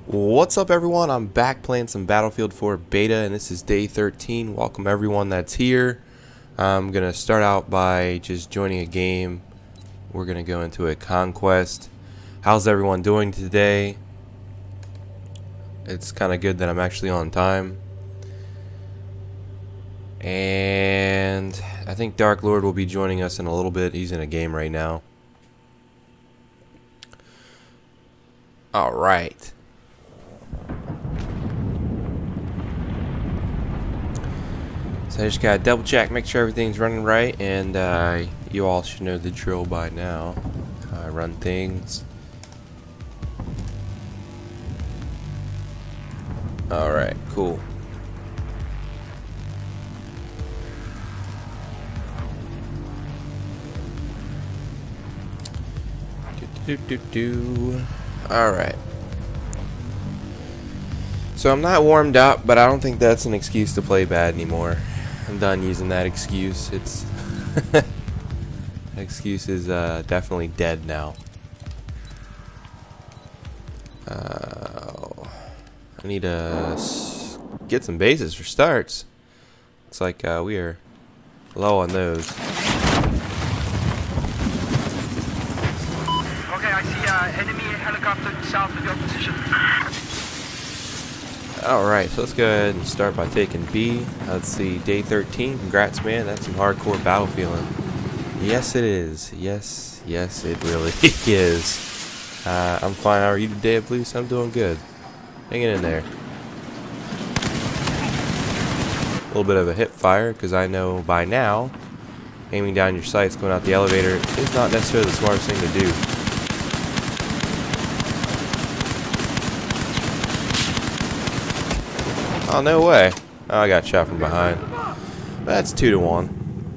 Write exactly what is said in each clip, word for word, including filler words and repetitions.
What's up, everyone? I'm back playing some Battlefield four beta, and this is day thirteen. Welcome everyone that's here. I'm gonna start out by just joining a game. We're gonna go into a conquest. How's everyone doing today? It's kind of good that I'm actually on time. And I think Dark Lord will be joining us in a little bit. He's in a game right now. Alright. So I just gotta double check, make sure everything's running right, and uh, you all should know the drill by now. How I run things. Alright, cool. Do do do do. Alright. So I'm not warmed up, but I don't think that's an excuse to play bad anymore. I'm done using that excuse. It's that excuse is uh, definitely dead now. Uh, I need to s get some bases for starts. Looks like uh, we are low on those. Okay, I see uh, enemy helicopter south of your position. Alright, so let's go ahead and start by taking B. Let's see, day thirteen. Congrats, man. That's some hardcore battlefielding. Yes, it is. Yes, yes, it really is. Uh, I'm fine. How are you today, Blues? I'm doing good. Hanging in there. A little bit of a hip fire, because I know by now, aiming down your sights going out the elevator is not necessarily the smartest thing to do. Oh, no way. Oh, I got shot from behind. That's two to one.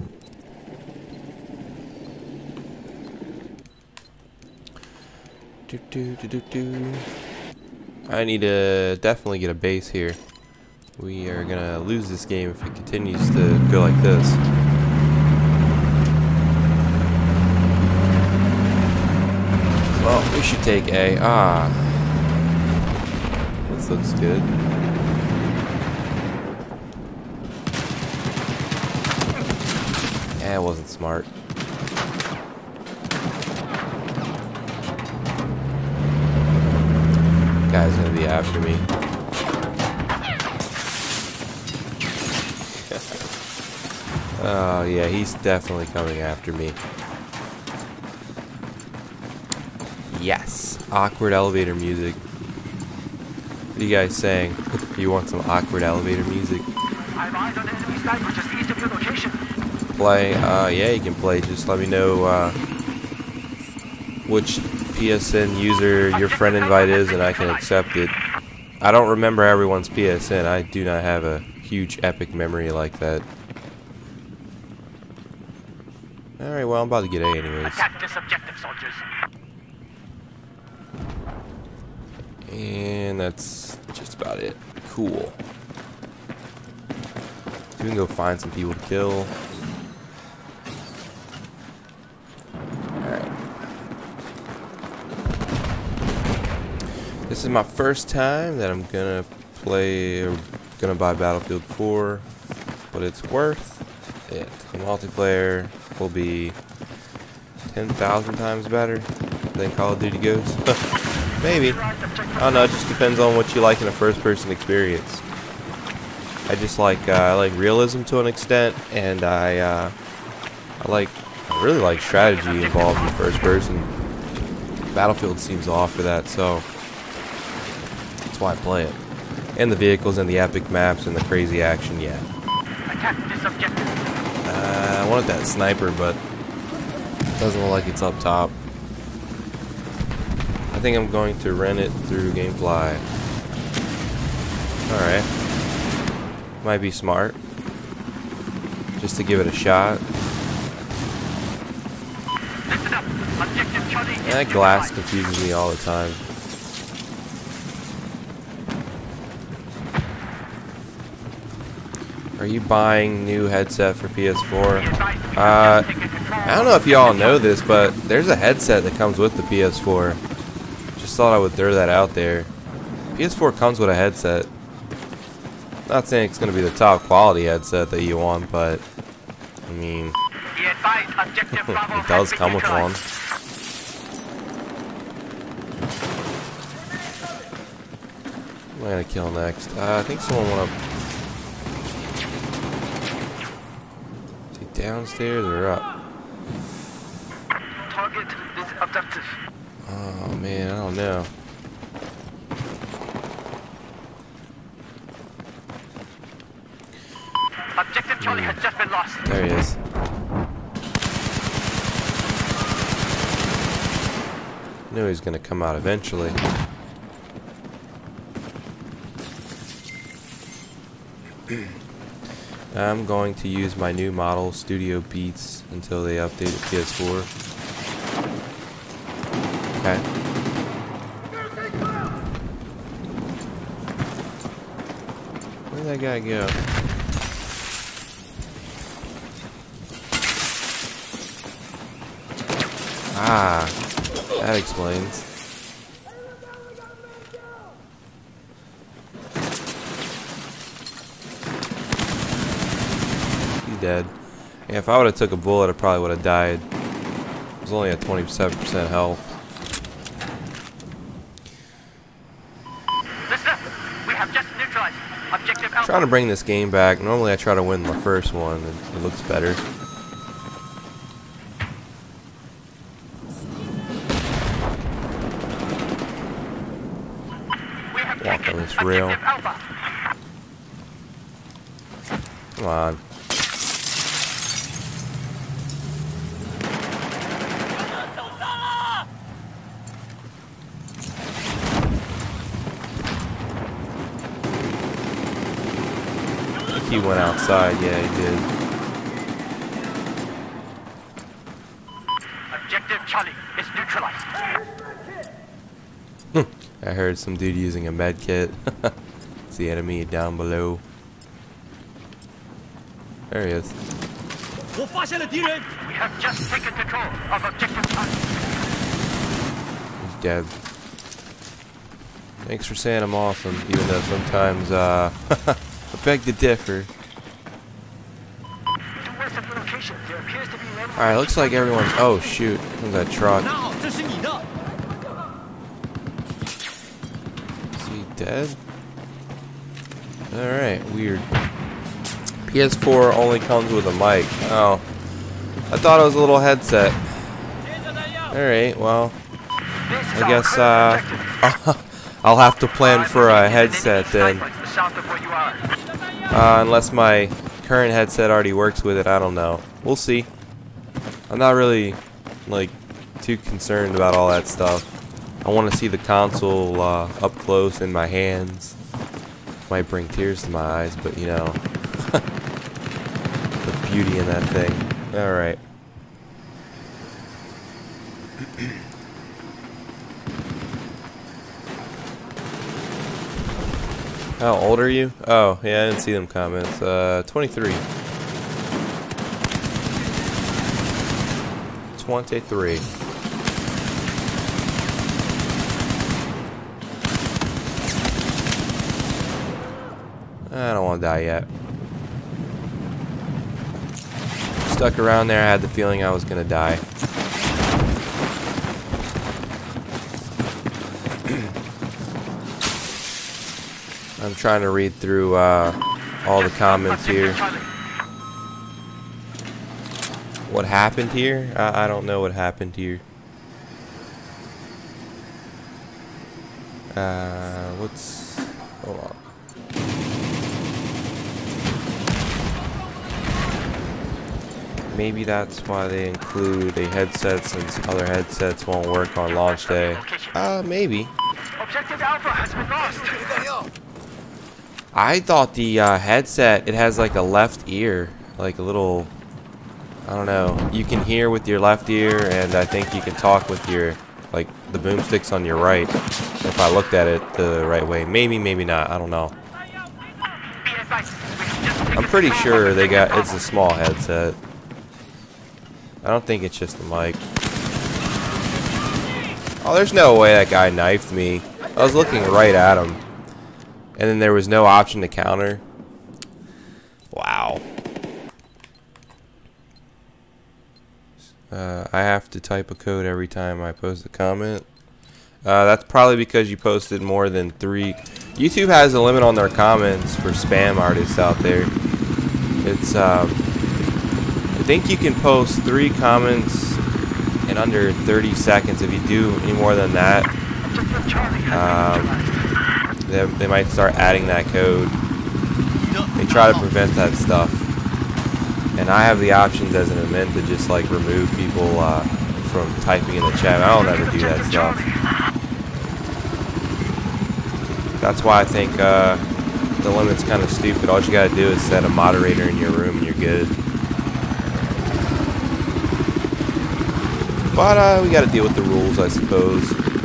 Do, do, do, do, do. I need to definitely get a base here. We are going to lose this game if it continues to go like this. Well, we should take A. Ah. This looks good. That wasn't smart. Guy's gonna be after me. Oh yeah, he's definitely coming after me. Yes, awkward elevator music. What are you guys saying? You want some awkward elevator music? I've eyes on enemy sniper just east of your location. Play, uh, yeah, you can play. Just let me know uh, which P S N user your friend invite is, and I can accept it. I don't remember everyone's P S N. I do not have a huge epic memory like that. Alright, well, I'm about to get A anyways. Attack this objective, soldiers. And that's just about it. Cool. So we can go find some people to kill. This is my first time that I'm gonna play, or gonna buy Battlefield four, but it's worth it. The multiplayer will be ten thousand times better than Call of Duty Ghosts. Maybe. I don't know, it just depends on what you like in a first-person experience. I just like, uh, I like realism to an extent, and I, uh, I like, I really like strategy involved in the first person. Battlefield seems to offer that, so that's why I play it. And the vehicles and the epic maps and the crazy action, yeah. Attack this objective. Uh, I wanted that sniper, but it doesn't look like it's up top. I think I'm going to rent it through Gamefly. Alright. Might be smart. Just to give it a shot. Listen up. Objective Charlie. And that glass confuses me all the time. Are you buying new headset for P S four? Uh, I don't know if y'all know this, but there's a headset that comes with the P S four. Just thought I would throw that out there. P S four comes with a headset. Not saying it's going to be the top quality headset that you want, but I mean, it does come with one. What am I going to kill next? Uh, I think someone want to... Is he downstairs or up? Target is objective. Oh man, I don't know. Objective Charlie has just been lost. There he is. Knew he was going to come out eventually. I'm going to use my new model, Studio Beats, until they update the P S four. Okay. Where'd that guy go? Ah, that explains. He's dead. Yeah, if I would have took a bullet, I probably would have died. It was only at twenty-seven percent health. Listen up. We have just neutralized objective Alpha. Trying to bring this game back. Normally I try to win the first one, and it looks better. Walk on this rail. Come on. I think he went outside. Yeah, he did. Objective Charlie is neutralized. I heard some dude using a med kit. It's the enemy down below. There he is. We have just taken control of objective Charlie. He's dead. Thanks for saying I'm awesome, even though sometimes uh, I beg to differ. Alright, looks like everyone's... Oh shoot, there's that truck. Dead? Alright, weird. P S four only comes with a mic. Oh. I thought it was a little headset. Alright, well. I guess uh, I'll have to plan for a headset then. Uh, unless my current headset already works with it, I don't know. We'll see. I'm not really, like, too concerned about all that stuff. I want to see the console uh, up close in my hands. Might bring tears to my eyes, but you know, the beauty in that thing. Alright. How old are you? Oh, yeah, I didn't see them comments. Uh, twenty-three. twenty-three. I don't want to die yet. Stuck around there, I had the feeling I was going to die. I'm trying to read through uh, all the comments here. What happened here? I, I don't know what happened here. Uh, what's... Hold on. Maybe that's why they include a headset, since other headsets won't work on launch day. Uh, maybe. Objective Alpha has been lost. I thought the uh, headset, it has like a left ear, like a little, I don't know. You can hear with your left ear, and I think you can talk with your, like, the boomsticks on your right. If I looked at it the right way. Maybe, maybe not. I don't know. I'm pretty sure they got, it's a small headset. I don't think it's just the mic. Oh, there's no way that guy knifed me. I was looking right at him. and then there was no option to counter. Wow. Uh, I have to type a code every time I post a comment. Uh, that's probably because you posted more than three. YouTube has a limit on their comments for spam artists out there. It's um, I think you can post three comments in under thirty seconds. If you do any more than that, um, they, they might start adding that code. They try to prevent that stuff. And I have the options as an admin to just like remove people uh, from typing in the chat. I don't ever do that stuff. That's why I think uh, the limit's kind of stupid. All you gotta do is set a moderator in your room and you're good. But uh, we gotta deal with the rules, I suppose.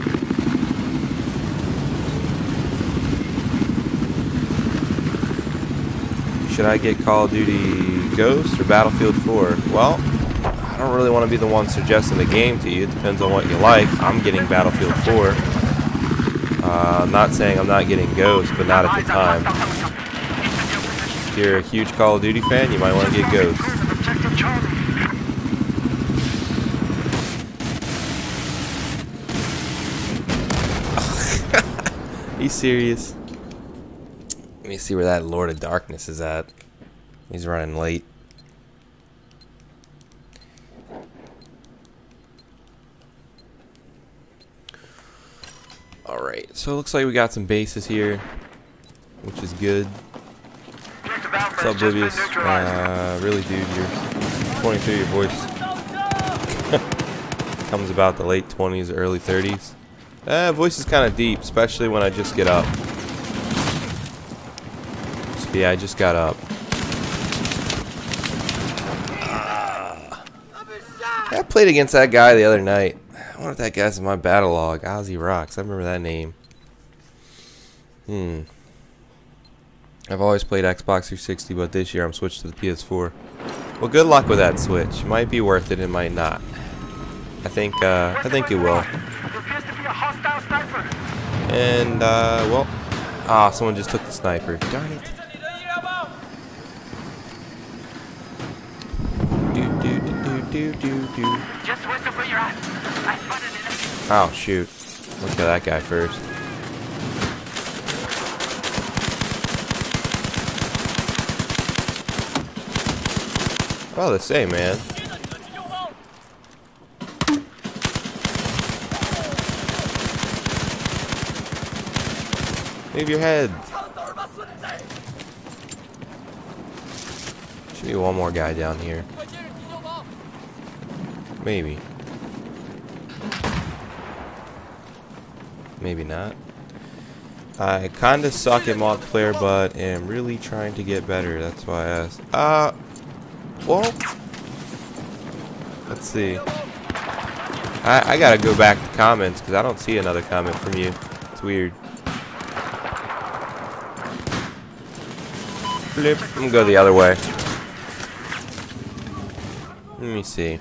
Should I get Call of Duty Ghost or Battlefield four? Well, I don't really want to be the one suggesting the game to you. It depends on what you like. I'm getting Battlefield four. Uh, I'm not saying I'm not getting Ghost, but not at the time. If you're a huge Call of Duty fan, you might want to get Ghost. Are you serious? Let me see where that Lord of Darkness is at. He's running late. Alright, so it looks like we got some bases here, which is good. What's up, Oblivious? Uh, really, dude, you're pointing through your voice. Comes about the late twenties, early thirties. Uh, voice is kind of deep, especially when I just get up. So yeah, I just got up. I played against that guy the other night. I wonder if that guy's in my battle log. Ozzy Rocks. I remember that name. Hmm. I've always played Xbox three sixty, but this year I'm switched to the P S four. Well, good luck with that switch. It might be worth it. It might not. I think. Uh, I think it will. And uh, well, ah, someone just took the sniper. Darn it. Do do do do do do. Just west of where you're at. I spotted it. Oh shoot! Look at that guy first. Well, the same, man. Move your head. Should be one more guy down here. Maybe. Maybe not. I kinda suck at multiplayer, but am really trying to get better. That's why I asked. Uh, well, let's see. I, I gotta go back to comments because I don't see another comment from you. It's weird. Flip. I'm gonna go the other way. Let me see.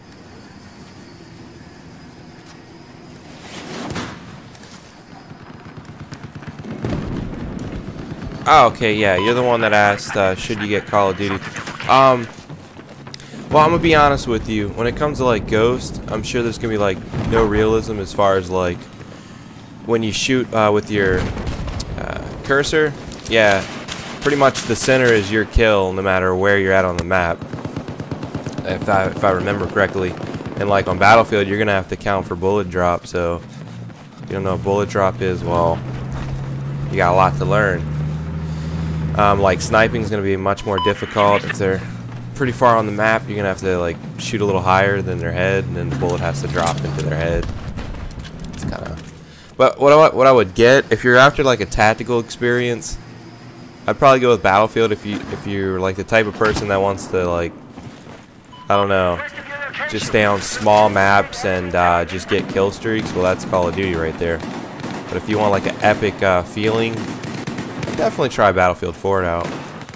Oh, okay, yeah, you're the one that asked, uh, should you get Call of Duty? Um, well, I'm gonna be honest with you. When it comes to, like, Ghost, I'm sure there's gonna be, like, no realism as far as, like, when you shoot uh, with your uh, cursor. Yeah, pretty much the center is your kill, no matter where you're at on the map. If I, if I remember correctly. And, like, on Battlefield, you're gonna have to count for bullet drop, so if you don't know what bullet drop is, well, you got a lot to learn. Um, like sniping is going to be much more difficult. If they're pretty far on the map, you're going to have to like shoot a little higher than their head, and then the bullet has to drop into their head. It's kind of. But what I, what I would get if you're after like a tactical experience, I'd probably go with Battlefield. If you if you're like the type of person that wants to like, I don't know, just stay on small maps and uh, just get kill streaks. Well, that's Call of Duty right there. But if you want like an epic uh, feeling, definitely try Battlefield four out.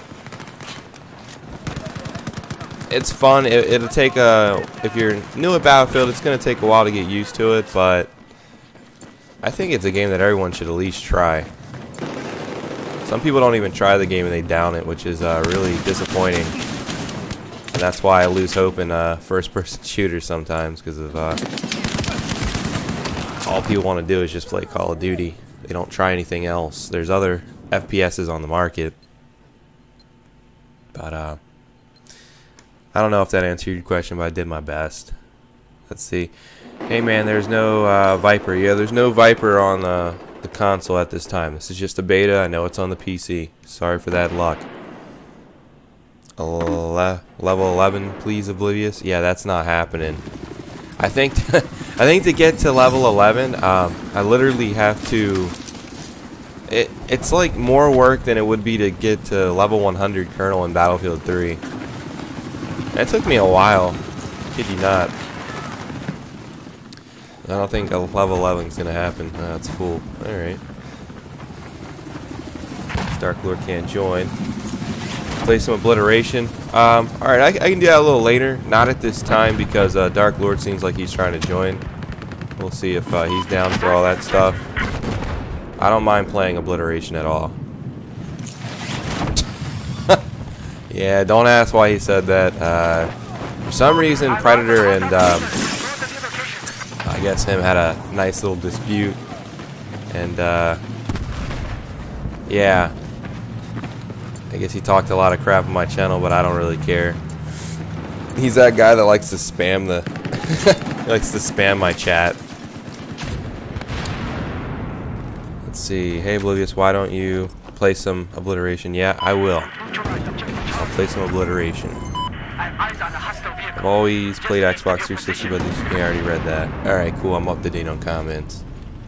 It's fun. It, it'll take a. If you're new at Battlefield, it's gonna take a while to get used to it, but I think it's a game that everyone should at least try. Some people don't even try the game and they down it, which is uh, really disappointing. And that's why I lose hope in uh, first-person shooters sometimes, because of uh, all people want to do is just play Call of Duty. They don't try anything else. There's other F P Ses on the market, but uh, I don't know if that answered your question, but I did my best. Let's see. Hey man, there's no uh, Viper. Yeah, there's no Viper on uh, the console at this time. This is just a beta. I know it's on the P C. Sorry for that luck. Ele level eleven, please, Oblivious. Yeah, that's not happening. I think I think to get to level eleven, um, I literally have to. It it's like more work than it would be to get to level one hundred Colonel in Battlefield three. It took me a while. Kid you not. I don't think a level eleven is gonna happen. No, that's full. All right. Dark Lord can't join. Play some Obliteration. Um, all right, I, I can do that a little later. Not at this time because uh, Dark Lord seems like he's trying to join. We'll see if uh, he's down for all that stuff. I don't mind playing Obliteration at all. Yeah, don't ask why he said that. Uh, for some reason, Predator and um, I guess him had a nice little dispute, and uh, yeah, I guess he talked a lot of crap on my channel, but I don't really care. He's that guy that likes to spam the, he likes to spam my chat. Let's see. Hey Oblivious, why don't you play some Obliteration? Yeah, I will. I'll play some Obliteration. I've always played Xbox three sixty, but this, yeah, I already read that. Alright, cool. I'm up to date on comments.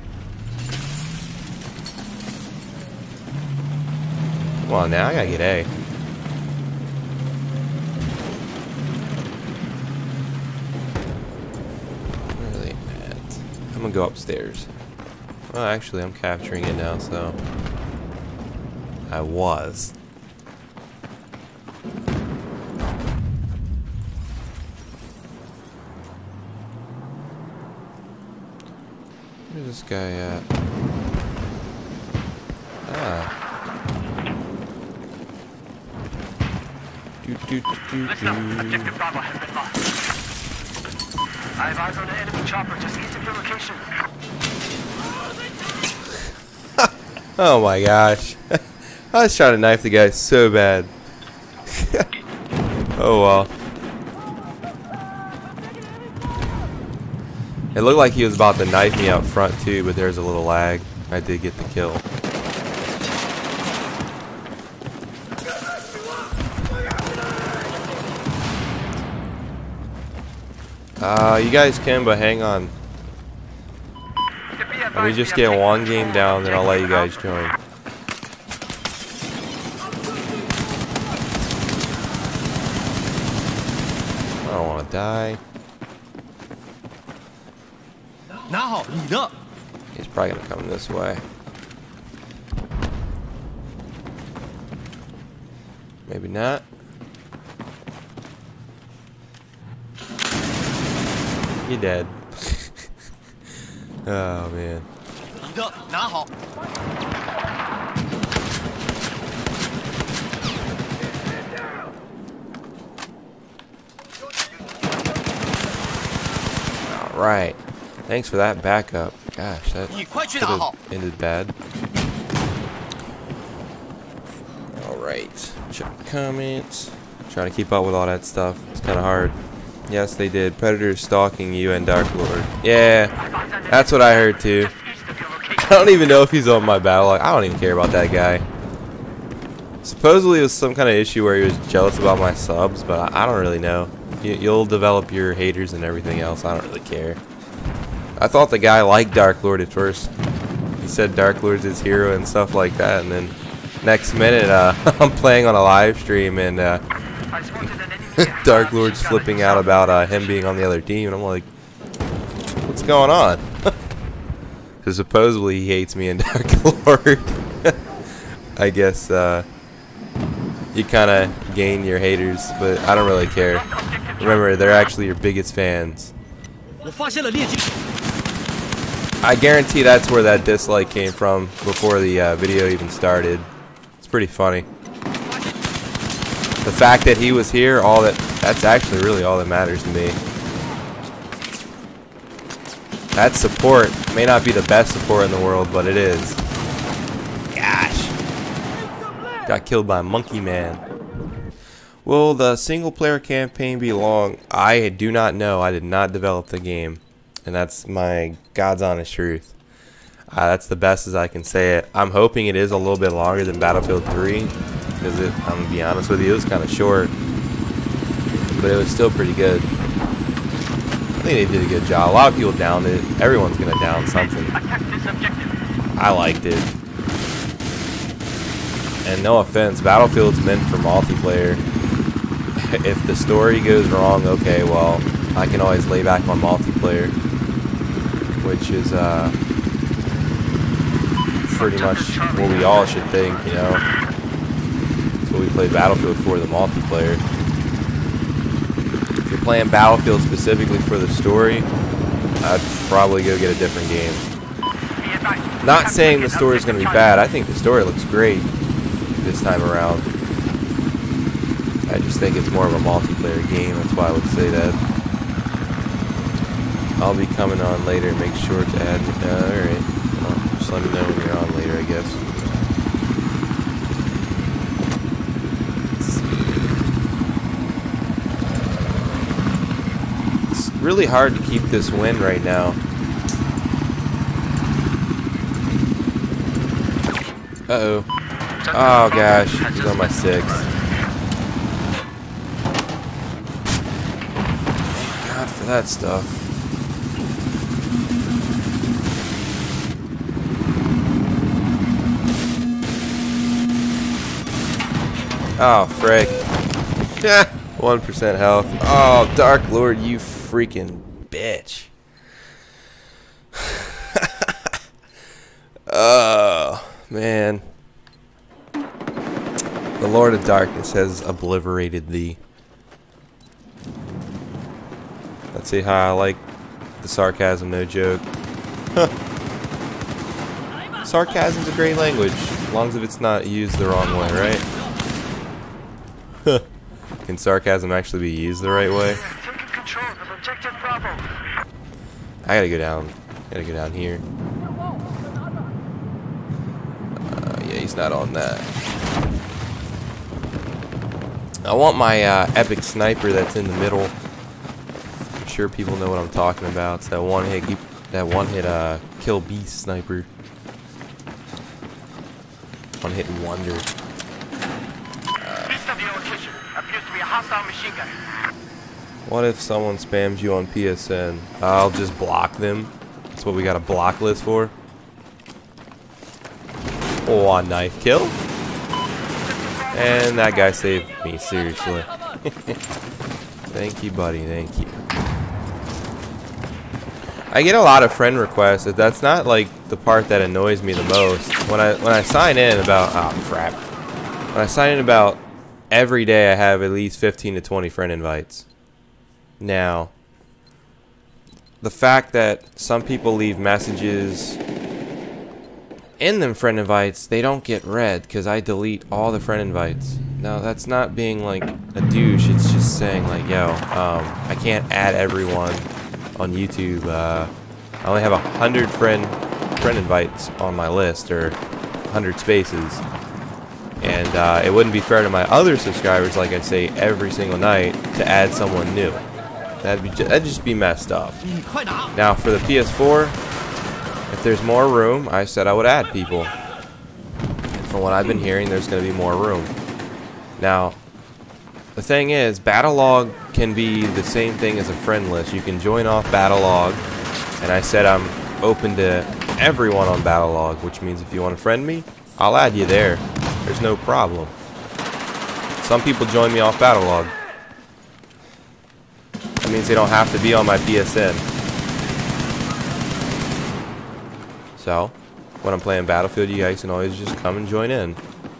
Well, now I gotta get A. Where are they at? I'm gonna go upstairs. Well, actually, I'm capturing it now, so I was. Where's this guy at? Ah. Do, do, do, do, Listen up. Objective Bravo has been lost. I have eyes on an enemy chopper just east of your location. Oh my gosh. I was trying to knife the guy so bad. Oh well. It looked like he was about to knife me up front too, but there's a little lag. I did get the kill. Uh, you guys can, but hang on. Let me just get one game down, then I'll let you guys join. I don't want to die. He's probably gonna come this way. Maybe not. He dead. Oh man. All right. Thanks for that backup. Gosh, that could have ended bad. All right. Check the comments. Trying to keep up with all that stuff. It's kind of hard. Yes, they did. Predator stalking you and Dark Lord. Yeah, that's what I heard too. I don't even know if he's on my battle log. I don't even care about that guy. Supposedly it was some kind of issue where he was jealous about my subs, but I don't really know. You, you'll develop your haters and everything else. I don't really care. I thought the guy liked Dark Lord at first. He said Dark Lord's his hero and stuff like that, and then next minute uh, I'm playing on a live stream and uh, Dark Lord's flipping out about uh, him being on the other team, and I'm like, what's going on? Because supposedly he hates me and Dark Lord. I guess uh, you kind of gain your haters, but I don't really care. Remember, they're actually your biggest fans. I guarantee that's where that dislike came from before the uh, video even started. pretty funny. The fact that he was here, all that, that's actually really all that matters to me. That support may not be the best support in the world, but it is. Gosh. Got killed by Monkey Man. Will the single player campaign be long? I do not know. I did not develop the game. And that's my God's honest truth. Uh, that's the best as I can say it. I'm hoping it is a little bit longer than Battlefield three. Because it, I'm going to be honest with you, it was kind of short. But it was still pretty good. I think they did a good job. A lot of people downed it. Everyone's going to down something. I liked it. And no offense, Battlefield's meant for multiplayer. If the story goes wrong, okay, well, I can always lay back on multiplayer. Which is uh, pretty much what we all should think, you know. That's what we play Battlefield for, the multiplayer. If you're playing Battlefield specifically for the story, I'd probably go get a different game. Not saying the story's going to be bad. I think the story looks great this time around. I just think it's more of a multiplayer game. That's why I would say that. I'll be coming on later. Make sure to add me. Uh, Alright. Well, just let me know when you're on later, I guess. It's really hard to keep this win right now. Uh-oh. Oh, gosh. He's on my six. God, for that stuff. Oh, frick. Yeah, one percent health. Oh, Dark Lord, you freaking bitch. Oh, man. The Lord of Darkness has obliterated thee. Let's see how I like the sarcasm, no joke. Sarcasm's a great language, as long as if it's not used the wrong way, right? Can sarcasm actually be used the right way? I gotta go down. I gotta go down here. Uh, yeah, he's not on that. I want my uh, epic sniper that's in the middle. I'm sure people know what I'm talking about. It's that one hit, that one hit uh, kill beast sniper. One hit wonder. What if someone spams you on P S N? I'll just block them. That's what we got a block list for. Oh, a knife kill. And that guy saved me, seriously. Thank you, buddy, thank you. I get a lot of friend requests. That's not like the part that annoys me the most. When I when I sign in about oh crap. When I sign in about every day I have at least fifteen to twenty friend invites. Now, the fact that some people leave messages in them friend invites, they don't get read because I delete all the friend invites. Now, that's not being like a douche. It's just saying like, yo, um, I can't add everyone on YouTube. Uh, I only have a hundred friend friend invites on my list, or a hundred spaces. And uh, it wouldn't be fair to my other subscribers, like I say every single night, to add someone new. That'd be ju that'd just be messed up. Now for the P S four, if there's more room, I said I would add people. And from what I've been hearing, there's going to be more room. Now, the thing is, Battlelog can be the same thing as a friend list. You can join off Battlelog, and I said I'm open to everyone on Battlelog, which means if you want to friend me, I'll add you there. There's no problem. Some people join me off Battlelog. That means they don't have to be on my P S N. So, when I'm playing Battlefield, you guys can always just come and join in.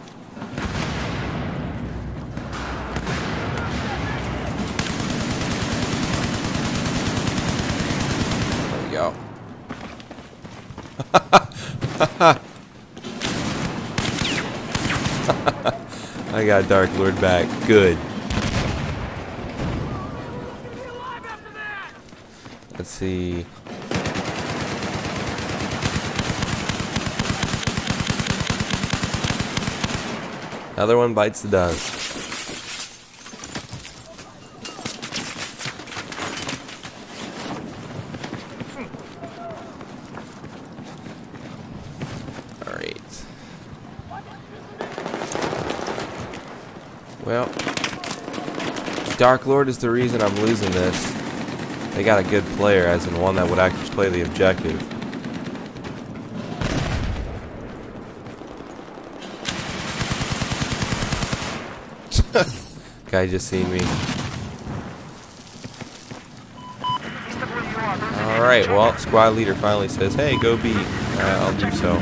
There we go. I got Dark Lord back. Good. Let's see. Another one bites the dust. Alright. Well, Dark Lord is the reason I'm losing this. They got a good player, as in one that would actually play the objective. Guy just seen me. Alright, well, squad leader finally says, hey, go B. Alright, I'll do so.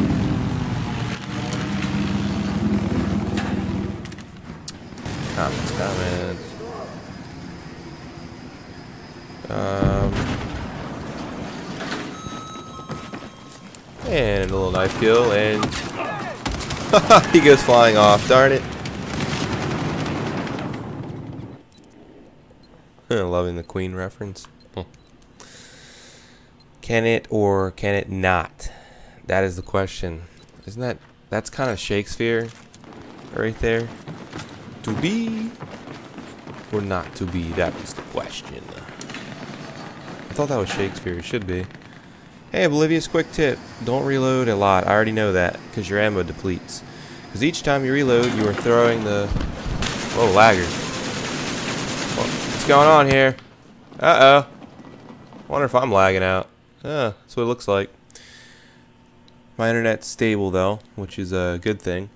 Comments, comments. Um, and a little knife kill, and he goes flying off. Darn it! Loving the Queen reference. Can it or can it not? That is the question. Isn't that that's kind of Shakespeare, right there? To be or not to be? That was the question. I thought that was Shakespeare. It should be. Hey, Oblivious, quick tip. Don't reload a lot. I already know that, because your ammo depletes. Because each time you reload, you are throwing the... Whoa, lagger. What's going on here? Uh-oh. Wonder if I'm lagging out. Ah, that's what it looks like. My internet's stable, though, which is a good thing.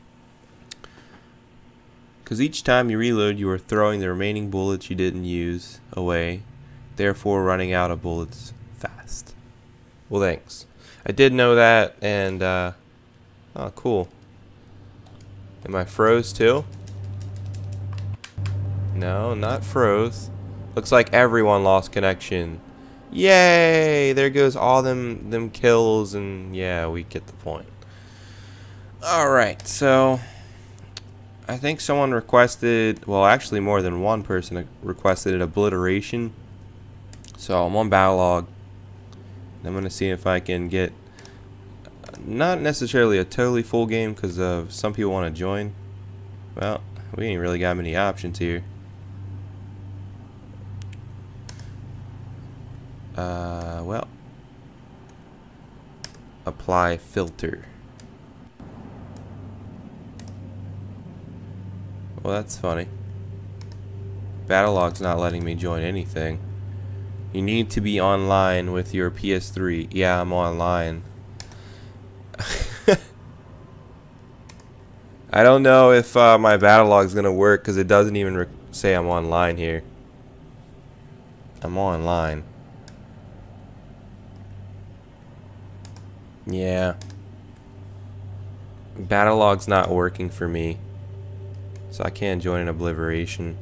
Because each time you reload, you are throwing the remaining bullets you didn't use away, therefore running out of bullets fast. Well, thanks. I did know that, and uh, oh, cool. Am I froze too? No, not froze. Looks like everyone lost connection. Yay! There goes all them them kills, and yeah, we get the point. All right, so I think someone requested, well, actually more than one person requested an obliteration. So I'm on battle log. I'm gonna see if I can get not necessarily a totally full game, because uh, some people want to join. Well, we ain't really got many options here. Uh, well, apply filter. Well, that's funny. Battlelog's not letting me join anything. You need to be online with your P S three. Yeah, I'm online. I don't know if uh, my Battlelog's gonna work, because it doesn't even re say I'm online here. I'm online. Yeah. Battlelog's not working for me, so I can't join an obliteration.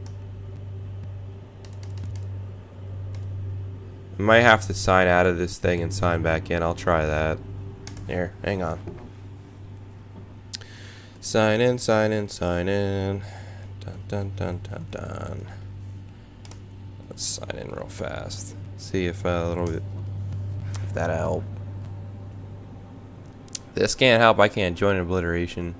I might have to sign out of this thing and sign back in. I'll try that. Here, hang on. Sign in, sign in, sign in. Dun dun dun dun dun. Let's sign in real fast. See if uh, a little bit if that'll help. This can't help. I can't join an obliteration.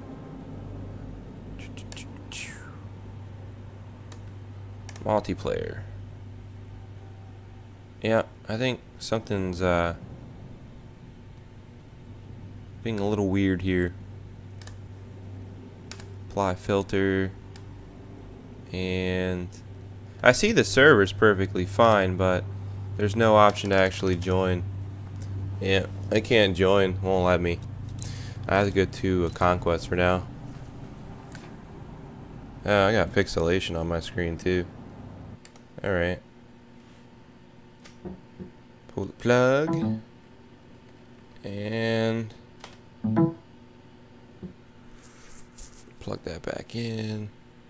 Multiplayer. Yeah, I think something's uh, being a little weird here. Apply filter, and I see the server's perfectly fine, but there's no option to actually join. Yeah, I can't join. Won't let me. I have to go to a conquest for now. Oh, I got pixelation on my screen too. Alright. Pull the plug. And plug that back in.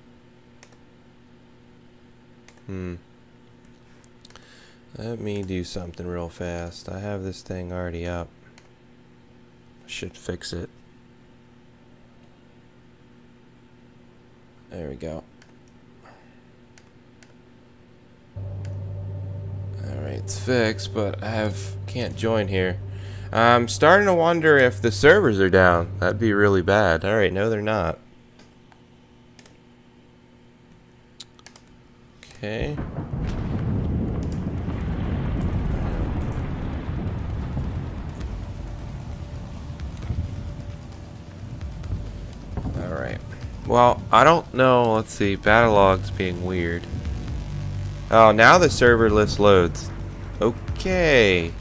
Hmm. Let me do something real fast. I have this thing already up. I should fix it. There we go. Alright, it's fixed, but I have can't join here. I'm starting to wonder if the servers are down. That'd be really bad. Alright, no they're not. Okay. Alright. Well, I don't know. Let's see. Battle logs being weird. Oh, now the server list loads. Okay.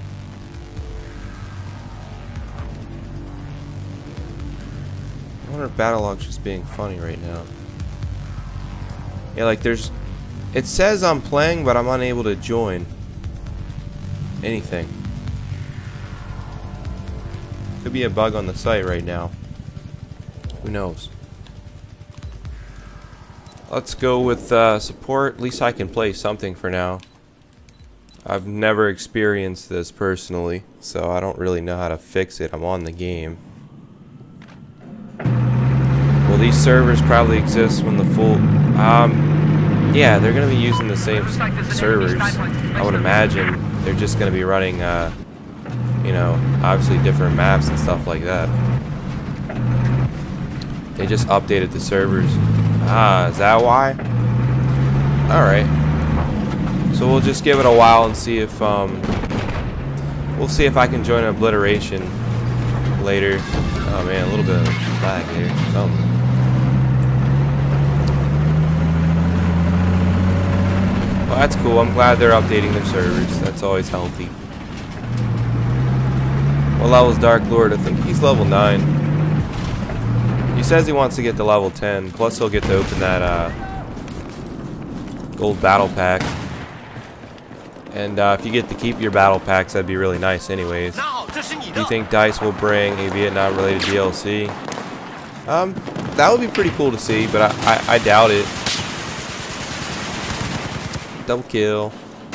I wonder if battle log's just being funny right now. Yeah, like there's... It says I'm playing, but I'm unable to join anything. Could be a bug on the site right now. Who knows? Let's go with uh, support. At least I can play something for now. I've never experienced this personally, so I don't really know how to fix it. I'm on the game. Will these servers probably exist when the full... Um, yeah, they're going to be using the same servers. I would imagine they're just going to be running, uh, you know, obviously different maps and stuff like that. They just updated the servers. Ah, is that why? Alright. So we'll just give it a while and see if, um... we'll see if I can join Obliteration later. Oh man, a little bit of lag there. Something. Well, that's cool. I'm glad they're updating their servers. That's always healthy. What level is Dark Lord? I think he's level nine. He says he wants to get to level ten, plus he'll get to open that uh, gold battle pack. And uh, if you get to keep your battle packs, that'd be really nice anyways. Do you think DICE will bring a Vietnam-related D L C? Um, that would be pretty cool to see, but I, I, I doubt it. Double kill.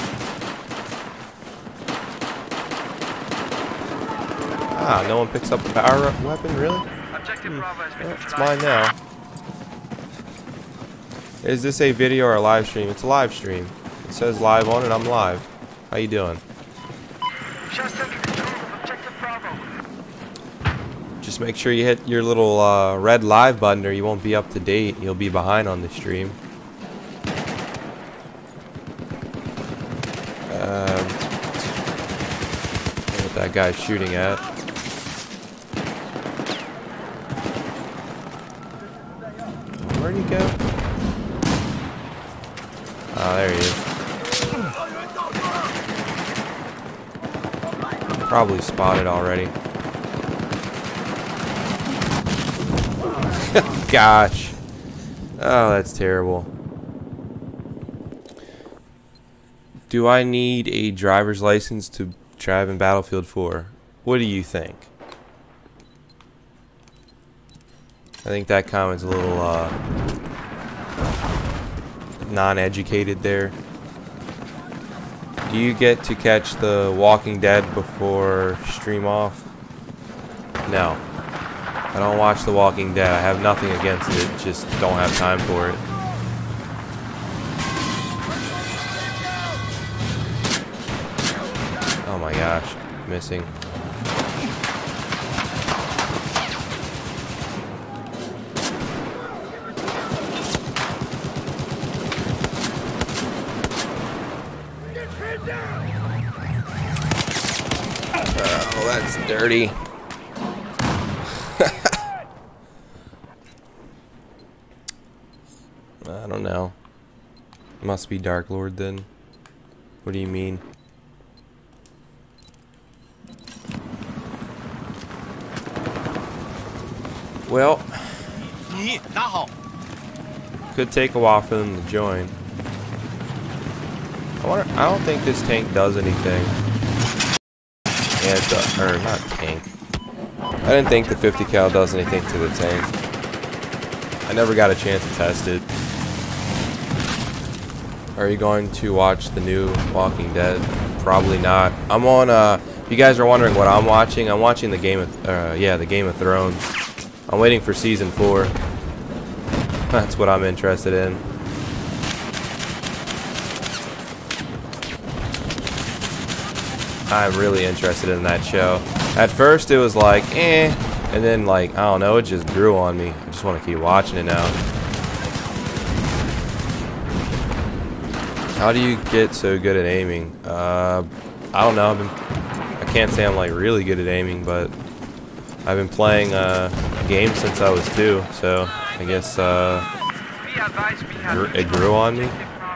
Ah, no one picks up a power weapon, really? Hmm. Well, it's mine now. Is this a video or a live stream? It's a live stream. It says live on it. I'm live. How you doing? Just make sure you hit your little uh, red live button or you won't be up to date. You'll be behind on the stream. Um, what that guy's shooting at. Where'd he go? Oh, there he is. Probably spotted already. Gosh. Oh, that's terrible. Do I need a driver's license to drive in Battlefield four? What do you think? I think that comment's a little uh, non-educated there. Do you get to catch The Walking Dead before stream off? No. I don't watch The Walking Dead. I have nothing against it, just don't have time for it. Oh my gosh, missing. Oh, that's dirty. I don't know. Must be Dark Lord then. What do you mean? Well, could take a while for them to join. I wonder. I don't think this tank does anything. Yeah, it does. Or not tank. I didn't think the fifty cal does anything to the tank. I never got a chance to test it. Are you going to watch the new Walking Dead? Probably not. I'm on. Uh, if you guys are wondering what I'm watching, I'm watching the Game of. Uh, yeah, the Game of Thrones. I'm waiting for season four. That's what I'm interested in. I'm really interested in that show. At first it was like, eh, and then like, I don't know, it just grew on me. I just want to keep watching it now. How do you get so good at aiming? Uh, I don't know. I've been, I can't say I'm like really good at aiming, but I've been playing uh, games since I was two, so I guess uh, it grew on me.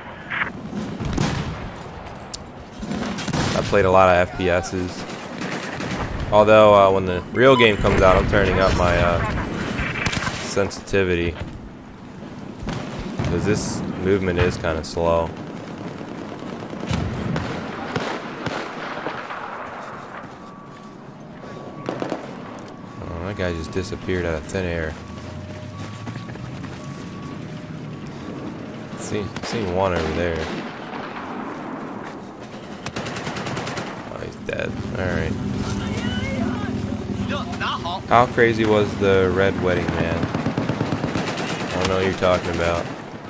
I played a lot of F P S's. Although uh, when the real game comes out, I'm turning up my uh, sensitivity, because this movement is kind of slow. Oh, that guy just disappeared out of thin air. See, see one over there. Oh, he's dead. All right. How crazy was the Red Wedding Man? I don't know what you're talking about.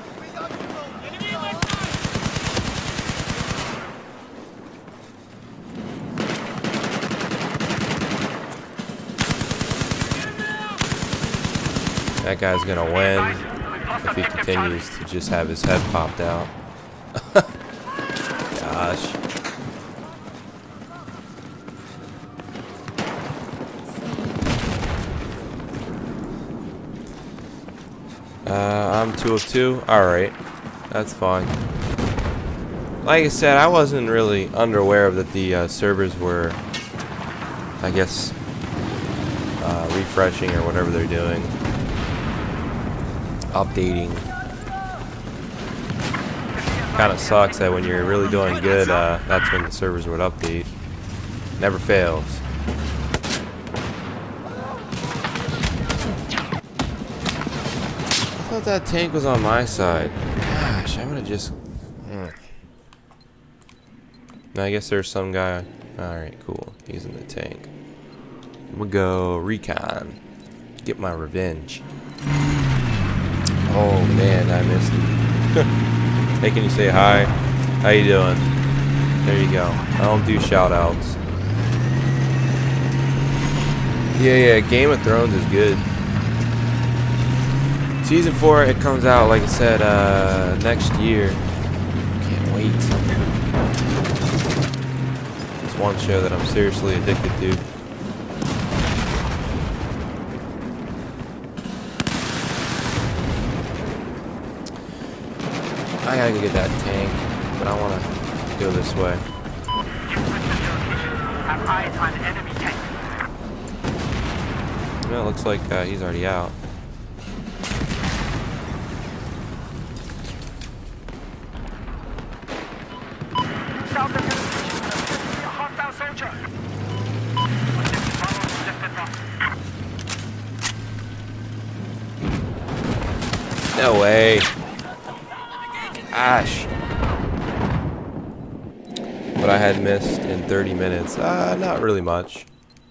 That guy's gonna win if he continues to just have his head popped out. Gosh. Uh, I'm two of two. Alright. That's fine. Like I said, I wasn't really unaware of that the uh, servers were, I guess, uh, refreshing or whatever they're doing. Updating. Kind of sucks that when you're really doing good, uh, that's when the servers would update. Never fails. I thought that tank was on my side. Gosh, I would have just... Mm. I guess there's some guy... Alright, cool. He's in the tank. We'll go recon. Get my revenge. Oh man, I missed it. Hey, can you say hi? How you doing? There you go. I don't do shout outs. Yeah, yeah, Game of Thrones is good. Season four, it comes out, like I said, uh, next year. Can't wait. It's one show that I'm seriously addicted to. I gotta go get that tank, but I want to go this way. Have eyes on enemy tank. Well, it looks like uh, he's already out. No way. Ash. What I had missed in thirty minutes. Uh, not really much.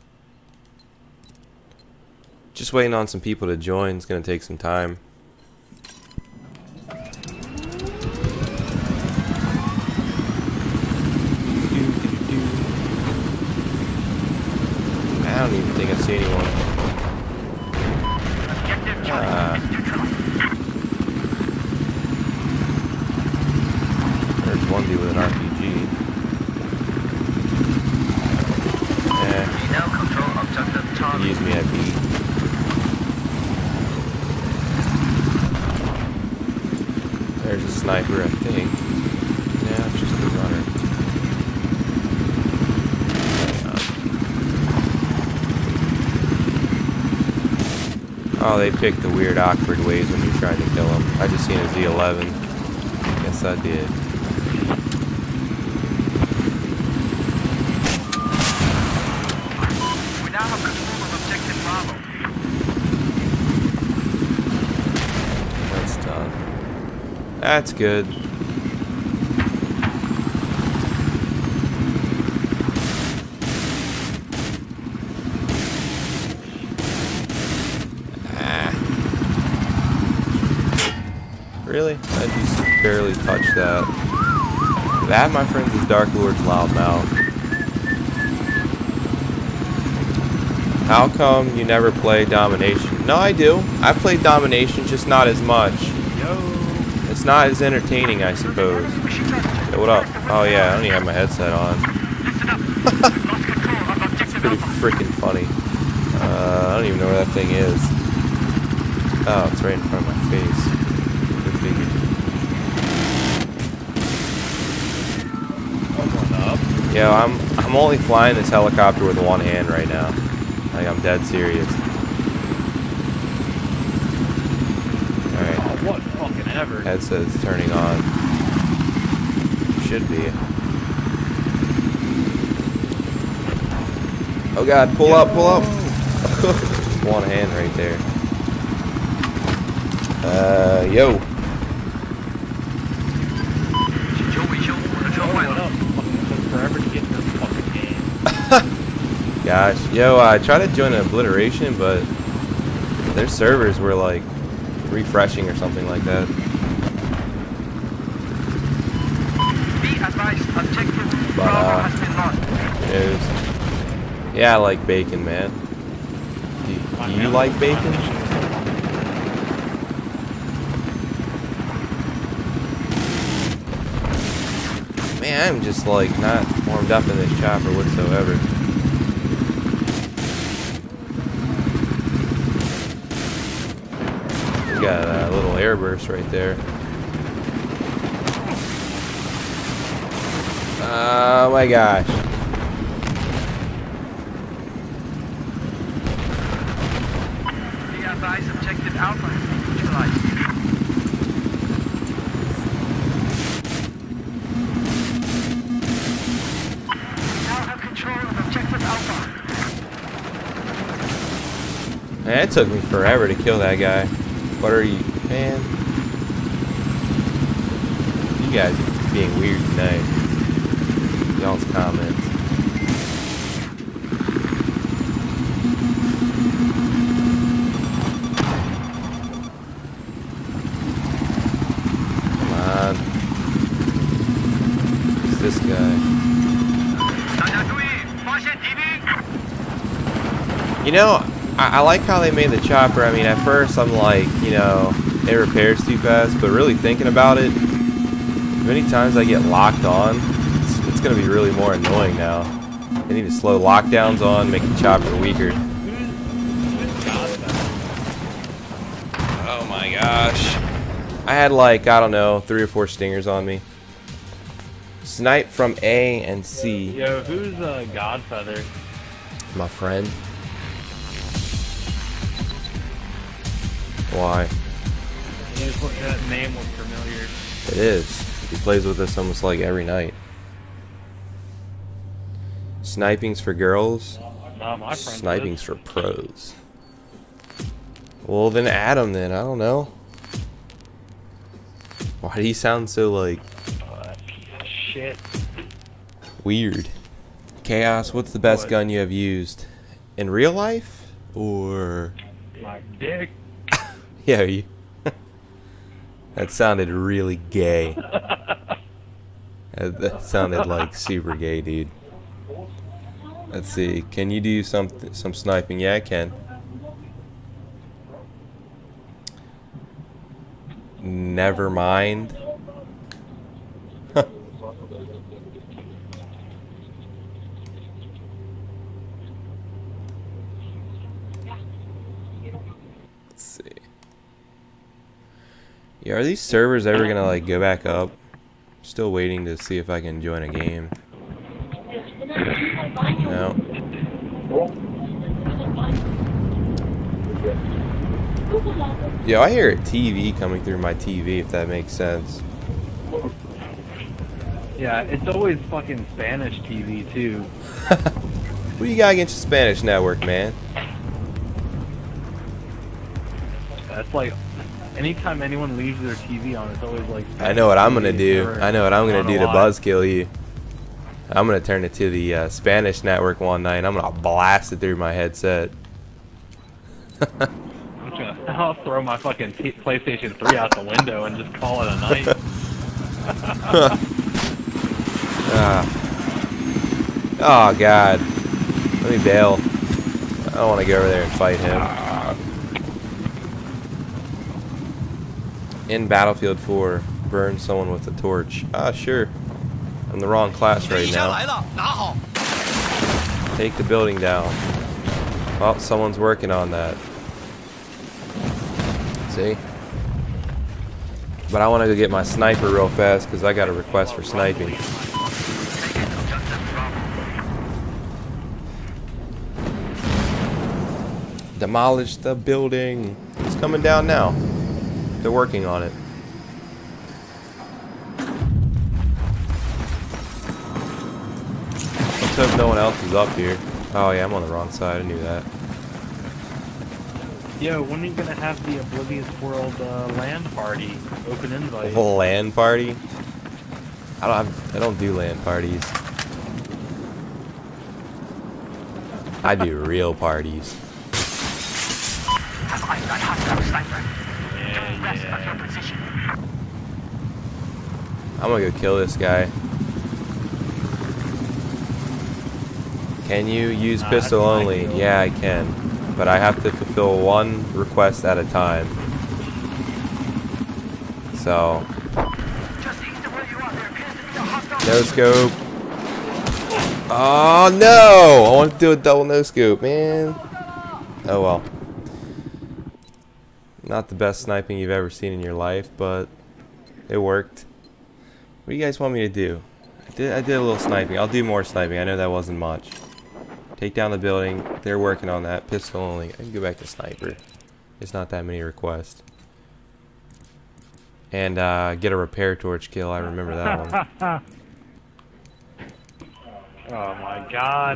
Just waiting on some people to join. It's going to take some time. I don't even think I see anyone. Uh, there's one dude with an R P G. Eh. He used me at B. There's a sniper, I think. Yeah, it's just the runner. Oh, they picked the weird, awkward ways when you're trying to kill them. I just seen a Z eleven. Yes, I did. We now have control of objective Bravo. That's done. That's good. Really? I just barely touched that. That, my friends, is Dark Lord's Loudmouth. How come you never play Domination? No, I do. I've played Domination, just not as much. Yo. It's not as entertaining, I suppose. Hey, what up? Oh yeah, I don't even have my headset on. It's pretty freaking funny. Uh, I don't even know where that thing is. Oh, it's right in front of my face. Good figure. Up. Yo, I'm I'm only flying this helicopter with one hand right now. Like, I'm dead serious. Alright. Oh, what fucking ever. Headset's turning on. Should be. Oh god, pull up, pull up! One hand right there. Uh, yo. Oh, what up? Fucking took forever to get this fucking game. Gosh, yo, I tried to join Obliteration, but their servers were like refreshing or something like that. But, uh, it was, yeah, I like bacon, man. Do, do you like bacon? Man, I'm just like not warmed up in this chopper whatsoever. We got a little airburst right there. Oh my gosh. Be advised, objective Alpha has been neutralized. Now have control of objective Alpha. Man, it took me forever to kill that guy. What are you, man? You guys are being weird tonight. Y'all's comments. Come on. Who's this guy? You know, I, I like how they made the chopper. I mean, at first I'm like, you know, it repairs too fast, but really thinking about it, many times I get locked on, it's, it's going to be really more annoying now. They need to slow lockdowns on, make the chopper weaker. Oh my gosh. I had like, I don't know, three or four stingers on me. Snipe from A and C. Yo, who's uh, Godfeather? My friend. Why? His, that name was familiar. It is. He plays with us almost like every night. Sniping's for girls. Not my friend. Sniping's for pros. Well, then add him then. I don't know. Why do you sound so like Uh, shit. weird? Chaos, what's the best What? gun you have used? In real life? Or... My dick. Yeah, you... That sounded really gay. That, that sounded like super gay, dude. Let's see. Can you do some some sniping? Yeah, I can. Never mind. Huh. Let's see. Yeah, are these servers ever gonna like go back up? Still waiting to see if I can join a game. No. Yo, I hear a T V coming through my T V, if that makes sense. Yeah, it's always fucking Spanish T V too. What do you got against the Spanish network, man? That's like, anytime anyone leaves their T V on, it's always like. I know what I'm gonna T V do. or- I know what I'm gonna I don't do to know why. buzzkill you. I'm gonna turn it to the uh, Spanish network one night. I'm gonna blast it through my headset. I'm gonna I'll throw my fucking t PlayStation three out the window and just call it a night. Ah. Oh god. Let me bail. I don't want to go over there and fight him. In Battlefield four, burn someone with a torch. Ah, sure. I'm the wrong class right now. Take the building down. Well, someone's working on that. See? But I want to go get my sniper real fast because I got a request for sniping. Demolish the building. It's coming down now. They're working on it. Let's hope no one else is up here. Oh yeah, I'm on the wrong side. I knew that. Yo, when are you gonna have the Oblivious World uh, LAN party? Open invite. LAN party? I don't have, I don't do LAN parties. I do real parties. Yeah, yeah. I'm gonna go kill this guy. Can you use Nah, pistol that's my only? kill. Yeah, I can. But I have to fulfill one request at a time. So. No scope. Oh no! I want to do a double no scope, man. Oh well. Not the best sniping you've ever seen in your life, but it worked. What do you guys want me to do? I did, I did a little sniping. I'll do more sniping. I know that wasn't much. Take down the building. They're working on that. Pistol only. I can go back to sniper. There's not that many requests. And uh, get a repair torch kill. I remember that one. Oh my god.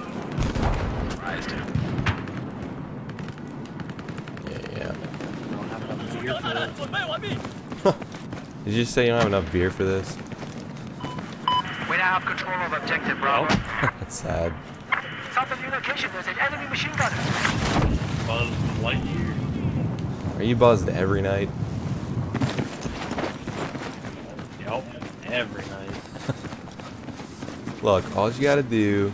Yeah, yeah. Don't have enough beer for it. Did you say you don't have enough beer for this? We now have control of objective Bravo. That's sad. South of your location, there's an enemy machine gunner. Buzz Lightyear. Are you buzzed every night? Yep. Every night. Look, all you gotta do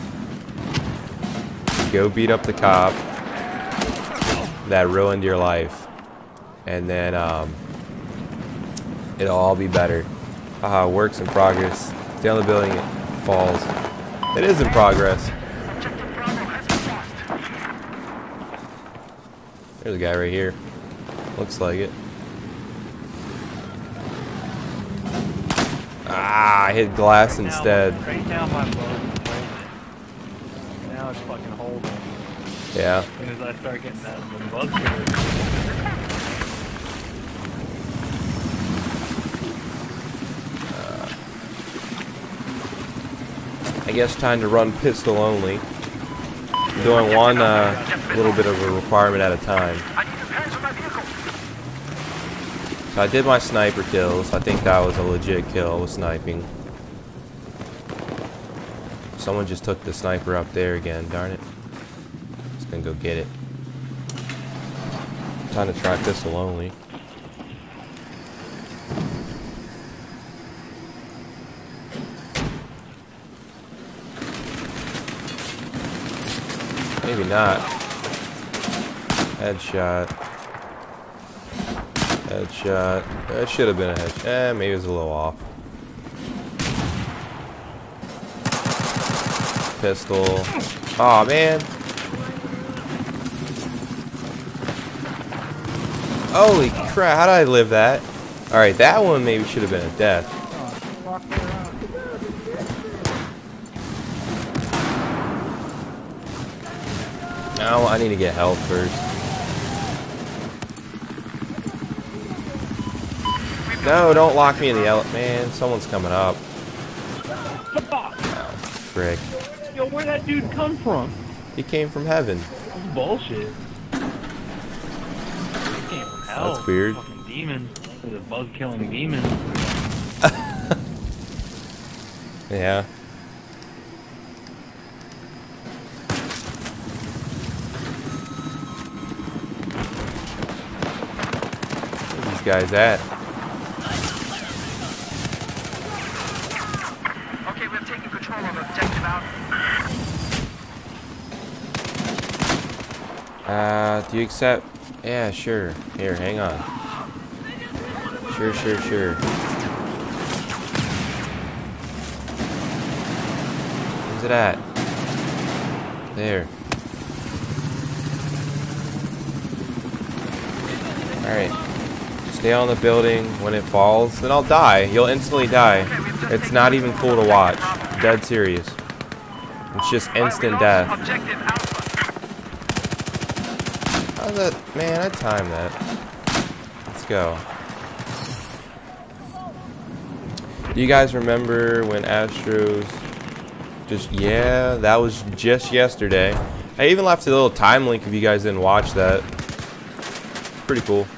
is go beat up the cop that ruined your life, and then um, it'll all be better. Haha, works in progress. Stay on the building, it falls. It is in progress. Objective Bravo has been lost. There's a guy right here. Looks like it. Ah, I hit glass instead. Now, right now my buzz is holding. Now it's fucking holding. Yeah. As soon as I start getting that the buzz killer. I guess time to run pistol only. Doing one uh, little bit of a requirement at a time. I need repairs for my vehicle. So I did my sniper kills. I think that was a legit kill with sniping. Someone just took the sniper up there again, darn it. Just gonna go get it. Time to try pistol only. Maybe not. Headshot. Headshot. That should have been a headshot. Eh, maybe it was a little off. Pistol. Aw, oh, man. Holy crap, how did I live that? Alright, that one maybe should have been a death. Now I need to get health first. No, don't lock me in the ele- man, someone's coming up. Oh, frick. Yo, where'd that dude come from? He came from heaven. That's bullshit. He came from hell. That's weird. Fucking demon. He's a buzz killing demon. Yeah. guy's at. Okay, we've taken control of objective out. Uh, do you accept? Yeah, sure. Here, hang on. Sure, sure, sure. Where's it at? There. Alright. Stay on the building. When it falls, then I'll die. You'll instantly die. It's not even cool to watch. Dead serious. It's just instant death. Objective Alpha. How's that? Man, I timed that. Let's go. Do you guys remember when Astros just, yeah, that was just yesterday. I even left a little time link if you guys didn't watch that. Pretty cool.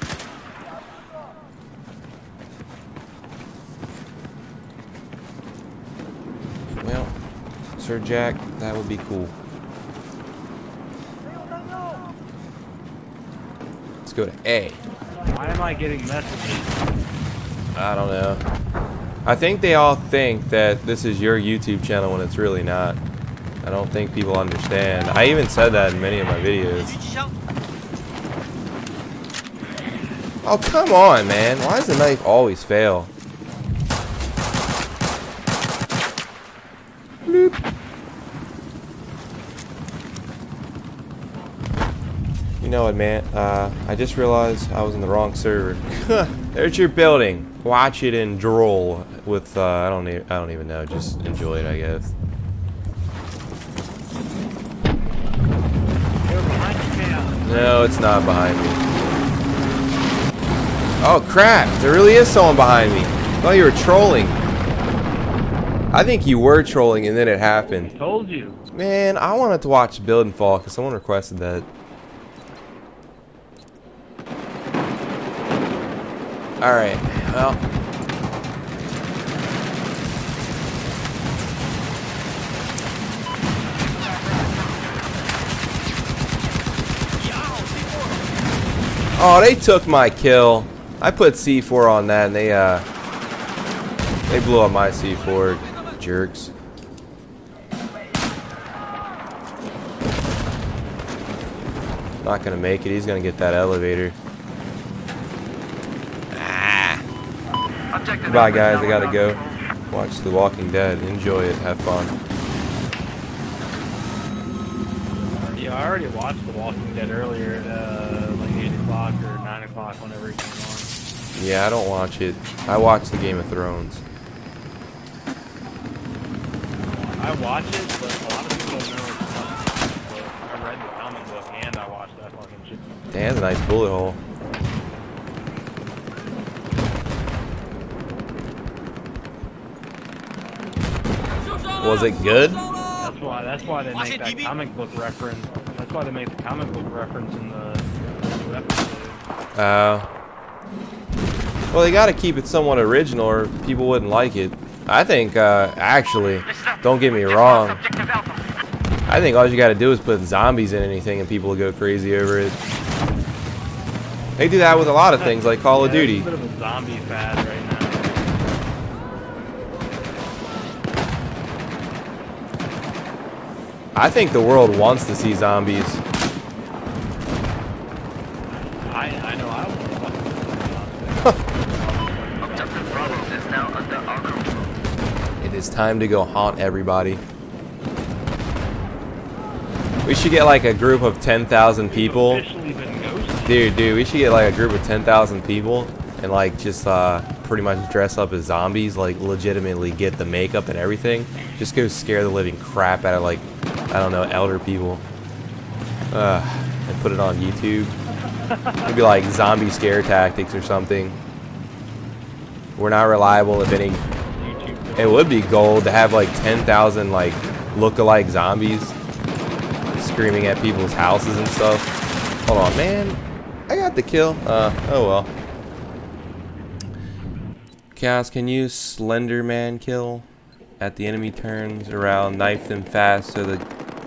Well, Sir Jack, that would be cool. Let's go to A. Why am I getting messages? I don't know. I think they all think that this is your YouTube channel when it's really not. I don't think people understand. I even said that in many of my videos. Oh, come on, man. Why does the knife always fail? Bloop. You know what, man? Uh, I just realized I was in the wrong server. There's your building. Watch it and droll with. Uh, I don't. Even, I don't even know. Just enjoy it, I guess. No, it's not behind me. Oh crap! There really is someone behind me. I thought you were trolling. I think you were trolling, and then it happened. I told you. Man, I wanted to watch Build and Fall because someone requested that. Alright, well. Oh, they took my kill. I put C four on that and they uh they blew up my C four, jerks. Not gonna make it, he's gonna get that elevator. Bye guys, I gotta go. Watch The Walking Dead. Enjoy it. Have fun. Yeah, I already watched The Walking Dead earlier at uh, like eight o'clock or nine o'clock whenever it came on. Yeah, I don't watch it. I watch the Game of Thrones. I watch it, but a lot of people don't know it's not. But I read the comic book and I watched that fucking shit. Damn, that's a nice bullet hole. Was it good? That's why. That's why they make that comic book reference. That's why they make the comic book reference in the new episode. Uh, well, they got to keep it somewhat original, or people wouldn't like it. I think, uh, actually, don't get me wrong. I think all you got to do is put zombies in anything, and people will go crazy over it. They do that with a lot of things, like Call of Yeah, Duty. there's a bit of a zombie fad right now. I think the world wants to see zombies. I I know I want to fucking see Objective Bravo is now under our control. It is time to go haunt everybody. We should get like a group of ten thousand people. Officially been ghosted. Dude, dude, we should get like a group of ten thousand people and like just uh, pretty much dress up as zombies, like legitimately get the makeup and everything. Just go scare the living crap out of like, I don't know, elder people. Uh, and put it on YouTube. It'd be like zombie scare tactics or something. We're not reliable if any. YouTube. It would be gold to have like ten thousand like look-alike zombies screaming at people's houses and stuff. Hold on, man. I got the kill. Uh, oh well. Chaos, can you Slender Man kill at the enemy turns around, knife them fast so the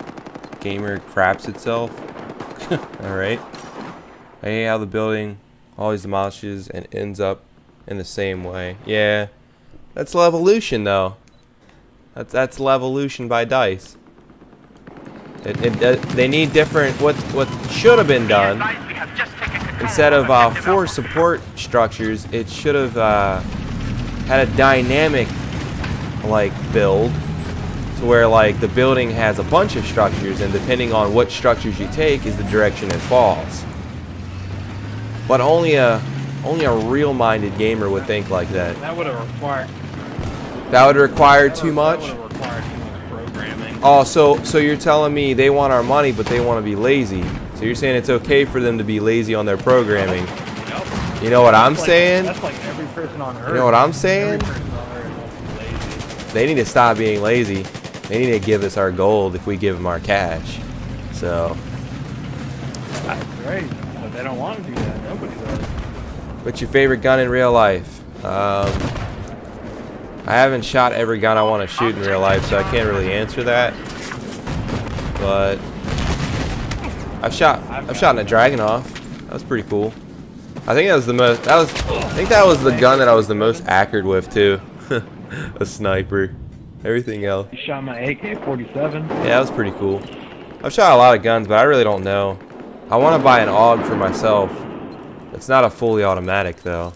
gamer craps itself? Alright. Hey, how the building? always demolishes and ends up in the same way. Yeah, that's Levolution though. That's that's Levolution by DICE. It, it, it, they need different. What what should have been done, instead of uh, four support structures, it should have uh, had a dynamic like build, to where like the building has a bunch of structures, and depending on what structures you take is the direction it falls. But only a only a real-minded gamer would think like that. That would have required. That would require that too would, much. That would have required too much programming. Oh, so so you're telling me they want our money, but they want to be lazy? So you're saying it's okay for them to be lazy on their programming? Nope. You know what I'm That's like, saying? That's like every person on Earth. You know what I'm saying? Every person on Earth wants to be lazy. They need to stop being lazy. They need to give us our gold if we give them our cash. So. That's great, but they don't want to do that. Nobody does. What's your favorite gun in real life? Um, I haven't shot every gun I want to shoot in real life, so I can't really answer that. But I've shot. I've shot in a Dragunov. That was pretty cool. I think that was the most. That was. I think that was the gun that I was the most accurate with too. A sniper. Everything else. You shot my A K forty-seven. Yeah, that was pretty cool. I've shot a lot of guns, but I really don't know. I want to buy an A U G for myself. It's not a fully automatic though.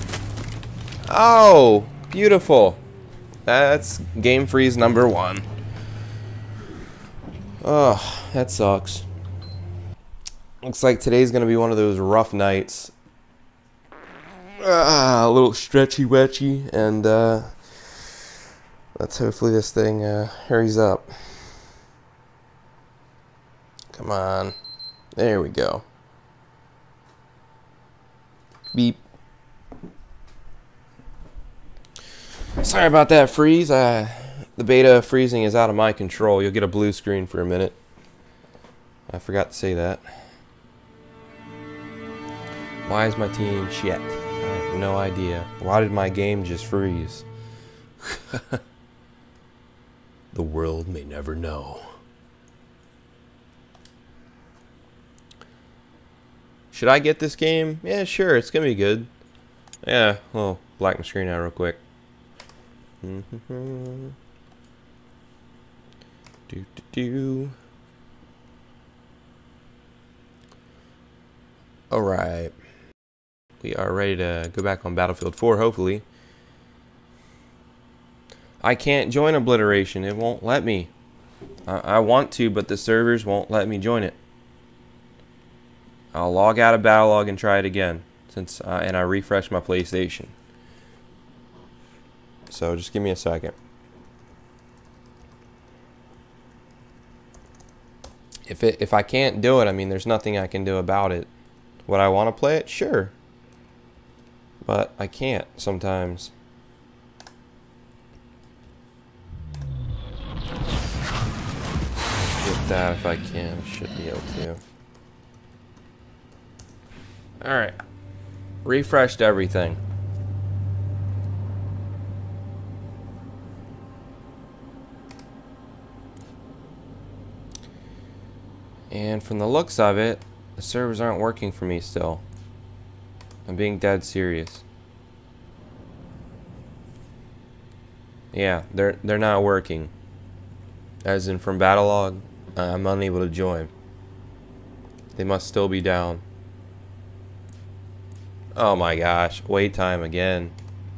Oh, beautiful. That's Game Freeze number one. Oh, that sucks. Looks like today's gonna be one of those rough nights. Ah, a little stretchy wetchy, and uh, let's hopefully this thing uh, hurries up. Come on. There we go. Beep. Sorry about that freeze. Uh, the beta freezing is out of my control. You'll get a blue screen for a minute. I forgot to say that. Why is my team shit? I have no idea. Why did my game just freeze? The world may never know. Should I get this game? Yeah, sure. It's gonna be good. Yeah. Oh, black my screen out real quick. Mm-hmm. Do do do. All right. We are ready to go back on Battlefield four. Hopefully. I can't join Obliteration. It won't let me. I, I want to, but the servers won't let me join it. I'll log out of Battlelog and try it again, since uh, and I refresh my PlayStation. So just give me a second. If it if I can't do it, I mean, there's nothing I can do about it. Would I want to play it? Sure. But I can't sometimes. Get that if I can. Should be able to. Alright. Refreshed everything. And from the looks of it, the servers aren't working for me still. I'm being dead serious. Yeah, they're they're not working. As in from Battlelog, I'm unable to join. They must still be down. Oh my gosh, wait time again.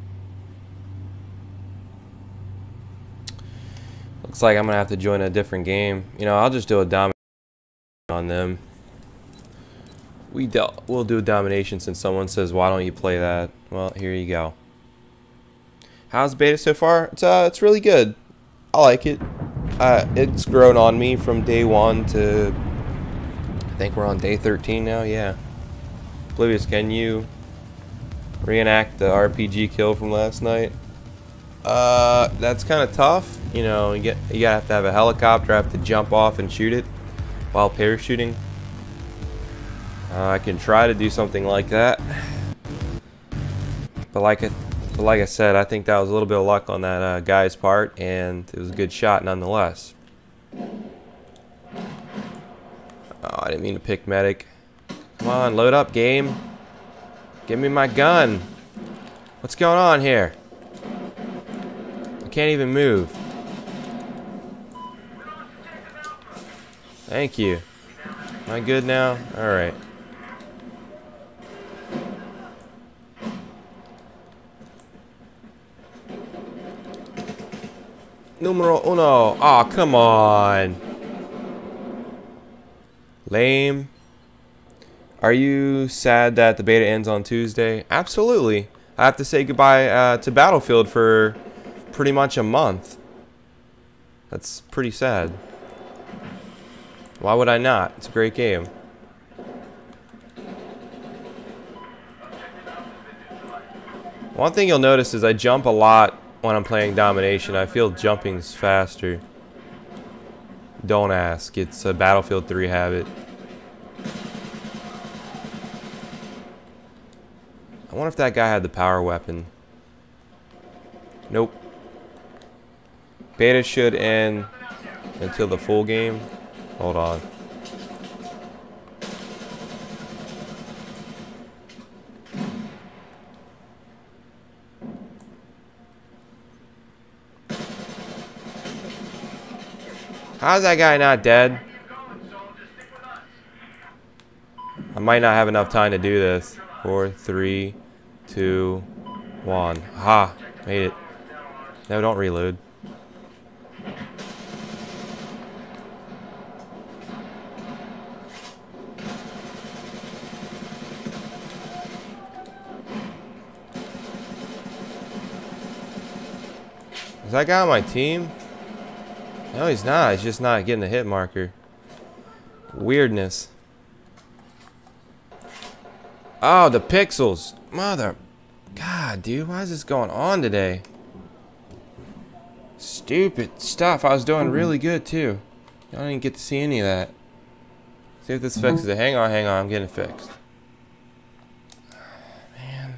Looks like I'm gonna have to join a different game. You know, I'll just do a domination on them. We del we'll do a domination since someone says, why don't you play that? Well, here you go. How's beta so far? It's uh, it's really good. I like it. Uh, it's grown on me from day one to I think we're on day thirteen now. Yeah. Oblivious, can you reenact the R P G kill from last night? Uh, that's kind of tough. You know, you get you gotta have to have a helicopter, have to jump off and shoot it while parachuting. Uh, I can try to do something like that, but like it, but like I said, I think that was a little bit of luck on that uh, guy's part, and it was a good shot nonetheless. Oh, I didn't mean to pick medic. Come on, load up, game. Give me my gun. What's going on here? I can't even move. Thank you. Am I good now? Alright. Numero uno. Aw, oh, come on. Lame. Are you sad that the beta ends on Tuesday? Absolutely. I have to say goodbye uh, to Battlefield for pretty much a month. That's pretty sad. Why would I not? It's a great game. One thing you'll notice is I jump a lot when I'm playing Domination. I feel jumping's faster. Don't ask. It's a Battlefield three habit. I wonder if that guy had the power weapon. Nope. Beta should end until the full game. Hold on. How's that guy not dead? I might not have enough time to do this. Four, three, two, one. Ha! Made it. No, don't reload. Is that guy on my team? No, he's not. He's just not getting a hit marker. Weirdness. Oh, the pixels. Mother. God, dude. Why is this going on today? Stupid stuff. I was doing really good, too. I don't even get to see any of that. See if this fixes it. Hang on, hang on. I'm getting it fixed. Man.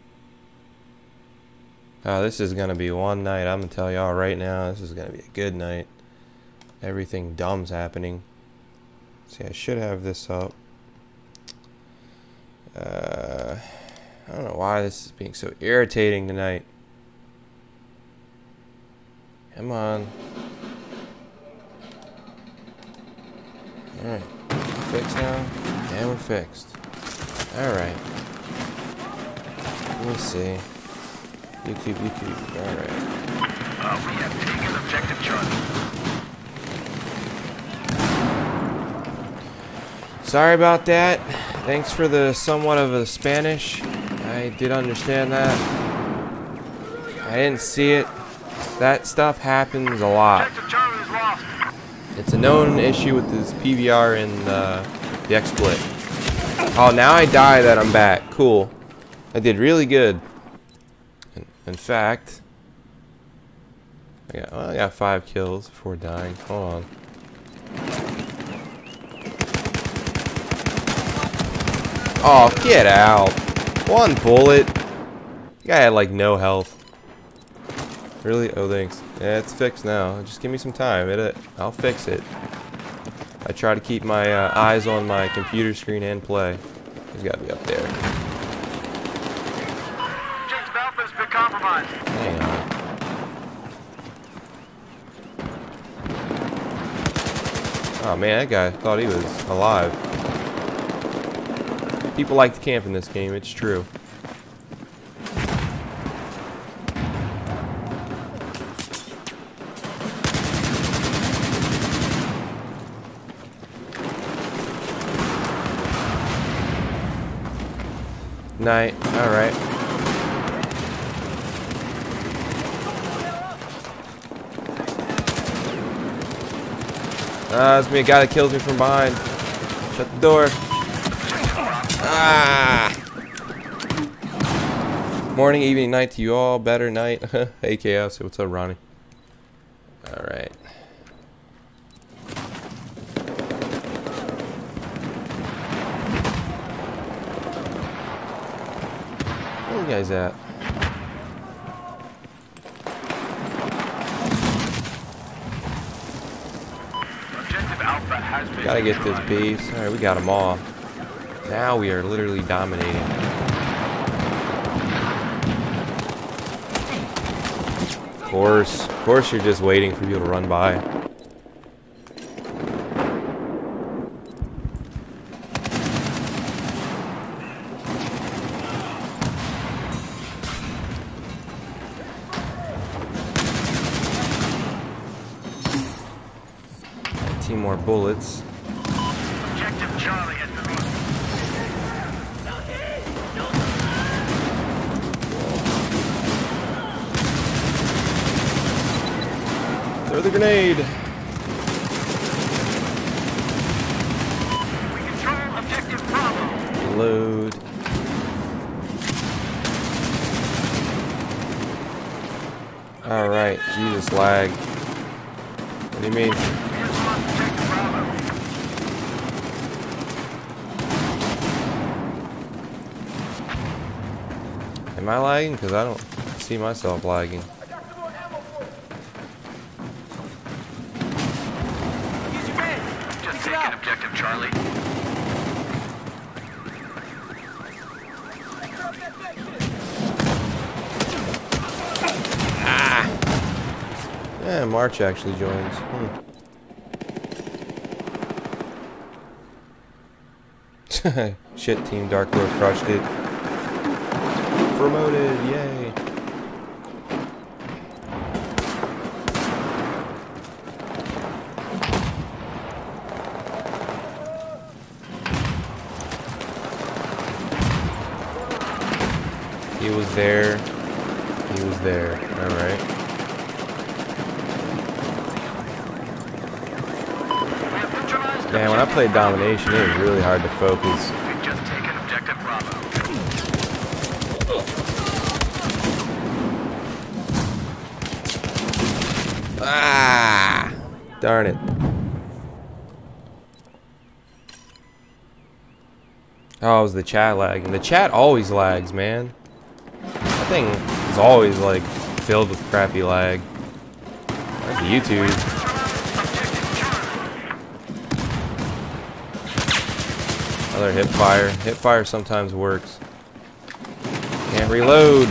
Oh, this is going to be one night. I'm going to tell y'all right now. This is going to be a good night. Everything dumb's happening. See, I should have this up. Uh, I don't know why this is being so irritating tonight. Come on. Alright. Fixed now? Yeah, we're fixed. Alright. Let me see. YouTube, YouTube. Alright. Uh, we have taken objective Charlie. Sorry about that. Thanks for the somewhat of a Spanish. I did understand that. I didn't see it. That stuff happens a lot. Objective Charlie is lost. It's a known issue with this P V R and uh, the XSplit. Oh, now I die that I'm back. Cool. I did really good. In, in fact, I got, well, I got five kills before dying. Hold on. Oh, get out. One bullet. The guy had like no health. Really? Oh, thanks. Yeah, it's fixed now. Just give me some time. It, I'll fix it. I try to keep my uh, eyes on my computer screen and play. He's got to be up there. Objective Alpha has been compromised. Hang on. Oh man, that guy thought he was alive. People like to camp in this game, it's true. Night, alright. Ah, it's me, a guy that kills me from behind. Shut the door. Ah! Morning, evening, night to you all. Better night. Hey, Chaos. What's up, Ronnie? Alright. Where are you guys at? Objective Alpha has been Gotta get this neutralized. beast. Alright, we got them all. Now we are literally dominating. course. Of course you're just waiting for people to run by. nineteen more bullets. Objective Charlie has been lost. Throw the grenade. We control objective Bravo. Reload. Alright, Jesus lag. What do you mean? We have lost objective Bravo. Am I lagging? Because I don't see myself lagging. Just taking objective Charlie. Yeah, March actually joins. Hmm. Shit, Team Dark Lord crushed it. Promoted, yay. He was there. He was there. Alright. Man, when I played Domination, it was really hard to focus. We've just taken objective Bravo. Ah! Darn it. Oh, it was the chat lagging. The chat always lags, man. That thing is always, like, filled with crappy lag. That's YouTube. Another hip fire. Hip fire sometimes works. Can't reload.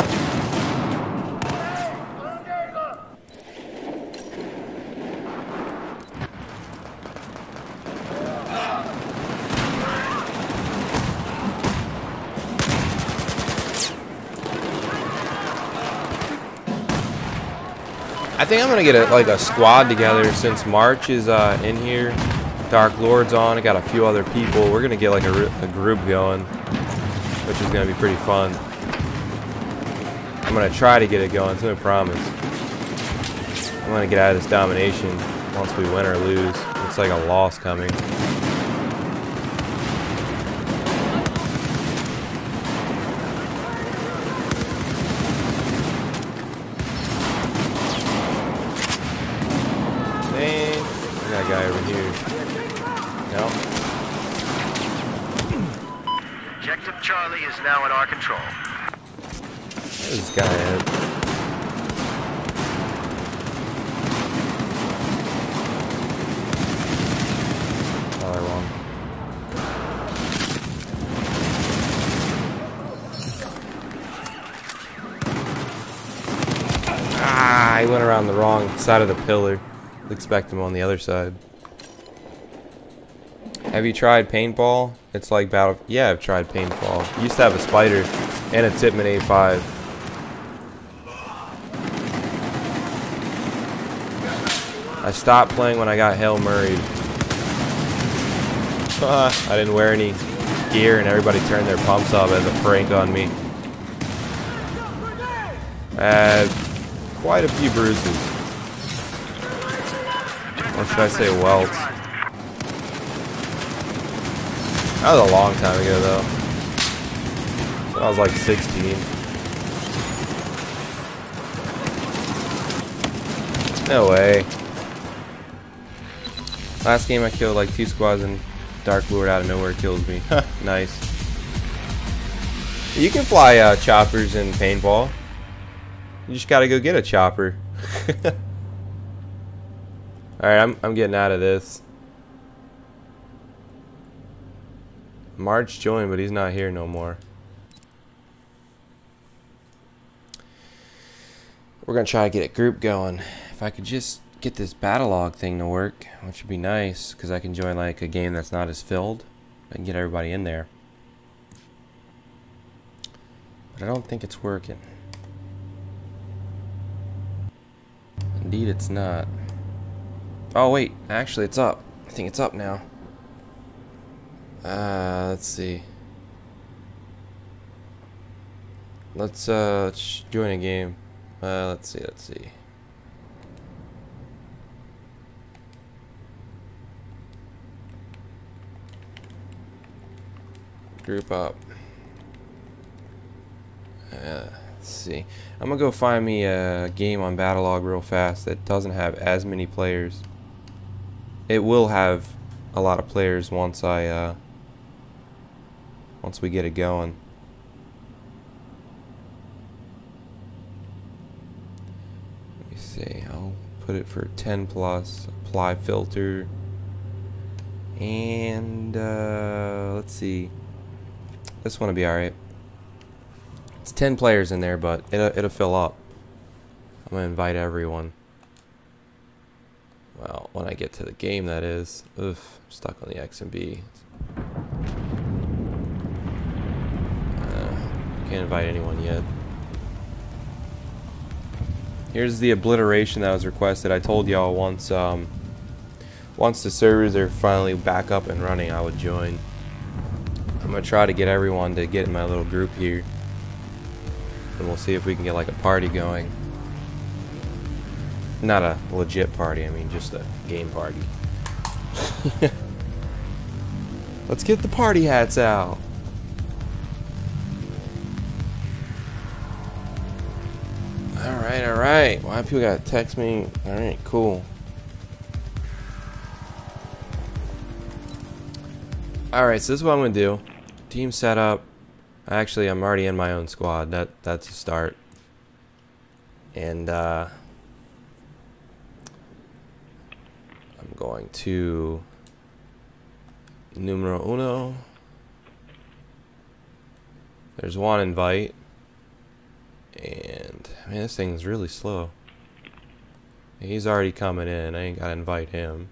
I think I'm gonna get a, like a squad together since March is uh, in here. Dark Lord's on. I got a few other people. We're gonna get like a, a group going, which is gonna be pretty fun. I'm gonna try to get it going. It's no promise. I'm gonna get out of this domination once we win or lose. Looks like a loss coming. Dang, that guy over here. No. Objective Charlie is now in our control. Where's this guy at? Oh, they're wrong. Ah, he went around the wrong side of the pillar. Expect him on the other side. Have you tried paintball? It's like battle. Yeah, I've tried paintball. Used to have a spider and a Tipman A five. I stopped playing when I got Hail Murray'd. I didn't wear any gear and everybody turned their pumps up as a prank on me. I had quite a few bruises. Or should I say welts? That was a long time ago, though. So I was like sixteen. No way. Last game I killed like two squads and Dark Lord out of nowhere kills me. Nice. You can fly uh, choppers in paintball. You just gotta go get a chopper. Alright, I'm, I'm getting out of this. March joined, but he's not here no more. we're gonna try to get a group going. If I could just get this battle log thing to work, which would be nice, because I can join like a game that's not as filled. I can get everybody in there. But I don't think it's working. Indeed, it's not. Oh wait, actually, it's up. I think it's up now. Uh, let's see. Let's uh let's join a game. Uh, let's see. Let's see. Group up. Uh, let's see. I'm gonna go find me a game on Battlelog real fast that doesn't have as many players. It will have a lot of players once I uh, once we get it going. Let me see. I'll put it for ten plus. Apply filter. And uh, let's see. This one will be alright. It's ten players in there, but it'll, it'll fill up. I'm going to invite everyone. Well, when I get to the game, that is. Oof, I'm stuck on the X M B. Uh, can't invite anyone yet. Here's the obliteration that was requested. I told y'all once, um, once the servers are finally back up and running, I would join. I'm gonna try to get everyone to get in my little group here, and we'll see if we can get like a party going. Not a legit party, I mean just a game party. Let's get the party hats out. Alright, alright. Why people gotta text me? Alright, cool. Alright, so this is what I'm gonna do. Team setup. Actually, I'm already in my own squad. That that's a start. And uh, I'm going to numero uno. There's one invite. And man, this thing's really slow. He's already coming in. I ain't gotta invite him.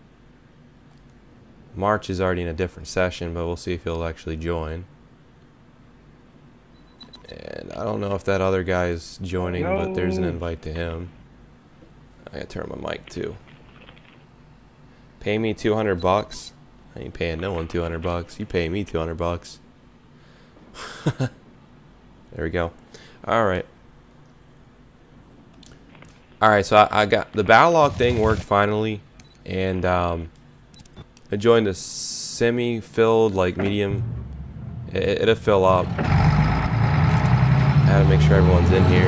March is already in a different session, but we'll see if he'll actually join. And I don't know if that other guy is joining, no. But there's an invite to him. I gotta turn my mic too. Pay me two hundred bucks. I ain't paying no one two hundred bucks. You pay me two hundred bucks. There we go. All right. All right. So I, I got the battle log thing worked finally, and um. I joined a semi-filled, like medium. It, it'll fill up. I gotta make sure everyone's in here.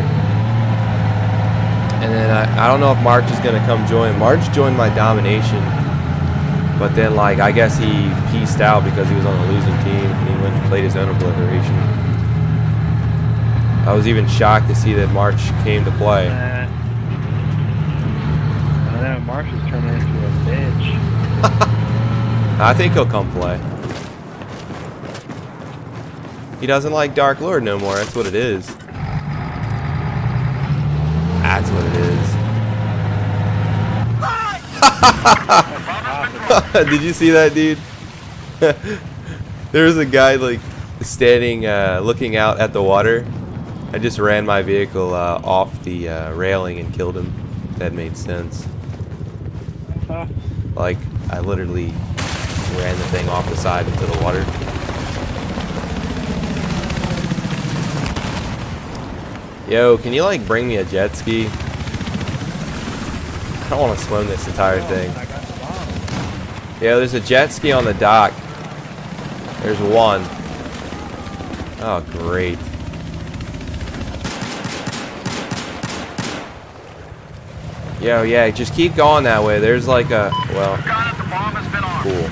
And then I, I don't know if March is gonna come join. March joined my domination, but then like I guess he pieced out because he was on a losing team and he went and played his own obliteration. I was even shocked to see that March came to play. Uh, I know March is turning into a bitch. I think he'll come play. He doesn't like Dark Lord no more. That's what it is. That's what it is. Did you see that, dude? There was a guy like standing, uh, looking out at the water. I just ran my vehicle uh, off the uh, railing and killed him. That made sense. Like I literally ran the thing off the side into the water. Yo, can you like bring me a jet ski? I don't want to swim this entire thing. Yeah, there's a jet ski on the dock. There's one. Oh, great. Yo, yeah, just keep going that way. There's like a, well, cool.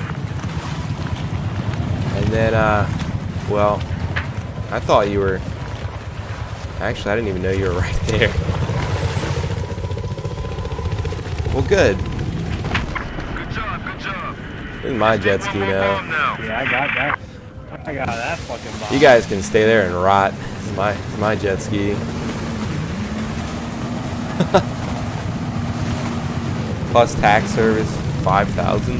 And then, uh, well, I thought you were, actually, I didn't even know you were right there. Well, good. Good job, good job. This is my jet ski now. Yeah, I got that. I got that fucking bomb. You guys can stay there and rot. This is my, my jet ski. Plus tax service, five thousand.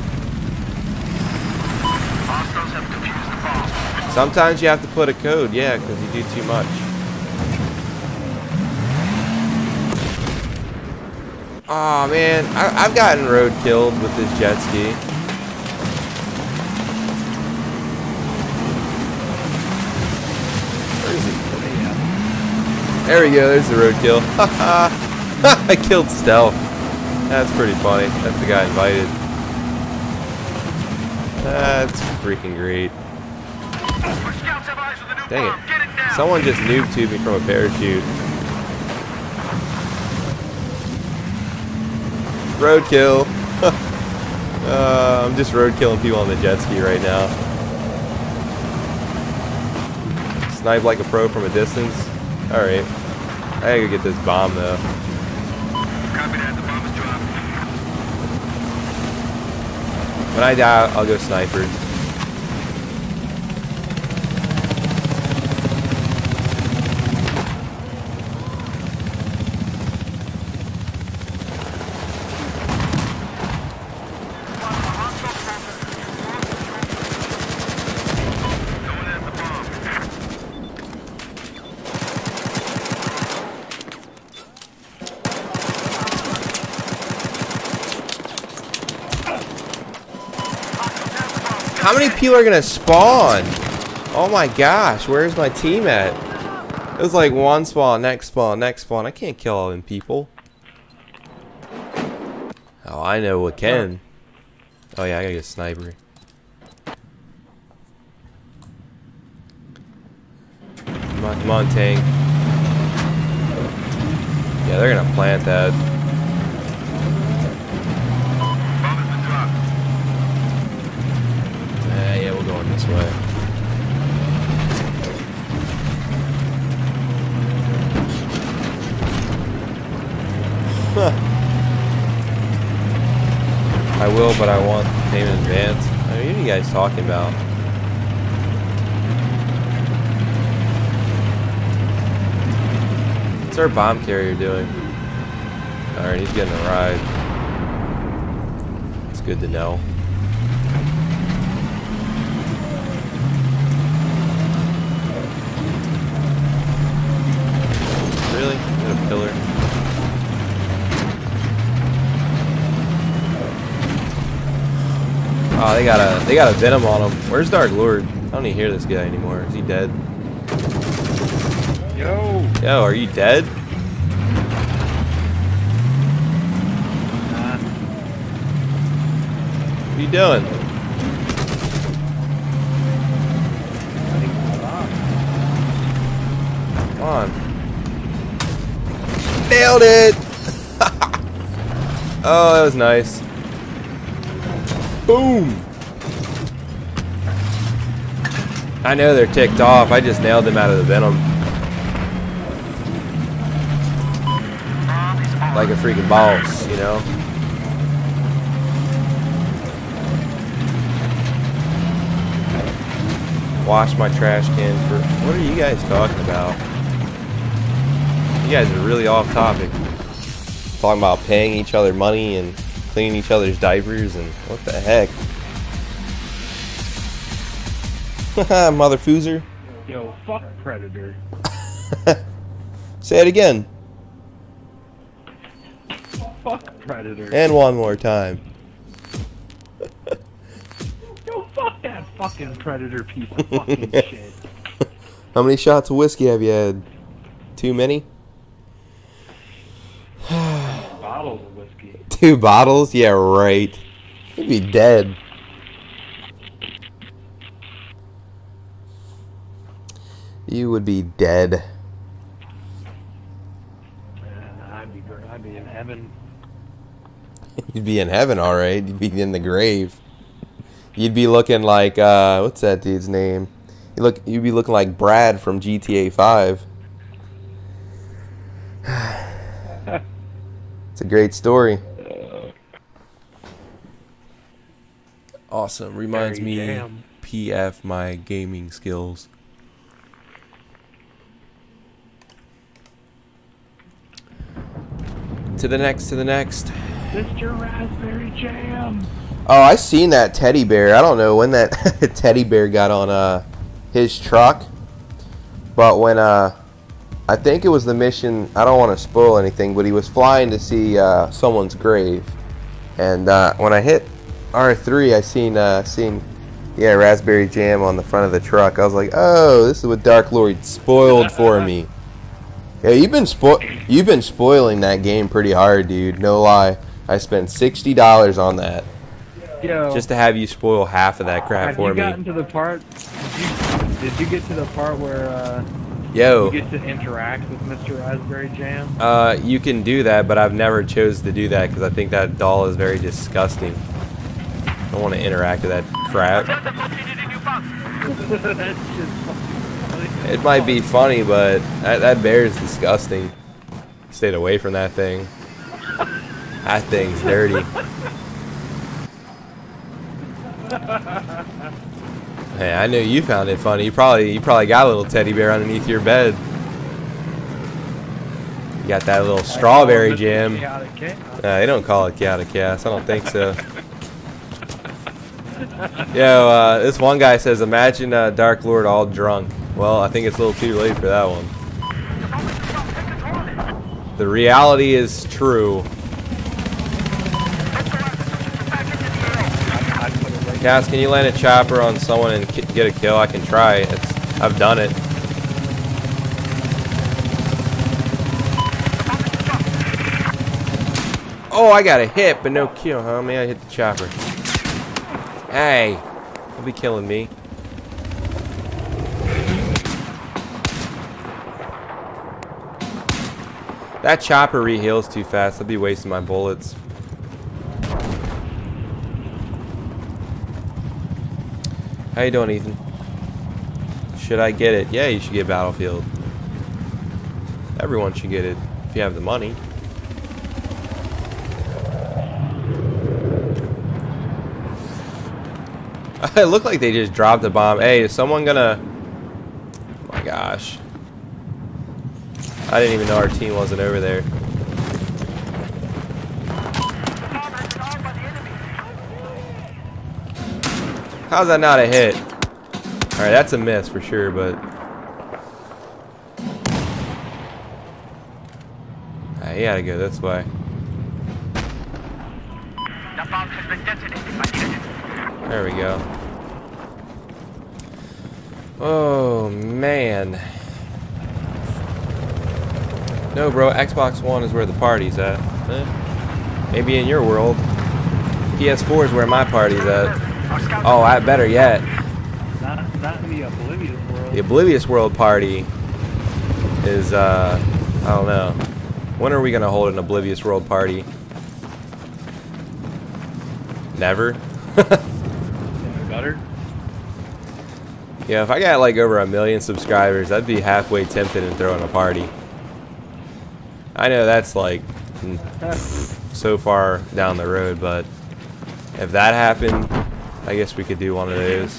Hostiles have defused the bomb. Sometimes you have to put a code, yeah, because you do too much. Aw, man, I, I've gotten road killed with this jet ski. Where is he? There we go, there's the road kill. I killed Stealth. That's pretty funny. That's the guy invited. That's freaking great. Our scouts have eyes on the new Dang bomb. Get it it. now. Someone just noob tubed me from a parachute. Roadkill. uh, I'm just roadkilling people on the jet ski right now. Snipe like a pro from a distance. Alright. I gotta go get this bomb though. Copy that. The bomb is dropped. When I die, I'll go sniper. How many people are gonna spawn? Oh my gosh, where's my team at? It was like one spawn, next spawn, next spawn. I can't kill all them people. Oh, I know what can. Oh yeah, I gotta get a sniper. Come on, come on, tank. Yeah, they're gonna plant that. Going this way. Huh. I will, but I want payment in advance. I mean, what are you guys talking about? What's our bomb carrier doing? Alright, he's getting a ride. It's good to know. Really? Got a pillar. Oh, they got a they got a venom on him. Where's Dark Lord? I don't even hear this guy anymore. Is he dead? Yo. Yo, are you dead? Nah. What are you doing? Come on. Nailed it! Oh, that was nice. Boom! I know they're ticked off. I just nailed them out of the venom. Like a freaking boss, you know? Wash my trash can for... What are you guys talking about? You guys are really off topic. Talking about paying each other money and cleaning each other's diapers and what the heck? Mother Foozer. Yo, fuck Predator. Say it again. Fuck Predator. And one more time. Yo, fuck that fucking Predator piece of fucking shit. How many shots of whiskey have you had? Too many? Bottles of whiskey. Two bottles? Yeah, right. You'd be dead. You would be dead. Man, I'd be great. I'd be in heaven. You'd be in heaven, alright. You'd be in the grave. You'd be looking like, uh, what's that dude's name? You look, you'd be looking like Brad from G T A five. It's a great story. Awesome. Reminds Very me, damn. P F my gaming skills. To the next, to the next. Mister Raspberry Jam. Oh, I seen that teddy bear. I don't know when that teddy bear got on uh his truck, but when uh I think it was the mission. I don't want to spoil anything, but he was flying to see uh, someone's grave, and uh, when I hit R three, I seen uh, seen yeah Raspberry Jam on the front of the truck. I was like, oh, this is what Dark Lord spoiled for me. Yeah, you've been spo you've been spoiling that game pretty hard, dude. No lie. I spent sixty dollars on that. Yo, Just to have you spoil half of that crap have for you me. gotten to the part? Did you, did you get to the part where uh, Yo. you get to interact with Mister Raspberry Jam? Uh, you can do that, but I've never chose to do that because I think that doll is very disgusting. I don't want to interact with that crap. That's just funny. It might be funny, but that, that bear is disgusting. Stayed away from that thing. That thing's dirty. Hey, I knew you found it funny. You probably you probably got a little teddy bear underneath your bed. You got that little strawberry jam. Uh, they don't call it chaotic chaos. I don't think so. Yo, uh, this one guy says, imagine uh, Dark Lord all drunk. Well, I think it's a little too late for that one. The reality is true. Cass, can you land a chopper on someone and ki get a kill? I can try. It's, I've done it. Oh, I got a hit, but no kill, huh? Man, I hit the chopper. Hey, you'll be killing me. That chopper re-heals too fast. I'll be wasting my bullets. How you doing, Ethan? Should I get it? Yeah, you should get Battlefield. Everyone should get it if you have the money. It looked like they just dropped a bomb. Hey, is someone gonna... Oh my gosh. I didn't even know our team wasn't over there. How's that not a hit? Alright, that's a miss for sure, but... Right, you gotta go this way. There we go. Oh, man. No, bro, Xbox One is where the party's at. Eh? Maybe in your world. P S four is where my party's at. Oh, I better yet. Not, not in the Oblivious world. The Oblivious World party is, uh, I don't know. When are we gonna hold an Oblivious World party? Never? In the gutter? Yeah, if I got like over a million subscribers, I'd be halfway tempted in throwing a party. I know that's like so far down the road, but if that happened, I guess we could do one of those.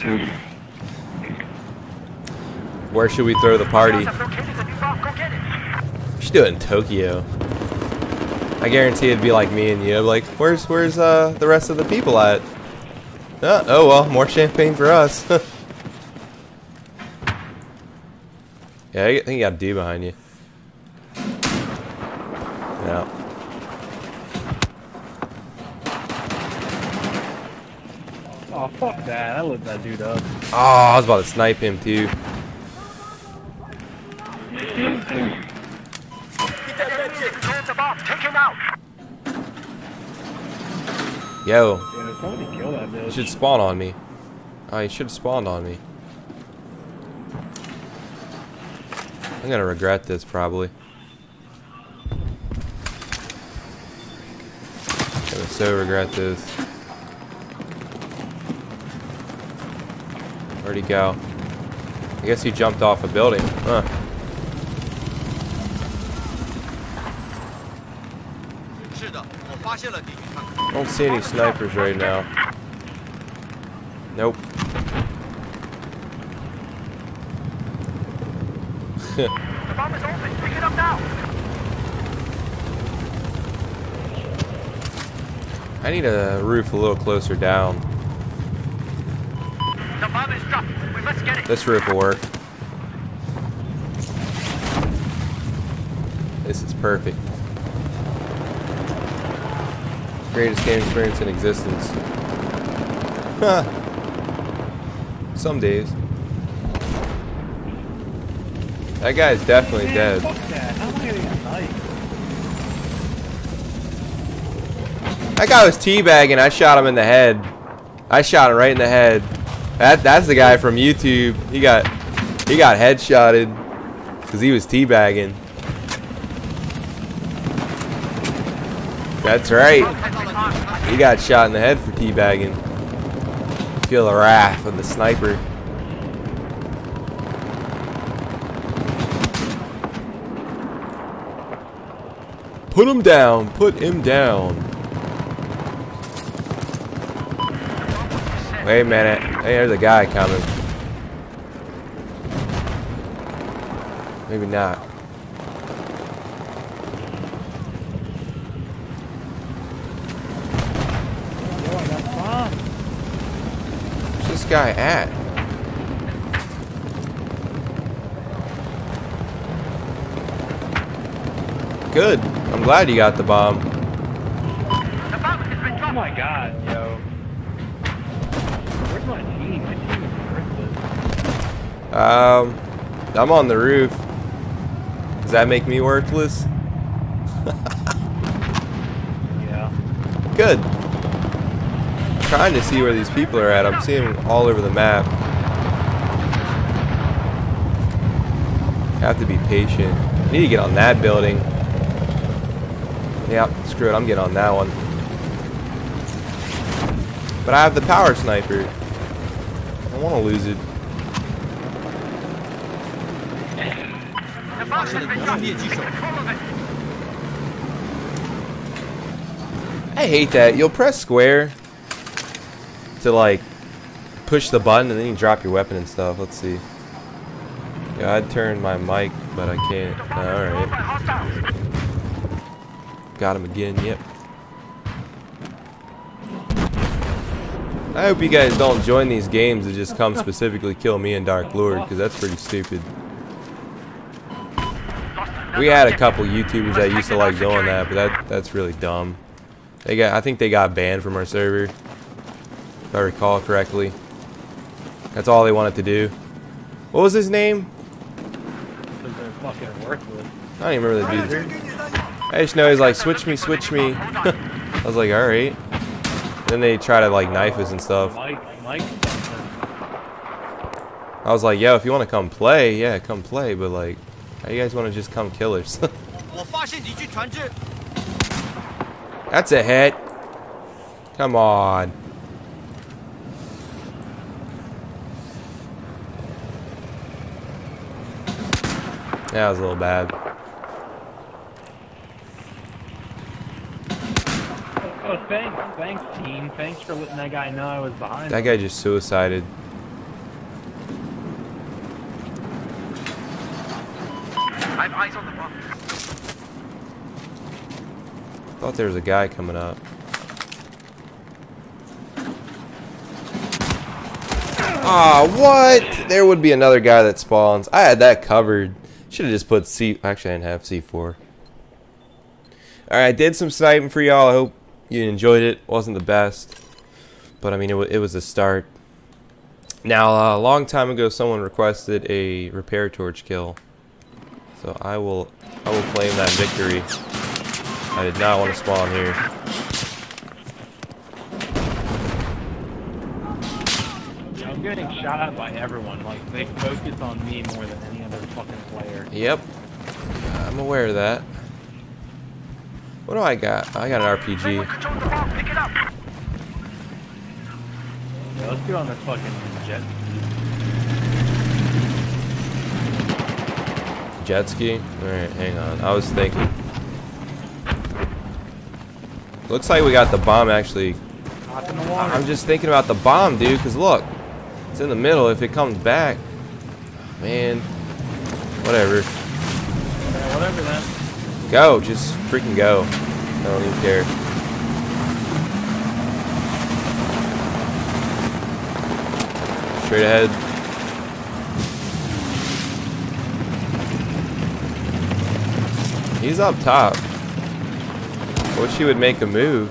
Where should we throw the party? We should do it in Tokyo. I guarantee it'd be like me and you. Like, where's where's uh the rest of the people at? Uh, oh well, more champagne for us. Yeah, I think you got a D behind you. Yeah. Oh, fuck that. I lit that dude up. Oh, I was about to snipe him too. Yo. Yeah, somebody kill that bitch. He should spawn on me. Oh, he should have spawned on me. I'm gonna regret this probably. I'm gonna so regret this. Where'd he go? I guess he jumped off a building. Huh. I don't see any snipers right now. Nope. I need a roof a little closer down. The bomb is dropped. We must get it. This roof will work. This is perfect. Greatest game experience in existence. Huh. Some days. That guy is definitely Man, dead. fuck that. How am I getting a knife? That guy was teabagging. I shot him in the head. I shot him right in the head. That that's the guy from YouTube. He got he got headshotted because he was teabagging. That's right. He got shot in the head for teabagging. Feel the wrath of the sniper. Put him down. Put him down. Wait a minute. Hey, there's a guy coming. Maybe not. Yo, I got bombed. Where's this guy at? Good. I'm glad you got the bomb. The bomb has been Oh dropped. my god, yo. Where's my team? My team is worthless. Um, I'm on the roof. Does that make me worthless? Yeah. Good. I'm trying to see where these people are at. I'm seeing them all over the map. Have to be patient. I need to get on that building. Yeah, screw it. I'm getting on that one. But I have the power sniper. I don't want to lose it. The bomb has been dropped. Take control of it. I hate that. You'll press square to like push the button and then you drop your weapon and stuff. Let's see. Yeah, I'd turn my mic, but I can't. The bomb has been Alright. by hostiles. Got him again, yep. I hope you guys don't join these games that just come specifically kill me and Dark Lord, because that's pretty stupid. We had a couple YouTubers that used to like doing that, but that that's really dumb. They got I think they got banned from our server, if I recall correctly. That's all they wanted to do. What was his name? Because they're fucking worthless. I don't even remember the dude. I just know he's like, switch me, switch me. I was like, alright. Then they try to like knife us and stuff. Mike, Mike, I was like, yo, if you want to come play, yeah, come play. But like, how you guys want to just come kill us? That's a hit. Come on. That was a little bad. oh, thanks, thanks, team. Thanks for letting that guy know I was behind That him. guy just suicided. I have eyes on the bomb. Thought there was a guy coming up. Ah, what? There would be another guy that spawns. I had that covered. Should have just put C. Actually, I didn't have C four. Alright, I did some sniping for y'all. I hope you enjoyed it. Wasn't the best. But, I mean, it, w it was a start. Now, uh, a long time ago, someone requested a repair torch kill. So, I will, I will claim that victory. I did not want to spawn here. Yeah, I'm getting shot at by everyone. Like, they focus on me more than any other fucking player. Yep. I'm aware of that. What do I got? I got an R P G. Someone control the bomb. Pick it up. Yeah, let's get on this fucking jet. Jet ski? Alright, hang on. I was thinking. Looks like we got the bomb actually. Hop in the water. I'm just thinking about the bomb, dude, because look. It's in the middle. If it comes back. Man. Whatever. Yeah, whatever then. Go. Just freaking go. I don't even care. straight ahead. He's up top. Wish he would make a move.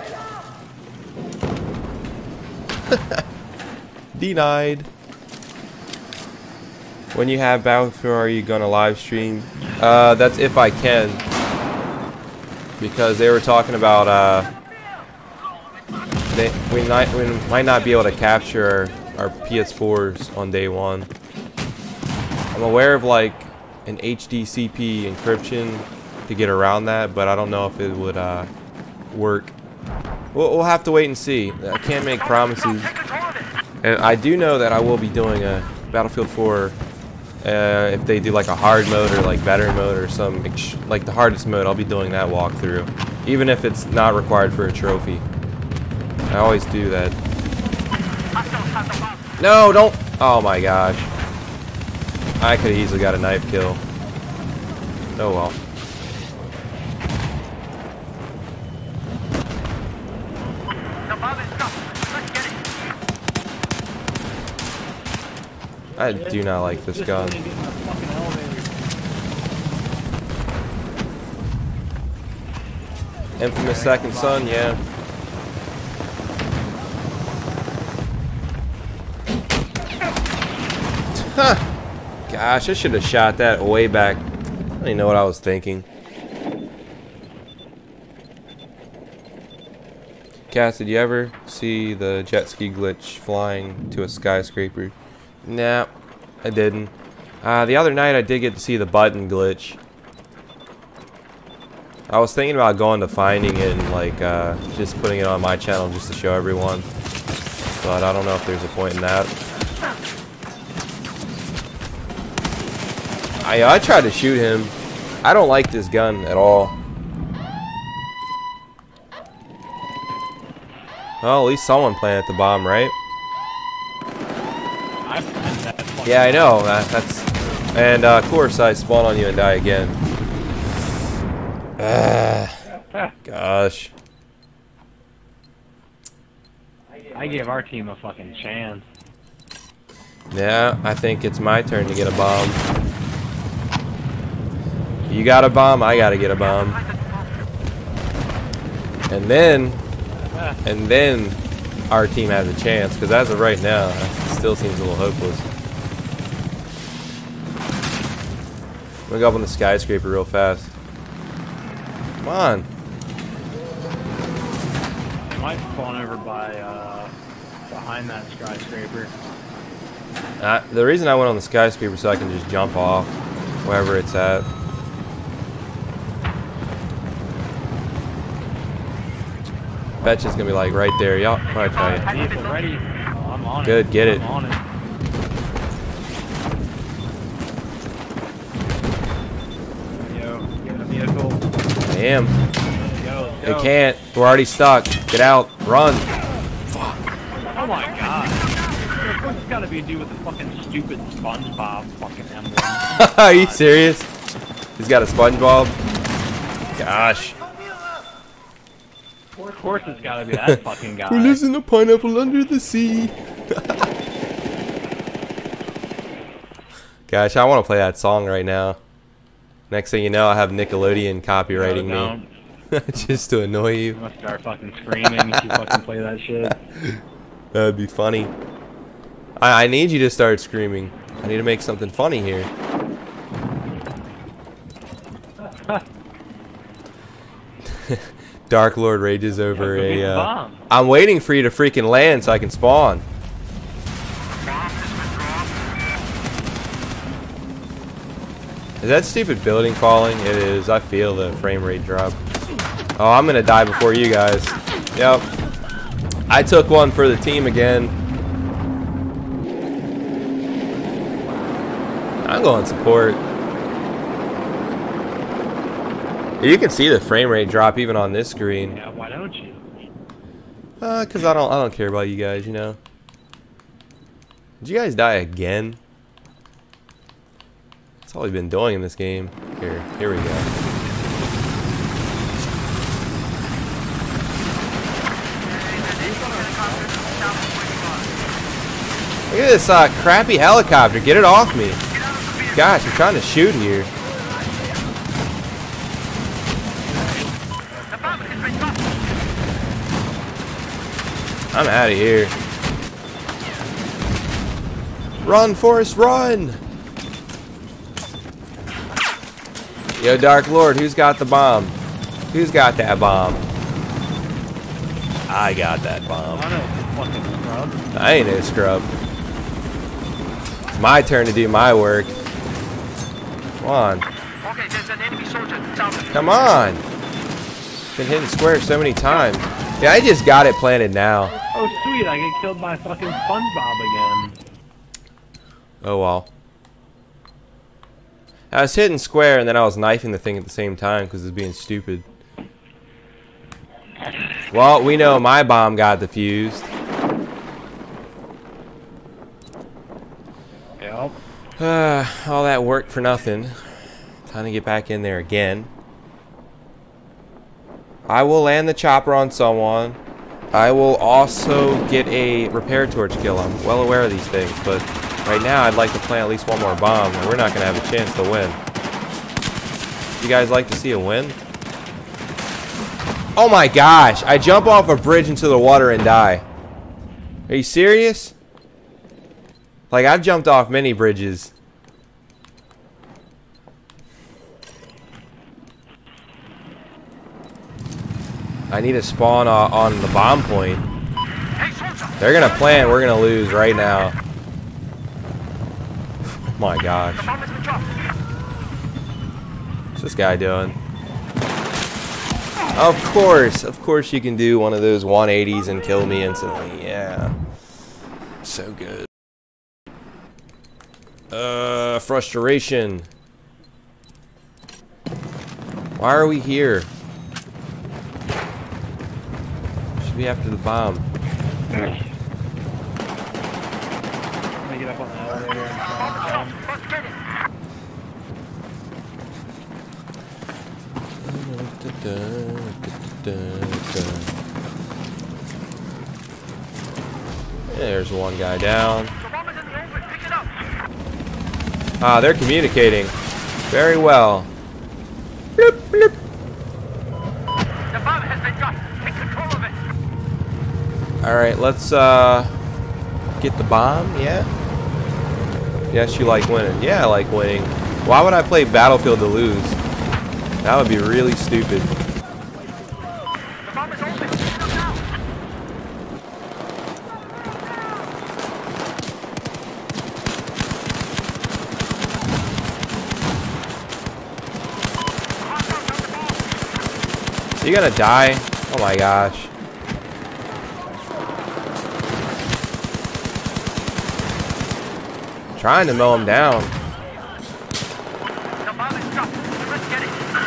Denied. When you have Battlefield, are you gonna live stream? Uh, that's if I can. Because they were talking about uh, they, we might we might not be able to capture our, our P S fours on day one. I'm aware of like an H D C P encryption to get around that, but I don't know if it would uh, work. We'll, we'll have to wait and see. I can't make promises. And I do know that I will be doing a Battlefield four. Uh, if they do like a hard mode or like veteran mode or some ex like the hardest mode, I'll be doing that walkthrough, even if it's not required for a trophy. I always do that. No, don't! Oh my gosh, I could have easily got a knife kill. Oh well. I do not like this gun. Infamous Second Son, yeah. Huh. Gosh, I should have shot that way back. I don't even know what I was thinking. Cass, did you ever see the jet ski glitch flying to a skyscraper? Nah, I didn't. Uh, the other night I did get to see the button glitch. I was thinking about going to finding it and like uh, just putting it on my channel just to show everyone. But I don't know if there's a point in that. I, I tried to shoot him. I don't like this gun at all. Well, at least someone planted the bomb, right? Yeah, I know. That, that's and uh, of course I spawn on you and die again. Ah, gosh. I gave our team a fucking chance. Yeah, I think it's my turn to get a bomb. You got a bomb, I gotta get a bomb. And then, and then our team has a chance, because as of right now, it still seems a little hopeless. I'm gonna go up on the skyscraper real fast. Come on. I might spawn over by, uh, behind that skyscraper. Uh, the reason I went on the skyscraper so I can just jump off wherever it's at. Bet you it's gonna be like right there. Y'all, what I tell you. Vehicle ready. Oh, I'm on Good, it. get it. I'm on it. Yo, get a vehicle. I am. Go, They go. can't. We're already stuck. Get out. Run. Oh my god. What's gotta be to do with the fucking stupid SpongeBob fucking emblem? Are you serious? He's got a SpongeBob? Gosh. Of course it's gotta be that fucking guy. We're listening to Pineapple Under the Sea. Gosh, I want to play that song right now. Next thing you know, I have Nickelodeon copywriting No, me. Just to annoy you. You must start fucking screaming if you fucking play that shit. That'd be funny. I, I need you to start screaming. I need to make something funny here. Dark Lord rages over Yeah, go a. get the Uh, bomb. I'm waiting for you to freaking land so I can spawn. Is that stupid building falling? It is. I feel the frame rate drop. Oh, I'm gonna die before you guys. Yep. I took one for the team again. I'm going support. You can see the frame rate drop even on this screen. Yeah, why don't you? Uh, cause I don't, I don't care about you guys, you know. Did you guys die again? That's all we've been doing in this game. Here, here we go. I at this uh, crappy helicopter. Get it off me. Gosh, I'm trying to shoot here. I'm out of here. Run, Forrest, run! Yo, Dark Lord, who's got the bomb? Who's got that bomb? I got that bomb. I know, fucking scrub. I ain't no scrub. It's my turn to do my work. Come on. Okay, there's an enemy soldier south of you. Come on. Been hitting square so many times. Yeah, I just got it planted now. Oh, sweet, I get killed by fucking SpongeBob again. Oh well. I was hitting square and then I was knifing the thing at the same time because it's being stupid. Well, we know my bomb got defused. Yep. Uh, all that work for nothing. Time to get back in there again. I will land the chopper on someone. I will also get a repair torch kill. I'm well aware of these things, but right now I'd like to plant at least one more bomb, and we're not going to have a chance to win. You guys like to see a win? Oh my gosh! I jump off a bridge into the water and die. Are you serious? Like, I've jumped off many bridges. I need to spawn uh, on the bomb point. They're gonna plant, we're gonna lose right now. Oh my gosh. What's this guy doing? Of course, of course you can do one of those one eighties and kill me instantly. Yeah. So good. Uh, frustration. Why are we here? Should be after the bomb. Let me get up on the elevator and try and There's one guy down. Ah, they're communicating very well. Bloop, bloop. The bomb has been dropped. Take control of it. All right, let's uh, get the bomb. Yeah. Yes, you like winning. Yeah, I like winning. Why would I play Battlefield to lose? That would be really stupid. The bomb is open. Shoot now. You gonna die? Oh my gosh. Trying to mow him down. The bomb is dropped. Let's get it.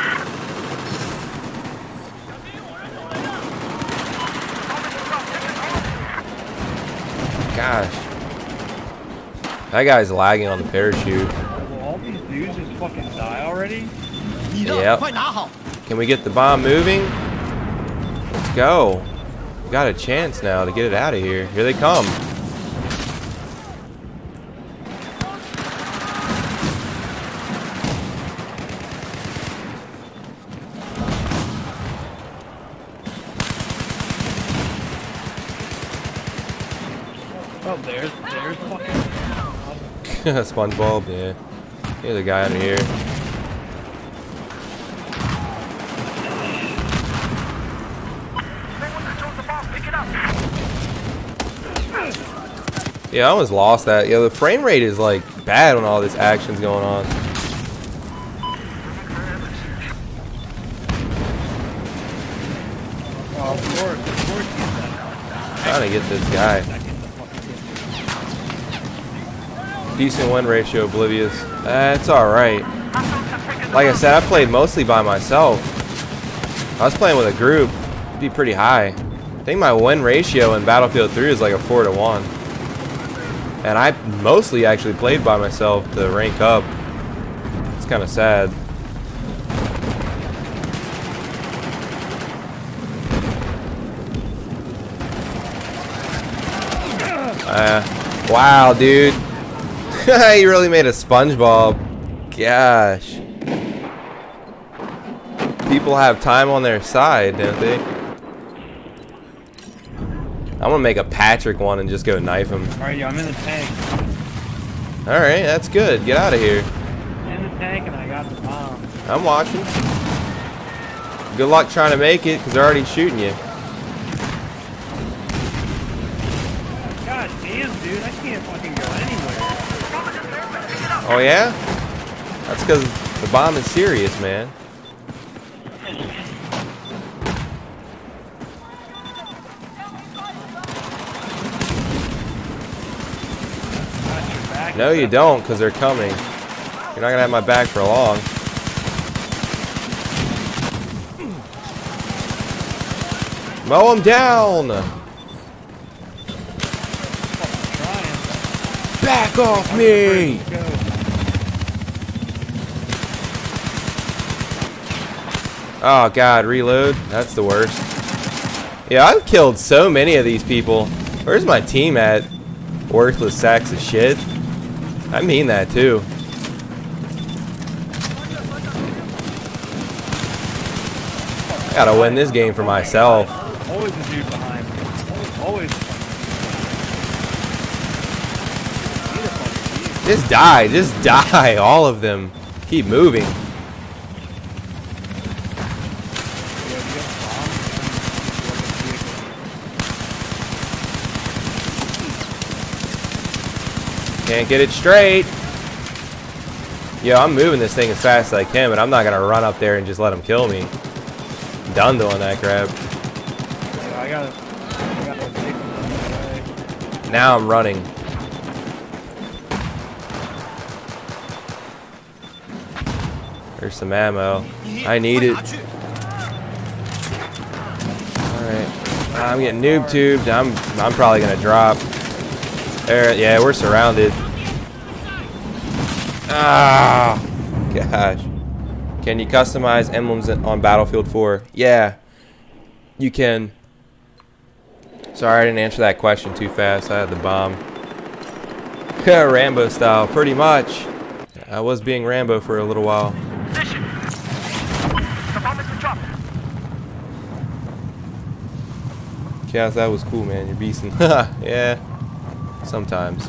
Gosh. That guy's lagging on the parachute. Will all these dudes just fucking die already? Yep. Can we get the bomb moving? Let's go. We got a chance now to get it out of here. Here they come. Oh, there's, there's fucking... SpongeBob, yeah. Here's a guy under here. Yeah, I almost lost that. Yeah, the frame rate is like bad when all this action's going on. Oh, of course, of course he's that. Trying to get this guy. Decent win ratio, Oblivious. That's alright. Like I said, I played mostly by myself. If I was playing with a group, it'd be pretty high. I think my win ratio in Battlefield three is like a four to one. And I mostly actually played by myself to rank up. It's kind of sad. Uh, Wow, dude. He really made a SpongeBob. Gosh. People have time on their side, don't they? I'm gonna make a Patrick one and just go knife him. Alright, yo, I'm in the tank. Alright, that's good. Get out of here. I'm in the tank and I got the bomb. I'm watching. Good luck trying to make it, because they're already shooting you. God damn, dude, I can't fucking go anywhere. Oh yeah? That's because the bomb is serious, man. No, you don't, because they're coming. You're not going to have my back for long. Mow him down! Back off me! Oh god, reload? That's the worst. Yeah, I've killed so many of these people. Where's my team at? Worthless sacks of shit. I mean that too. Gotta win this game for myself. Always a dude behind me. Always. Just die, just die, all of them. Keep moving. Can't get it straight. Yo, I'm moving this thing as fast as I can, but I'm not gonna run up there and just let him kill me. I'm done doing that crap. Yeah, I gotta, I gotta take him away. Now I'm running. There's some ammo. I need it. Alright. I'm getting noob tubed. I'm I'm probably gonna drop. There, yeah, we're surrounded. Ah, gosh. Can you customize emblems on Battlefield four? Yeah, you can. Sorry, I didn't answer that question too fast. I had the bomb. Rambo style, pretty much. I was being Rambo for a little while. Mission. The bomb has been dropped. Chaos, that was cool, man. You're beasting. Yeah, sometimes.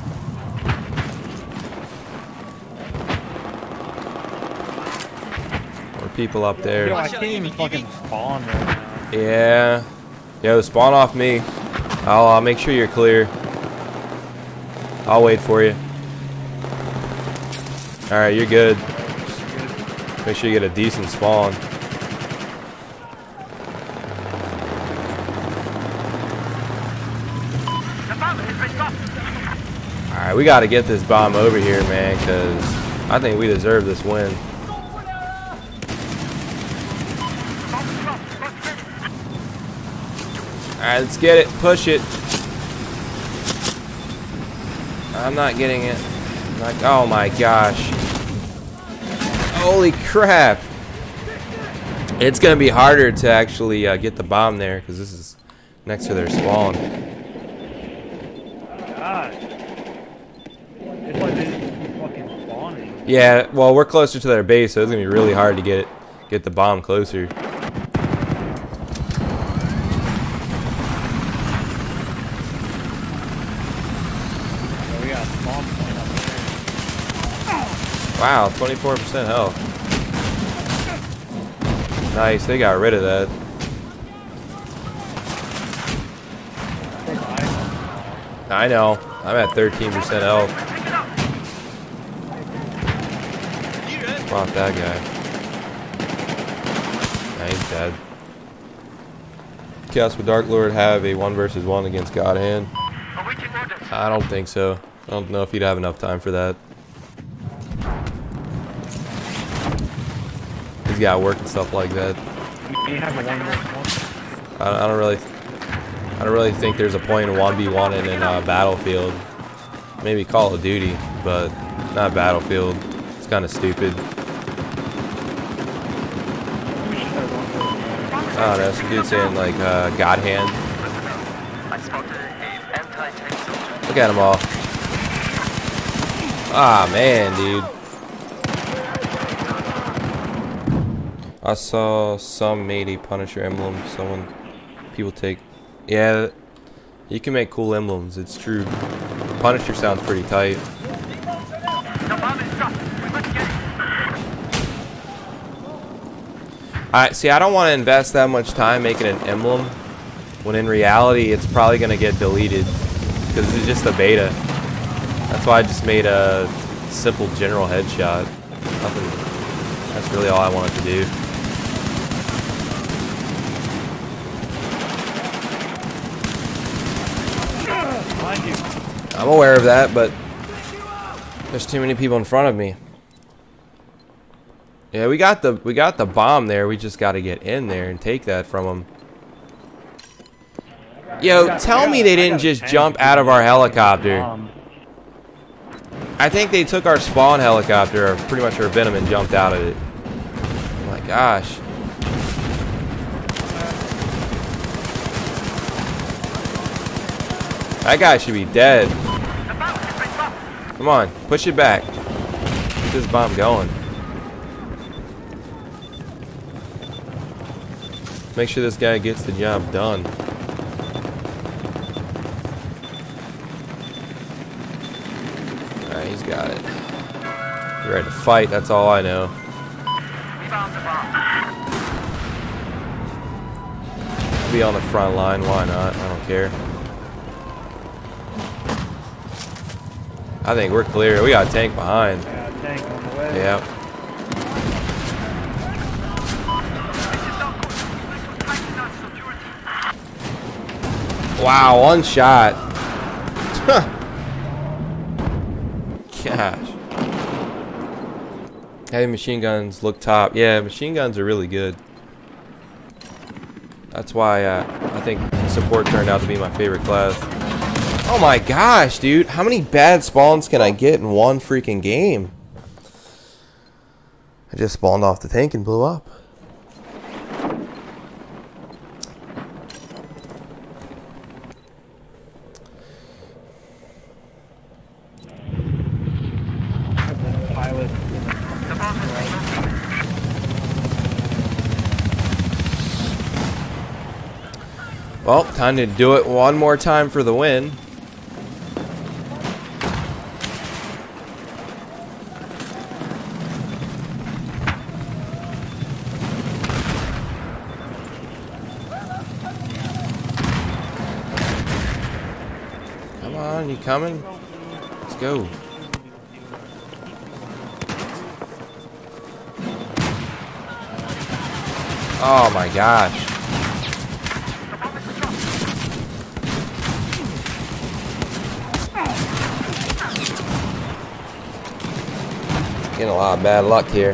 People up there. Yo, I can't even fucking spawn right now. Yeah. Yo, spawn off me. I'll, I'll make sure you're clear. I'll wait for you. Alright, you're good. Make sure you get a decent spawn. Alright, we gotta get this bomb over here, man, because I think we deserve this win. Alright, let's get it. Push it. I'm not getting it. Like, oh my gosh. Holy crap. It's going to be harder to actually uh, get the bomb there because this is next to their spawn. God. It's like they just keep fucking spawning. Yeah, well, we're closer to their base, so it's going to be really hard to get it, get the bomb closer. Wow, twenty-four percent health. Nice, they got rid of that. I know, I'm at thirteen percent health. Spot that guy. Nah, he's dead. Chaos with Dark Lord have a one versus one against God Hand? I don't think so. I don't know if he'd have enough time for that. He's got work and stuff like that. I, I don't really, I don't really think there's a point in one v one in uh, Battlefield. Maybe Call of Duty, but not Battlefield. It's kind of stupid. I don't know. Some dude saying like uh, God Hand. I spotted an anti-tank soldier. Look at them all. Ah, man, dude. I saw some made a Punisher emblem. Someone, people take. Yeah, you can make cool emblems. It's true. Punisher sounds pretty tight. I see. I don't want to invest that much time making an emblem, when in reality it's probably gonna get deleted because it's just a beta. That's why I just made a simple general headshot. Nothing. That's really all I wanted to do. I'm aware of that, but there's too many people in front of me. Yeah, we got the we got the bomb there. We just got to get in there and take that from them. Yo, tell me they didn't just jump out of our helicopter. I think they took our spawn helicopter, or pretty much our Venom, and jumped out of it. Oh my gosh. That guy should be dead. Come on, push it back. Get this bomb going. Make sure this guy gets the job done. Alright, he's got it. You're ready to fight, that's all I know. Be on the front line, why not? I don't care. I think we're clear. We got a tank behind. Yeah, a tank on the way. Yeah. Wow, one shot. Gosh. Heavy machine guns look top. Yeah, machine guns are really good. That's why uh, I think support turned out to be my favorite class. Oh my gosh, dude. How many bad spawns can I get in one freaking game? I just spawned off the tank and blew up. Pilot. Well, time to do it one more time for the win. Come on, you coming? Let's go. Oh my gosh. Getting a lot of bad luck here.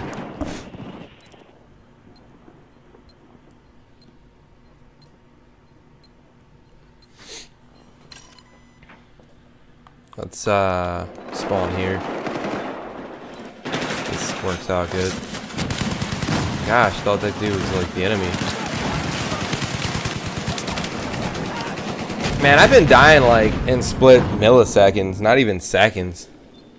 Let's uh, spawn here. This works out good. Gosh, thought that dude was like the enemy. Man, I've been dying like in split milliseconds, not even seconds.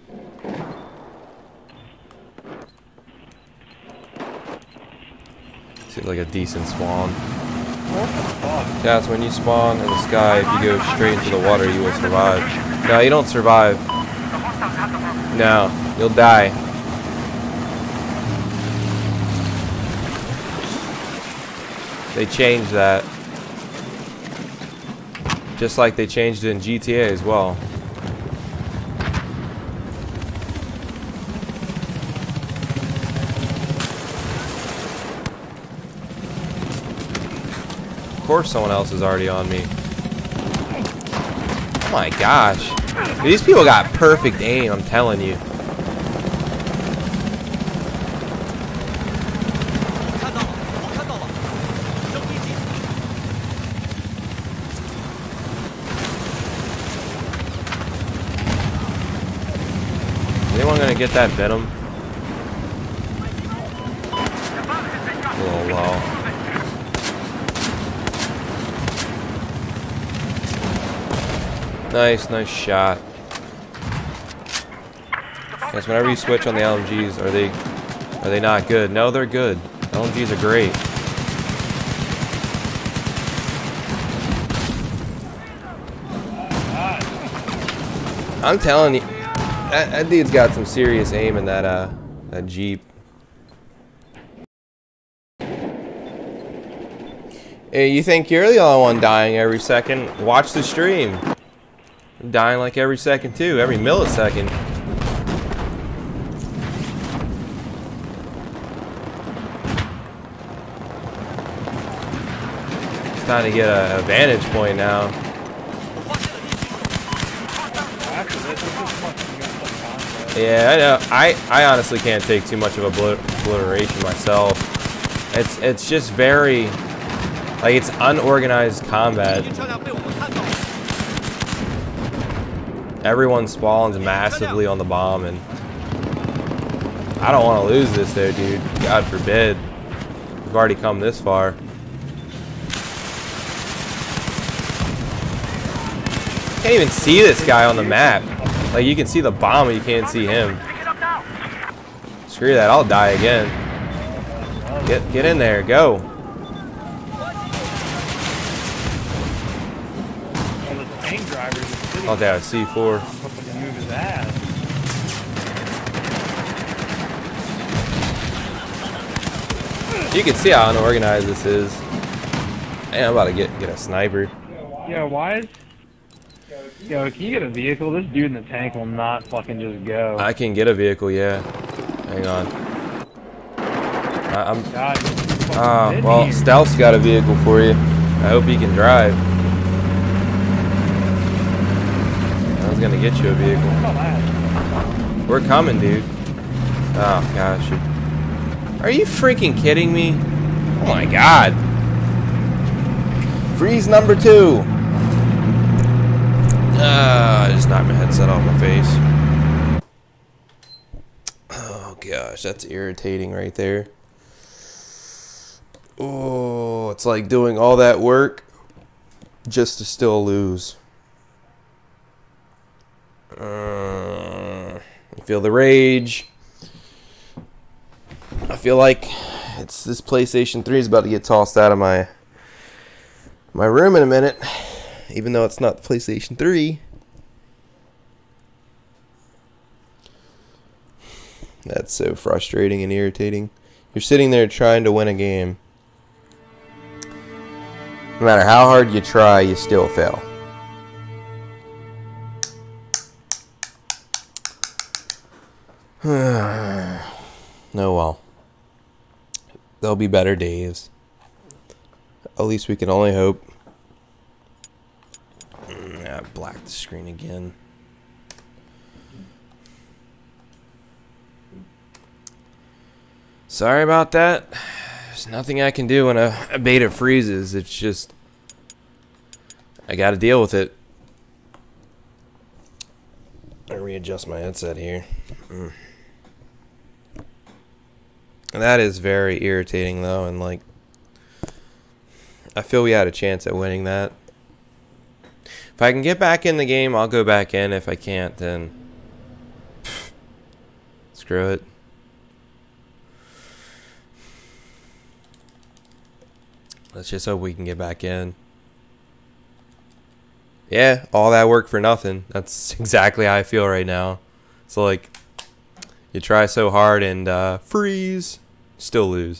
Seems like a decent spawn. That's when you spawn in the sky, if you go straight into the water, you will survive. No, you don't survive. No, you'll die. They changed that. Just like they changed it in G T A as well. Of course someone else is already on me. Oh my gosh. These people got perfect aim, I'm telling you. Anyone gonna get that Venom? A little low. Nice, nice shot. Yes, whenever you switch on the L M Gs, are they are they not good? No, they're good. L M Gs are great. I'm telling you, that, that dude's got some serious aim in that uh that Jeep. Hey, you think you're the only one dying every second? Watch the stream. I'm dying like every second too, every millisecond. It's time to get a, a vantage point now. Yeah, I know. I, I honestly can't take too much of a obliteration myself. It's it's just very, like, it's unorganized combat. Everyone spawns massively on the bomb, and I don't want to lose this though, dude. God forbid. We've already come this far. Can't even see this guy on the map. Like, you can see the bomb, but you can't see him. Screw that, I'll die again. Get get in there, go. Oh, that C four. You can see how unorganized this is. Hey, I'm about to get get a sniper. Yeah, why is... Yo, can you get a vehicle? This dude in the tank will not fucking just go. I can get a vehicle, yeah. Hang on. I, I'm. God, Ah, uh, well, Stealth's got a vehicle for you. I hope he can drive. I was gonna get you a vehicle. We're coming, dude. Oh gosh. Are you freaking kidding me? Oh my god. Freeze number two. Ah, I just knocked my headset off my face. Oh gosh, that's irritating right there. Oh, it's like doing all that work just to still lose. Uh, I feel the rage. I feel like it's this PlayStation three is about to get tossed out of my my room in a minute. Even though it's not the PlayStation three. That's so frustrating and irritating. You're sitting there trying to win a game. No matter how hard you try, you still fail. Oh well. There'll be better days. At least we can only hope. I blacked the screen again. Sorry about that. There's nothing I can do when a, a beta freezes. It's just, I gotta deal with it. I readjust my headset here. Mm. And that is very irritating though, and like, I feel we had a chance at winning that. If I can get back in the game, I'll go back in. If I can't, then pff, screw it. Let's just hope we can get back in. Yeah, all that work for nothing. That's exactly how I feel right now. It's like you try so hard and uh, freeze, still lose.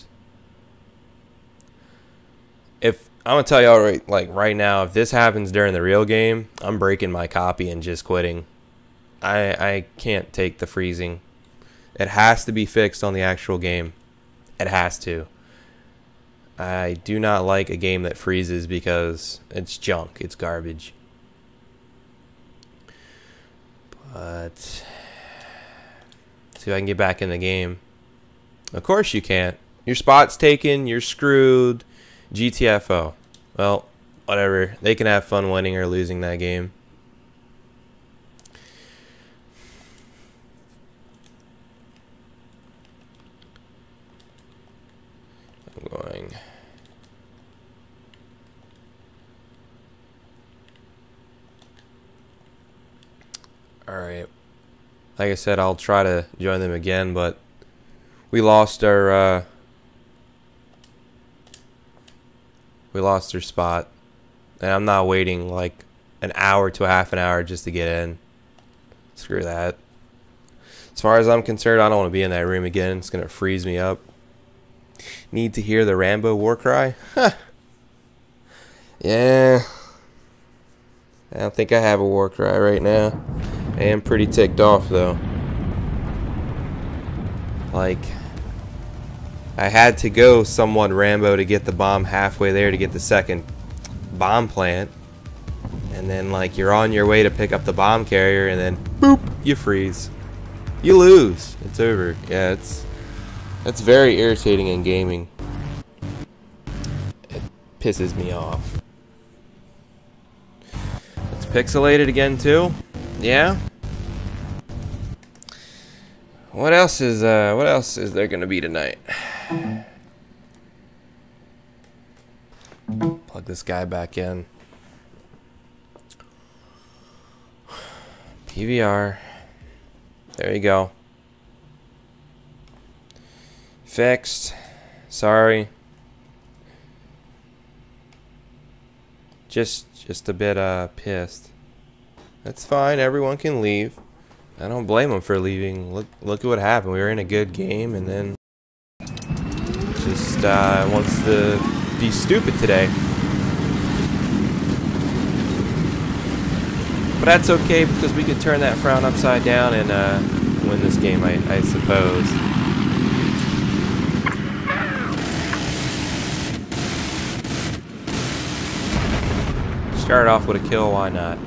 If I'm gonna tell y'all right, like right now, if this happens during the real game, I'm breaking my copy and just quitting. I I can't take the freezing. It has to be fixed on the actual game. It has to. I do not like a game that freezes because it's junk. It's garbage. But see if I can get back in the game. Of course you can't. Your spot's taken. You're screwed. G T F O. Well, whatever. They can have fun winning or losing that game. I'm going. Alright. Like I said, I'll try to join them again, but we lost our uh, we lost our spot. And I'm not waiting like an hour to a half an hour just to get in. Screw that. As far as I'm concerned, I don't want to be in that room again. It's gonna freeze me up. Need to hear the Rambo war cry? Huh. Yeah. I don't think I have a war cry right now. I am pretty ticked off though. Like, I had to go somewhat Rambo to get the bomb halfway there to get the second bomb plant. And then like you're on your way to pick up the bomb carrier and then boop, you freeze. You lose. It's over. Yeah, it's that's very irritating in gaming. It pisses me off. It's pixelated again too. Yeah. What else is uh what else is there gonna be tonight? Plug this guy back in. P V R. There you go. Fixed. Sorry. Just just a bit uh pissed. That's fine. Everyone can leave. I don't blame them for leaving. Look look at what happened. We were in a good game and then just uh wants to be stupid today. But that's okay because we can turn that frown upside down and uh, win this game, I, I suppose. Start off with a kill, why not?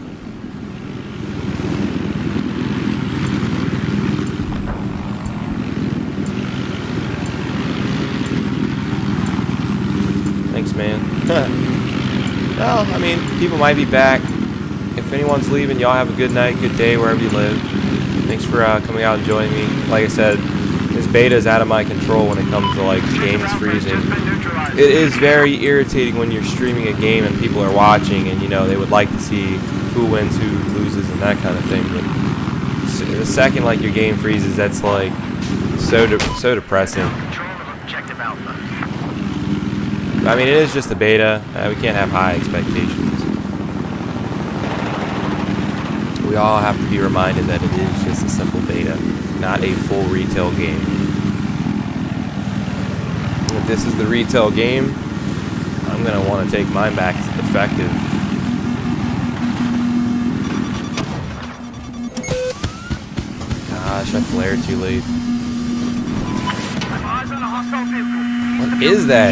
Thanks, man. Well, I mean, people might be back. If anyone's leaving, y'all have a good night, good day, wherever you live. Thanks for uh, coming out and joining me. Like I said, this beta is out of my control when it comes to like games freezing. It is very irritating when you're streaming a game and people are watching and you know they would like to see who wins, who loses, and that kind of thing. But the second like your game freezes, that's like so de so depressing. I mean, it is just a beta. Uh, we can't have high expectations. We all have to be reminded that it is just a simple beta, not a full retail game. If this is the retail game, I'm going to want to take mine back as defective. Gosh, I flared too late. What is that?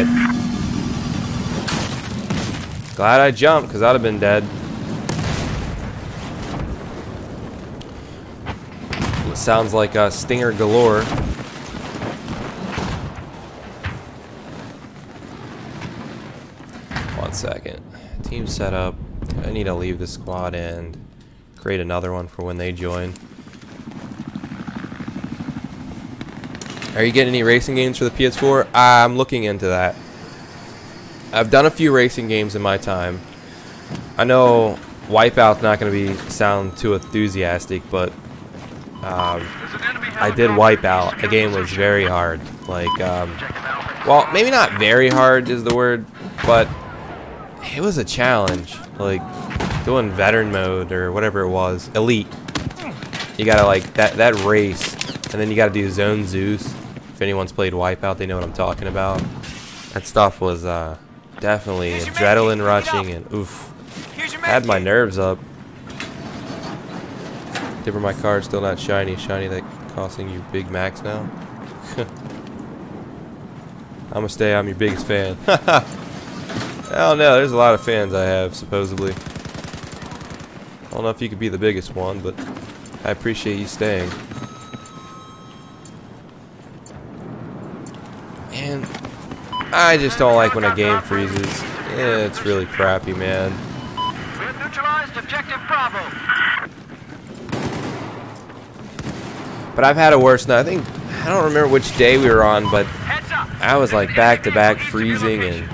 Glad I jumped, because I'd have been dead. Sounds like a stinger galore. One second. Team setup. I need to leave the squad and create another one for when they join. Are you getting any racing games for the P S four? I'm looking into that. I've done a few racing games in my time. I know Wipeout's not going to be sound too enthusiastic, but Um, I did Wipeout. The game was very hard. Like, um, well, maybe not very hard is the word, but it was a challenge. Like, doing veteran mode or whatever it was, elite. You gotta like that that race, and then you gotta do Zone Zeus. If anyone's played Wipeout, they know what I'm talking about. That stuff was uh, definitely adrenaline rushing and oof, had my nerves up. Different, my car is still not shiny. Shiny that costing you Big Macs now? I'm gonna stay, I'm your biggest fan. I don't know, there's a lot of fans I have, supposedly. I don't know if you could be the biggest one, but I appreciate you staying. And I just don't like when a game freezes. Yeah, it's really crappy, man. We have neutralized objective Bravo. But I've had a worse night. I think, I don't remember which day we were on, but I was like back to back freezing and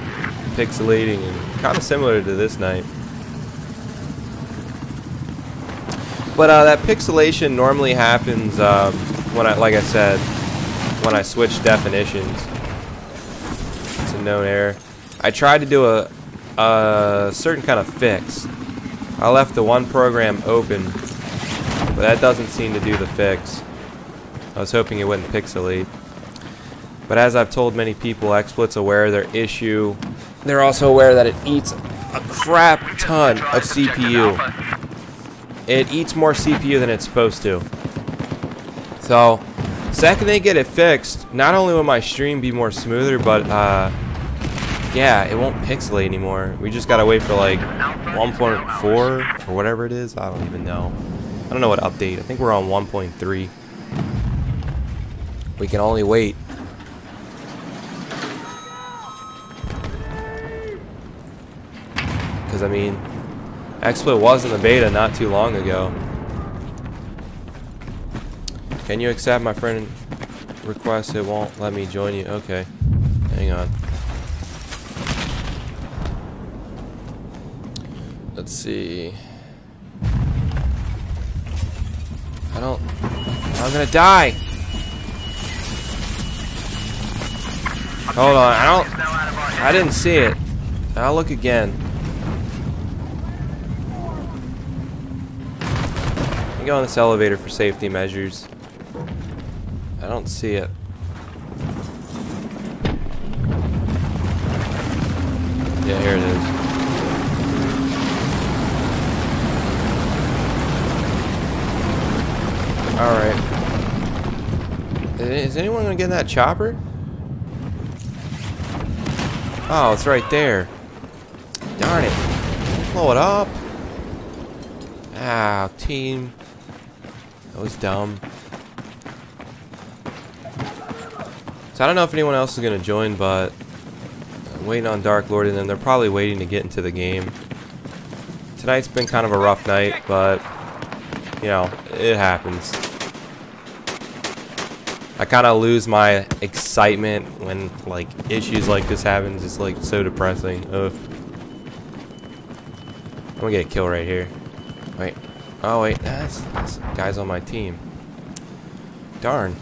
pixelating and kind of similar to this night. But uh, that pixelation normally happens um, when I, like I said, when I switch definitions. It's a known error. I tried to do a, a certain kind of fix. I left the one program open, but that doesn't seem to do the fix. I was hoping it wouldn't pixelate. But as I've told many people, XSplit's aware of their issue. They're also aware that it eats a crap ton of C P U. It eats more C P U than it's supposed to. So, second they get it fixed, not only will my stream be more smoother, but uh, yeah, it won't pixelate anymore. We just gotta wait for like one point four or whatever it is. I don't even know. I don't know what update. I think we're on one point three. We can only wait. Because I mean, XSplit was in the beta not too long ago. Can you accept my friend request? It won't let me join you. Okay, hang on. Let's see. I don't. I'm gonna die. Hold on. I don't. I didn't see it. I'll look again. Go on this elevator for safety measures. I don't see it. Yeah, here it is. Alright. Is anyone gonna get in that chopper? Oh, it's right there. Darn it. Blow it up. Ah, team. That was dumb. So I don't know if anyone else is going to join, but I'm waiting on Dark Lord and them. They're probably waiting to get into the game. Tonight's been kind of a rough night, but, you know, it happens. I kind of lose my excitement when, like, issues like this happen. It's, like, so depressing. Ugh. I'm going to get a kill right here. Wait. Oh wait, that's, that's guys on my team. Darn.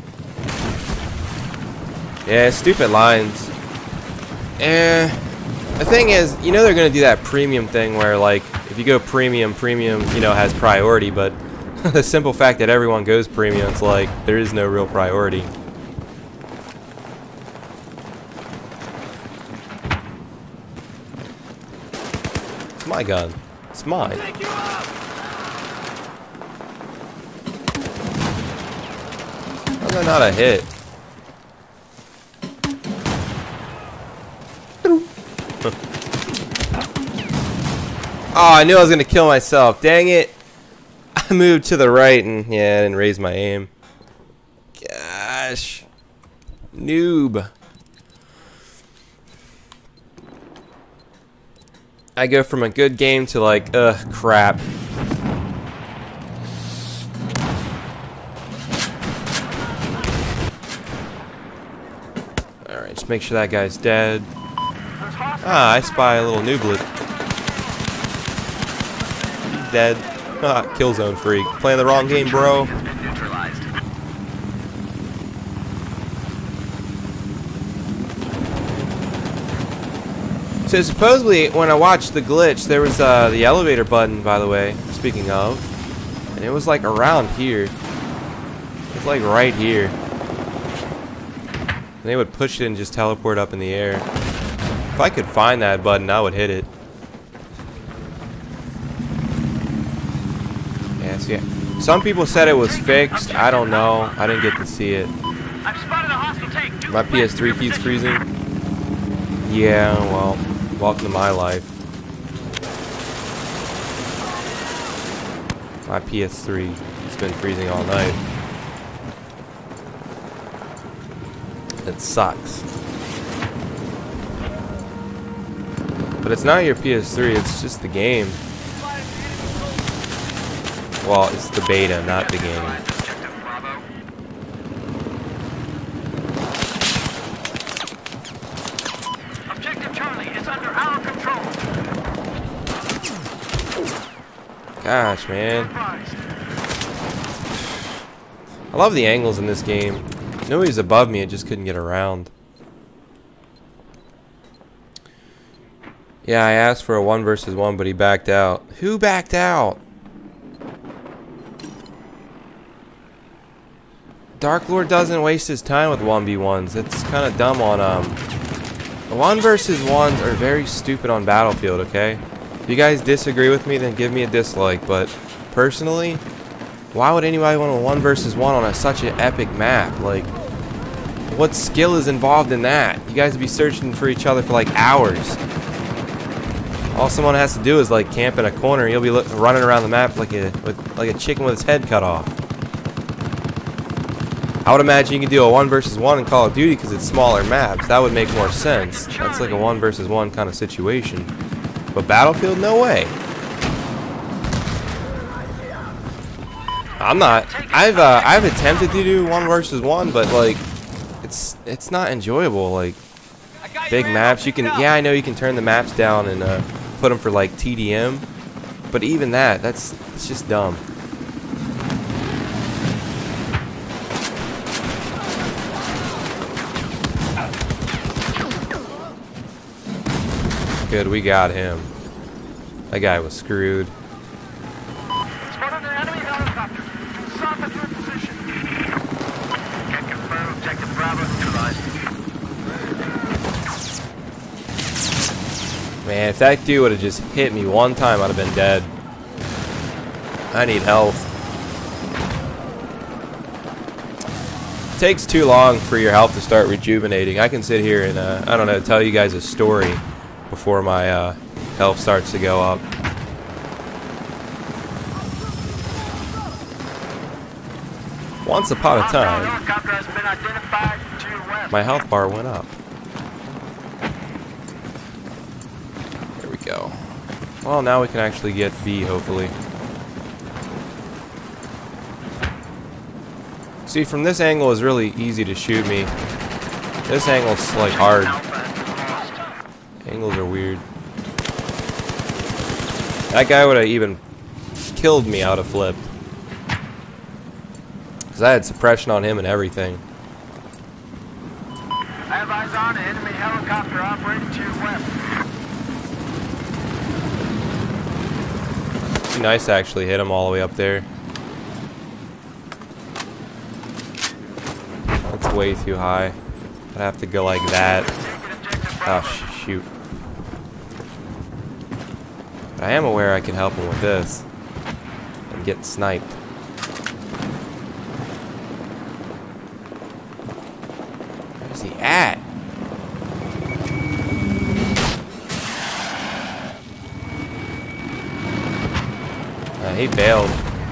Yeah, stupid lines. Eh. The thing is, you know they're gonna do that premium thing where like if you go premium, premium, you know, has priority, but the simple fact that everyone goes premium, it's like there is no real priority. It's my gun. It's mine. How's that not a hit? Oh, I knew I was gonna kill myself. Dang it. I moved to the right and yeah, I didn't raise my aim. Gosh. Noob. I go from a good game to like, ugh, crap. Alright, just make sure that guy's dead. Ah, I spy a little nooblet. He's dead. Ah, Killzone freak. Playing the wrong game, bro. So supposedly, when I watched the glitch, there was uh, the elevator button, by the way, speaking of. And it was like around here. It's like right here. And they would push it and just teleport up in the air. If I could find that button, I would hit it. Yeah, see, some people said it was fixed. I don't know. I didn't get to see it. My P S three keeps freezing. Yeah, well, welcome to my life. My P S three has been freezing all night. It sucks. But it's not your P S three, it's just the game. Well, it's the beta, not the game. Objective Charlie is under our control. Gosh, man. I love the angles in this game. I knew he was above me, I just couldn't get around. Yeah, I asked for a one versus one, but he backed out. Who backed out? Dark Lord doesn't waste his time with one v ones. It's kind of dumb on um. one versus ones are very stupid on Battlefield. Okay, if you guys disagree with me, then give me a dislike. But personally, why would anybody want a one versus one on a, such an epic map? Like, what skill is involved in that? You guys would be searching for each other for like hours. All someone has to do is like camp in a corner. You'll be running around the map like a with, like a chicken with its head cut off. I would imagine you can do a one versus one in Call of Duty because it's smaller maps. That would make more sense. That's like a one versus one kind of situation. But Battlefield, no way. I'm not. I've uh, I've attempted to do one versus one, but like, it's it's not enjoyable. Like big maps, you can yeah I know you can turn the maps down and uh, put them for like T D M, but even that, that's it's just dumb. Good, we got him. That guy was screwed. Spotted an enemy helicopter. South of your position. Can confirm objective Bravo neutralized. Man, if that dude would have just hit me one time, I'd have been dead. I need health. It takes too long for your health to start rejuvenating. I can sit here and, uh, I don't know, tell you guys a story before my uh, health starts to go up. Once upon a time, my health bar went up. There we go. Well, now we can actually get B, hopefully. See, from this angle is really easy to shoot me. This angle's like hard. Angles are weird. That guy would have even killed me out of flip. Because I had suppression on him and everything. I have eyes on an enemy helicopter operating to your west. It'd be nice to actually hit him all the way up there. That's way too high. I'd have to go like that. Oh, shoot. But I am aware I can help him with this. And get sniped. Where's he at? Uh, he bailed.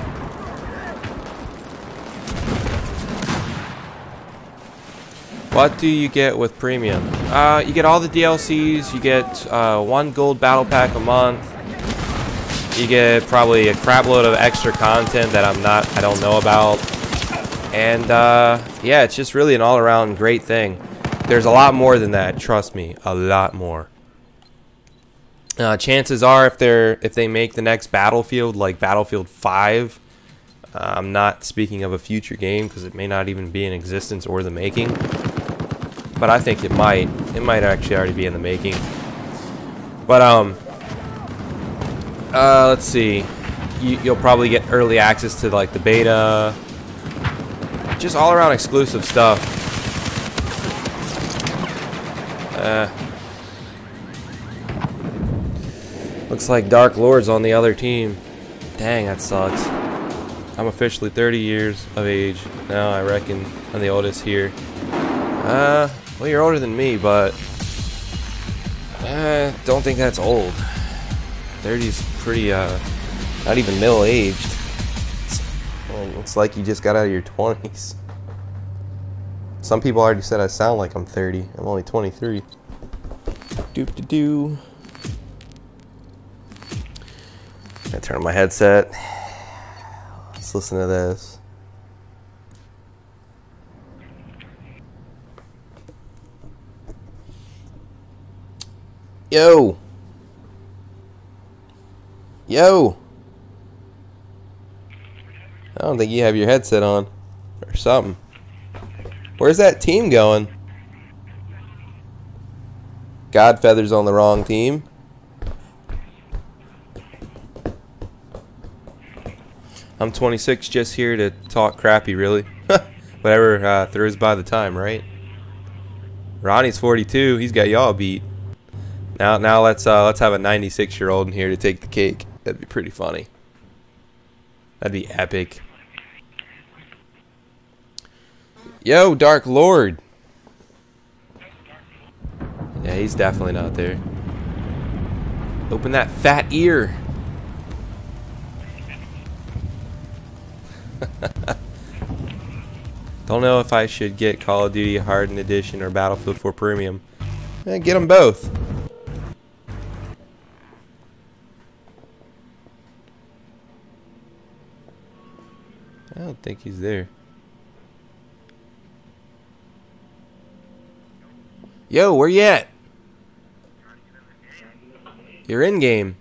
What do you get with premium? Uh, you get all the D L Cs. You get uh, one gold battle pack a month. You get probably a crap load of extra content that I'm not, I don't know about. And uh, yeah, it's just really an all-around great thing. There's a lot more than that. Trust me, a lot more. Uh, chances are, if they're if they make the next Battlefield like Battlefield five, uh, I'm not speaking of a future game because it may not even be in existence or the making. But I think it might. It might actually already be in the making. But um, uh, let's see. You, you'll probably get early access to like the beta. Just all around exclusive stuff. Uh, looks like Dark Lord's on the other team. Dang, that sucks. I'm officially thirty years of age now. I reckon I'm the oldest here. Uh, well, you're older than me, but uh, don't think that's old. thirty's pretty, uh, not even middle-aged. Well, looks like you just got out of your twenties. Some people already said I sound like I'm thirty. I'm only twenty-three. Doop-de-doo. Gonna turn on my headset. Let's listen to this. Yo! Yo! I don't think you have your headset on. or something. Where's that team going? Godfeather's on the wrong team. I'm twenty-six, just here to talk crappy, really. Whatever uh, throws by the time, right? Ronnie's forty-two. He's got y'all beat. Now, now let's uh, let's have a ninety-six-year-old in here to take the cake. That'd be pretty funny. That'd be epic. Yo, Dark Lord. Yeah, he's definitely not there. Open that fat ear. Don't know if I should get Call of Duty Hardened Edition or Battlefield four Premium. Eh, get them both. I don't think he's there. Yo, where you at? You're in game.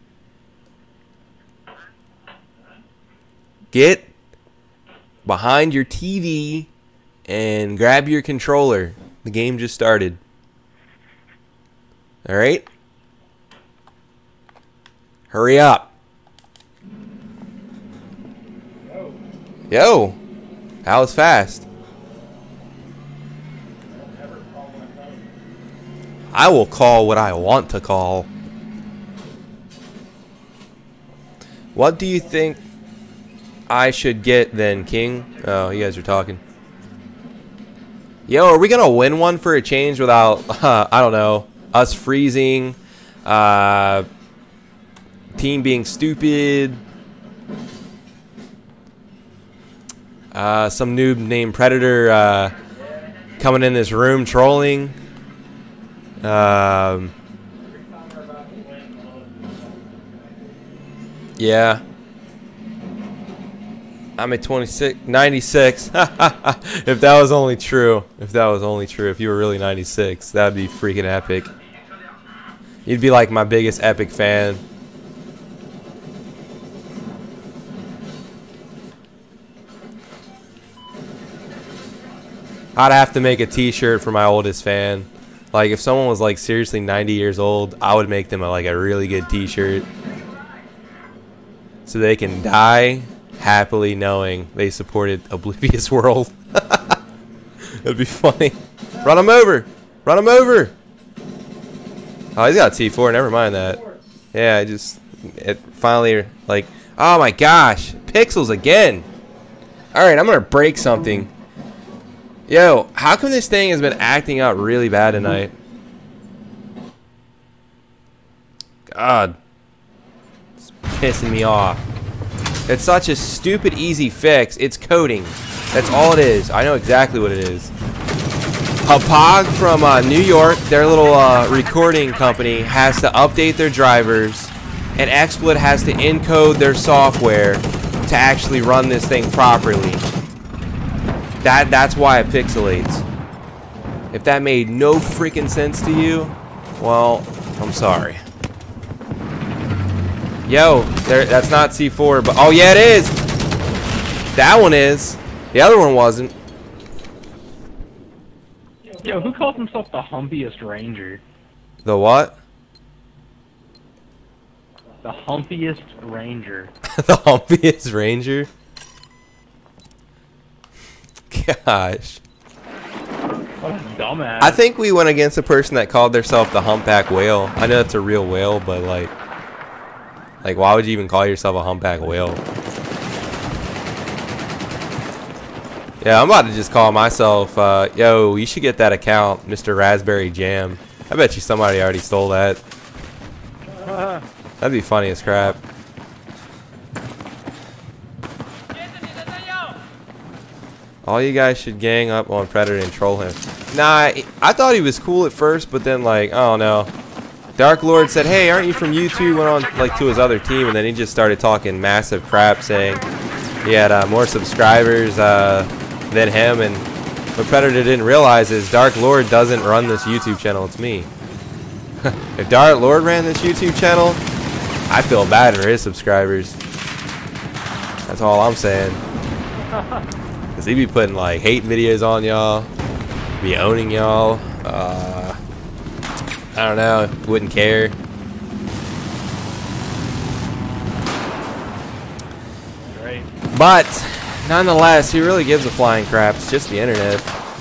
Get behind your T V and grab your controller. The game just started. Alright? Hurry up. Yo, that was fast. I will call what I want to call. What do you think I should get then, King? Oh, you guys are talking. Yo, are we gonna win one for a change without, uh, I don't know, us freezing, uh, team being stupid, uh, some noob named Predator uh, coming in this room trolling? Um, yeah. I'm at twenty-six, ninety-six. If that was only true. If that was only true. If you were really ninety-six, that would be freaking epic. You'd be like my biggest epic fan. I'd have to make a t-shirt for my oldest fan. Like, if someone was like seriously ninety years old, I would make them a, like a really good t-shirt. So they can die happily knowing they supported Oblivious World. That'd be funny. Run him over! Run him over! Oh, he's got T four. Never mind that. Yeah, I just... It finally, like... Oh my gosh! Pixels again! Alright, I'm gonna break something. Yo, how come this thing has been acting out really bad tonight? God. It's pissing me off. It's such a stupid easy fix. It's coding. That's all it is. I know exactly what it is. Hauppauge from uh, New York, their little uh, recording company, has to update their drivers, and XSplit has to encode their software to actually run this thing properly. That that's why it pixelates. If that made no freaking sense to you, well, I'm sorry. Yo, there, that's not C four, but oh yeah, it is. That one is. The other one wasn't. Yo, who calls himself the humpiest ranger? The what? The humpiest ranger. The humpiest ranger? Gosh. What a dumbass. I think we went against a person that called themselves the humpback whale. I know it's a real whale, but like, like why would you even call yourself a humpback whale? Yeah, I'm about to just call myself, uh, yo, you should get that account, Mister Raspberry Jam. I bet you somebody already stole that. That'd be funny as crap. All you guys should gang up on Predator and troll him. Nah, I thought he was cool at first, but then like, I don't know. Dark Lord said, hey, aren't you from YouTube? Went on like to his other team, and then he just started talking massive crap, saying he had uh, more subscribers uh, than him. And what Predator didn't realize is Dark Lord doesn't run this YouTube channel. It's me. If Dark Lord ran this YouTube channel, I feel bad for his subscribers. That's all I'm saying. Cause he be putting like hate videos on y'all, be owning y'all. Uh, I don't know, wouldn't care. Right. But nonetheless, he really gives a flying crap. It's just the internet.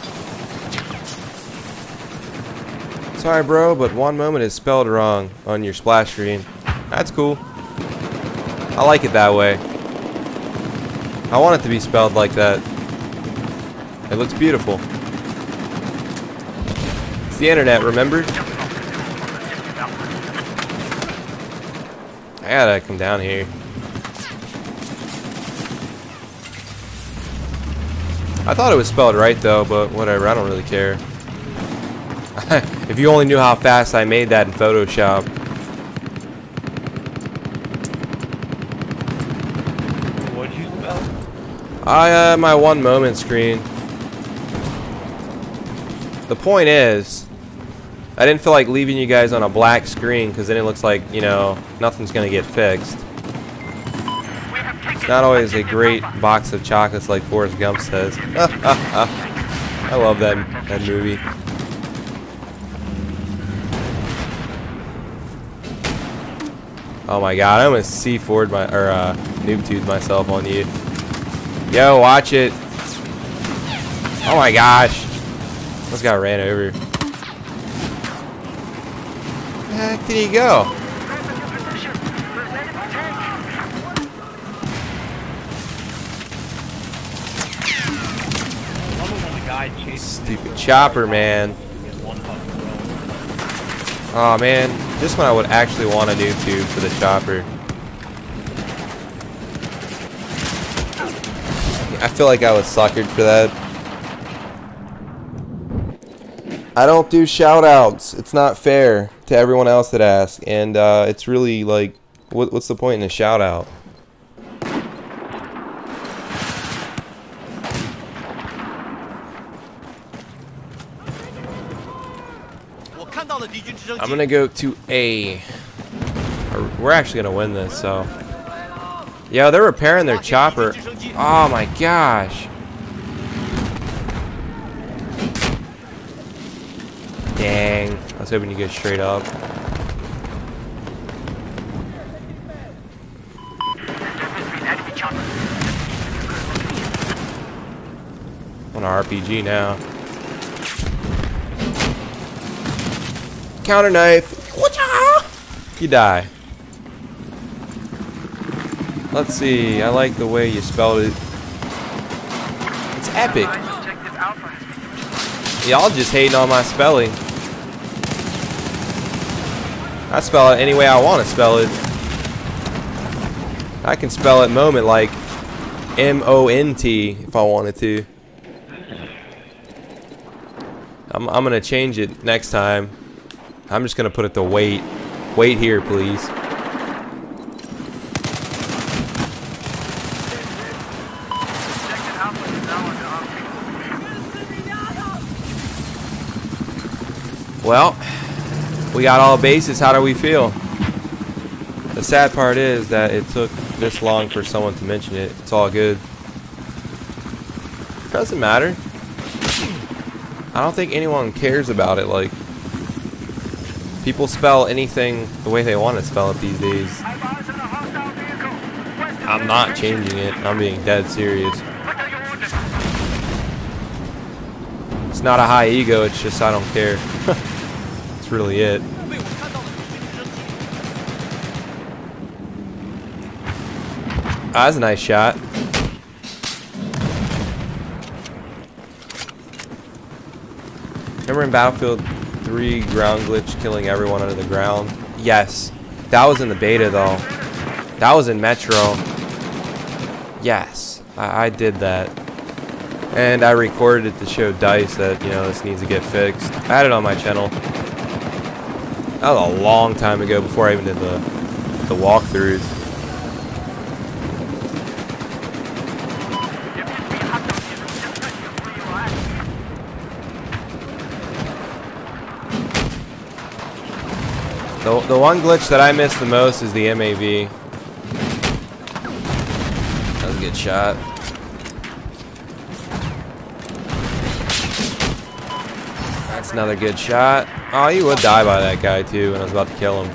Sorry, bro, but one moment is spelled wrong on your splash screen. That's cool. I like it that way. I want it to be spelled like that. It looks beautiful. It's the internet, remember? I gotta come down here. I thought it was spelled right though, but whatever, I don't really care. If you only knew how fast I made that in Photoshop. What'd you spell? I, uh, my one moment screen. The point is, I didn't feel like leaving you guys on a black screen because then it looks like, you know, nothing's gonna get fixed. It's not always a great box of chocolates like Forrest Gump says. I love that, that movie. Oh my god, I almost C four'd my, or uh, noob tubed myself on you. Yo, watch it. Oh my gosh. Almost got ran over. Where the heck did he go? Stupid chopper, man. Oh man, this one I would actually want a noob tube for the chopper. I feel like I was suckered for that. I don't do shout outs. It's not fair to everyone else that asks. And uh, it's really like, what, what's the point in a shout out? I'm gonna go to A. We're actually gonna win this, so. Yo, they're repairing their chopper. Oh my gosh. Dang. I was hoping you get straight up. On an R P G now. Counter knife. You die. Let's see. I like the way you spelled it. It's epic. Y'all just hating on my spelling. I spell it any way I want to spell it. I can spell it moment like M O N T if I wanted to. I'm, I'm gonna change it next time. I'm just gonna put it to wait. Wait here, please. Well, we got all bases. How do we feel? The sad part is that it took this long for someone to mention it. It's all good. Doesn't matter. I don't think anyone cares about it. Like, people spell anything the way they want to spell it these days. I'm not changing it. I'm being dead serious. It's not a high ego. It's just I don't care. That's really it. Ah, that's a nice shot. Remember in Battlefield three ground glitch killing everyone under the ground? Yes. That was in the beta though. That was in Metro. Yes. I, I did that. And I recorded it to show DICE that, you know, this needs to get fixed. I had it on my channel. That was a long time ago before I even did the, the walkthroughs. The, the one glitch that I miss the most is the M A V. That was a good shot. another good shot. Oh, he would die by that guy too when I was about to kill him.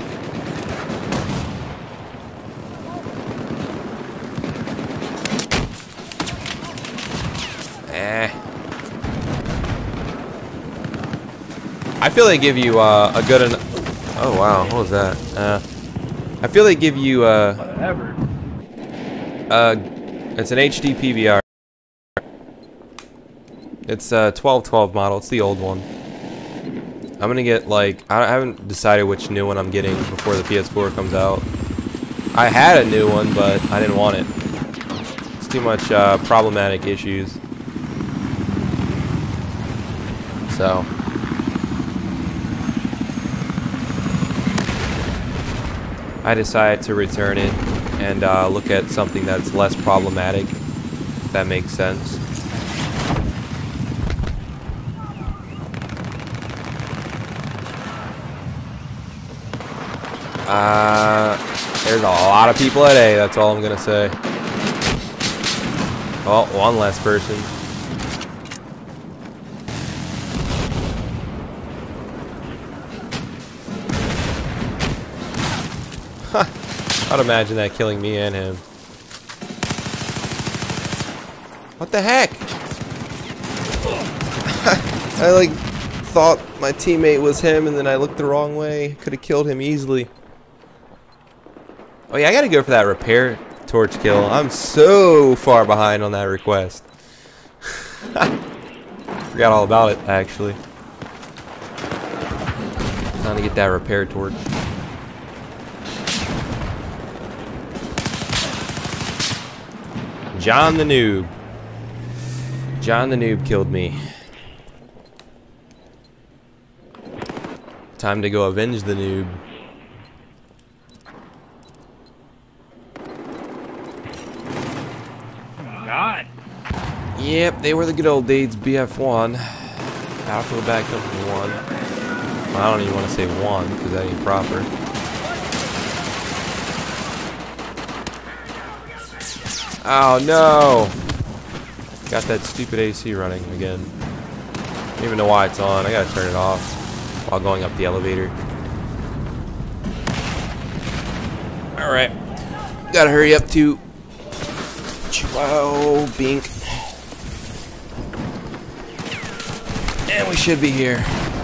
Eh. I feel they give you uh, a good enough. Oh wow, what was that? Uh, I feel they give you uh, Whatever. uh, it's an H D P V R. It's a twelve twelve model. It's the old one. I'm gonna get like I haven't decided which new one I'm getting before the P S four comes out. I had a new one, but I didn't want it. It's too much uh, problematic issues. So. I decided to return it and uh, look at something that's less problematic, if that makes sense. Uh, there's a lot of people at A, that's all I'm gonna say. Oh, one less person. I'd imagine that killing me and him. What the heck? I like thought my teammate was him and then I looked the wrong way. Could have killed him easily. Oh yeah, I gotta go for that repair torch kill. I'm so far behind on that request. Forgot all about it actually. Time to get that repair torch. John the Noob. John the Noob killed me. Time to go avenge the noob. Oh God. Yep, they were the good old days. B F one. Battlefield Bad Company one. Well, I don't even want to say one because that ain't proper. Oh no! Got that stupid A C running again. I don't even know why it's on. I gotta turn it off while going up the elevator. Alright. Gotta hurry up to Chihuahua Bink. And we should be here.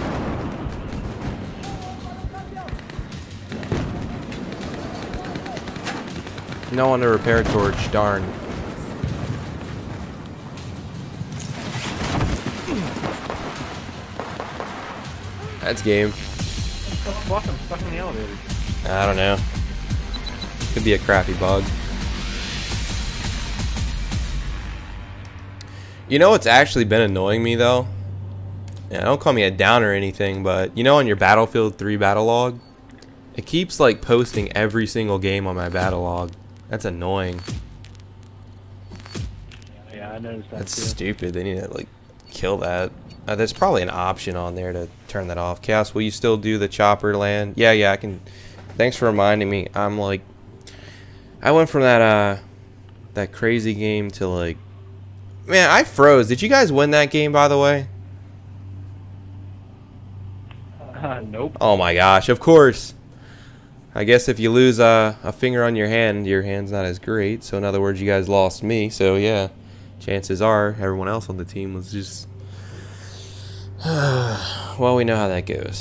No one to repair torch, darn. That's game. Fuck, I'm stuck in the elevator. I don't know. Could be a crappy bug. You know what's actually been annoying me though? Yeah, don't call me a downer or anything, but you know on your Battlefield three battle log, it keeps like posting every single game on my battle log. That's annoying. Yeah, I noticed that That's too. stupid. They need to like kill that. Uh, there's probably an option on there to turn that off. Chaos, will you still do the chopper land? Yeah, yeah, I can. Thanks for reminding me. I'm like, I went from that uh, that crazy game to like, man, I froze. Did you guys win that game, by the way? Uh, nope. Oh my gosh, of course. I guess if you lose uh, a finger on your hand, your hand's not as great. So in other words, you guys lost me. So yeah, chances are everyone else on the team was just... well, we know how that goes.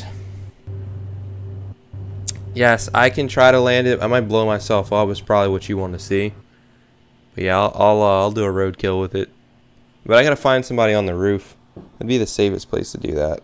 Yes, I can try to land it. I might blow myself up. It's probably what you want to see. But yeah, I'll I'll, uh, I'll do a roadkill with it. But I gotta find somebody on the roof. That'd be the safest place to do that.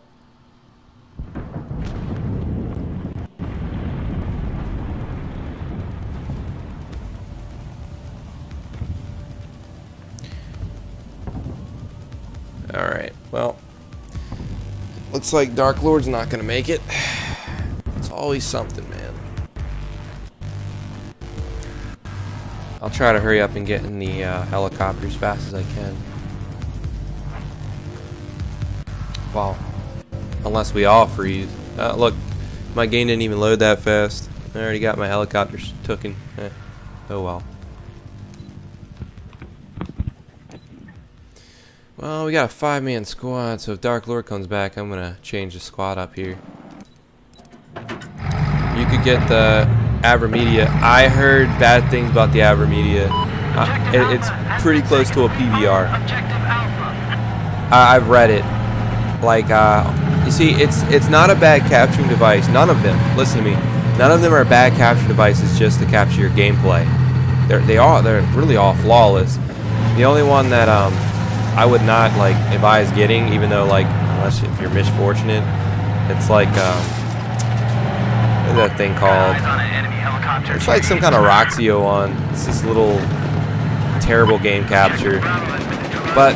Alright, well, looks like Dark Lord's not gonna make it. It's always something, man. I'll try to hurry up and get in the uh, helicopter as fast as I can. Well, unless we all freeze. Uh, look, my game didn't even load that fast. I already got my helicopters tooken. Eh, oh well. Well, we got a five-man squad, so if Dark Lord comes back, I'm gonna change the squad up here. You could get the Avermedia. I heard bad things about the Avermedia. Uh, it, it's pretty close to a P V R. I, I've read it. Like, uh, you see, it's it's not a bad capturing device. None of them. Listen to me. None of them are bad capture devices just to capture your gameplay. They're they are they're really all flawless. The only one that um. I would not like advise getting, even though like unless if you're misfortunate, it's like um, what is that thing called? It's like some kind of Roxio one. It's this little terrible game capture. But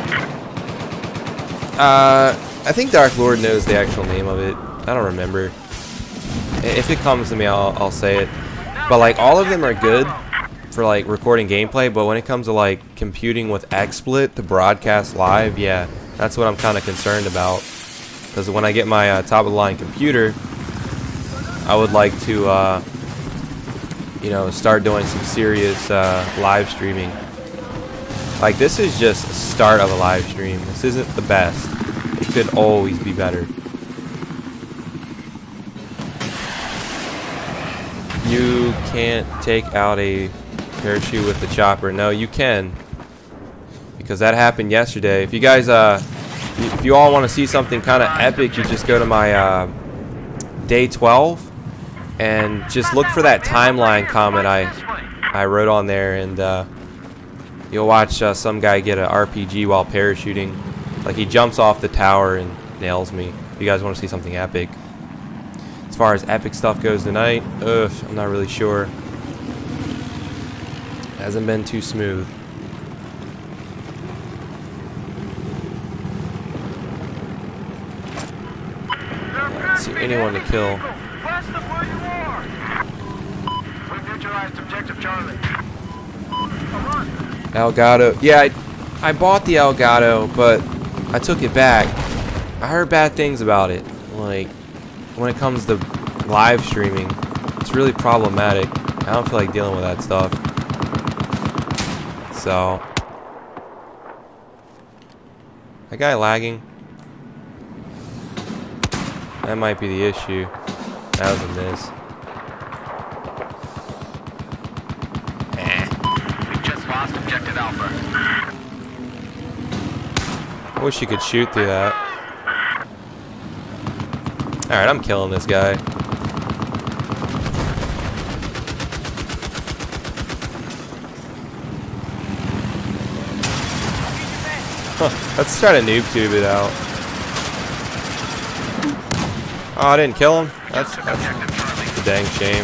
uh, I think Dark Lord knows the actual name of it. I don't remember. If it comes to me, I'll I'll say it. But like all of them are good for like recording gameplay, but when it comes to like computing with XSplit to broadcast live, yeah, that's what I'm kind of concerned about. Because when I get my uh, top of the line computer, I would like to, uh, you know, start doing some serious uh, live streaming. Like this is just the start of a live stream. This isn't the best. It could always be better. You can't take out a parachute with the chopper. No, you can, because that happened yesterday. If you guys uh if you all want to see something kind of epic, you just go to my uh day twelve and just look for that timeline comment I I wrote on there, and uh you'll watch uh, some guy get an R P G while parachuting. Like he jumps off the tower and nails me. If you guys want to see something epic. As far as epic stuff goes tonight, ugh, I'm not really sure. Hasn't been too smooth. I don't see anyone to kill. West of where you are. We've neutralized objective Charlie. Elgato. Yeah, I, I bought the Elgato, but I took it back. I heard bad things about it. Like, when it comes to live streaming, it's really problematic. I don't feel like dealing with that stuff. So, that guy lagging? That might be the issue. That was a miss. Eh. We just lost objective Alpha. I wish you could shoot through that. Alright, I'm killing this guy. Huh, let's try to noob tube it out. Oh, I didn't kill him? That's, that's a dang shame.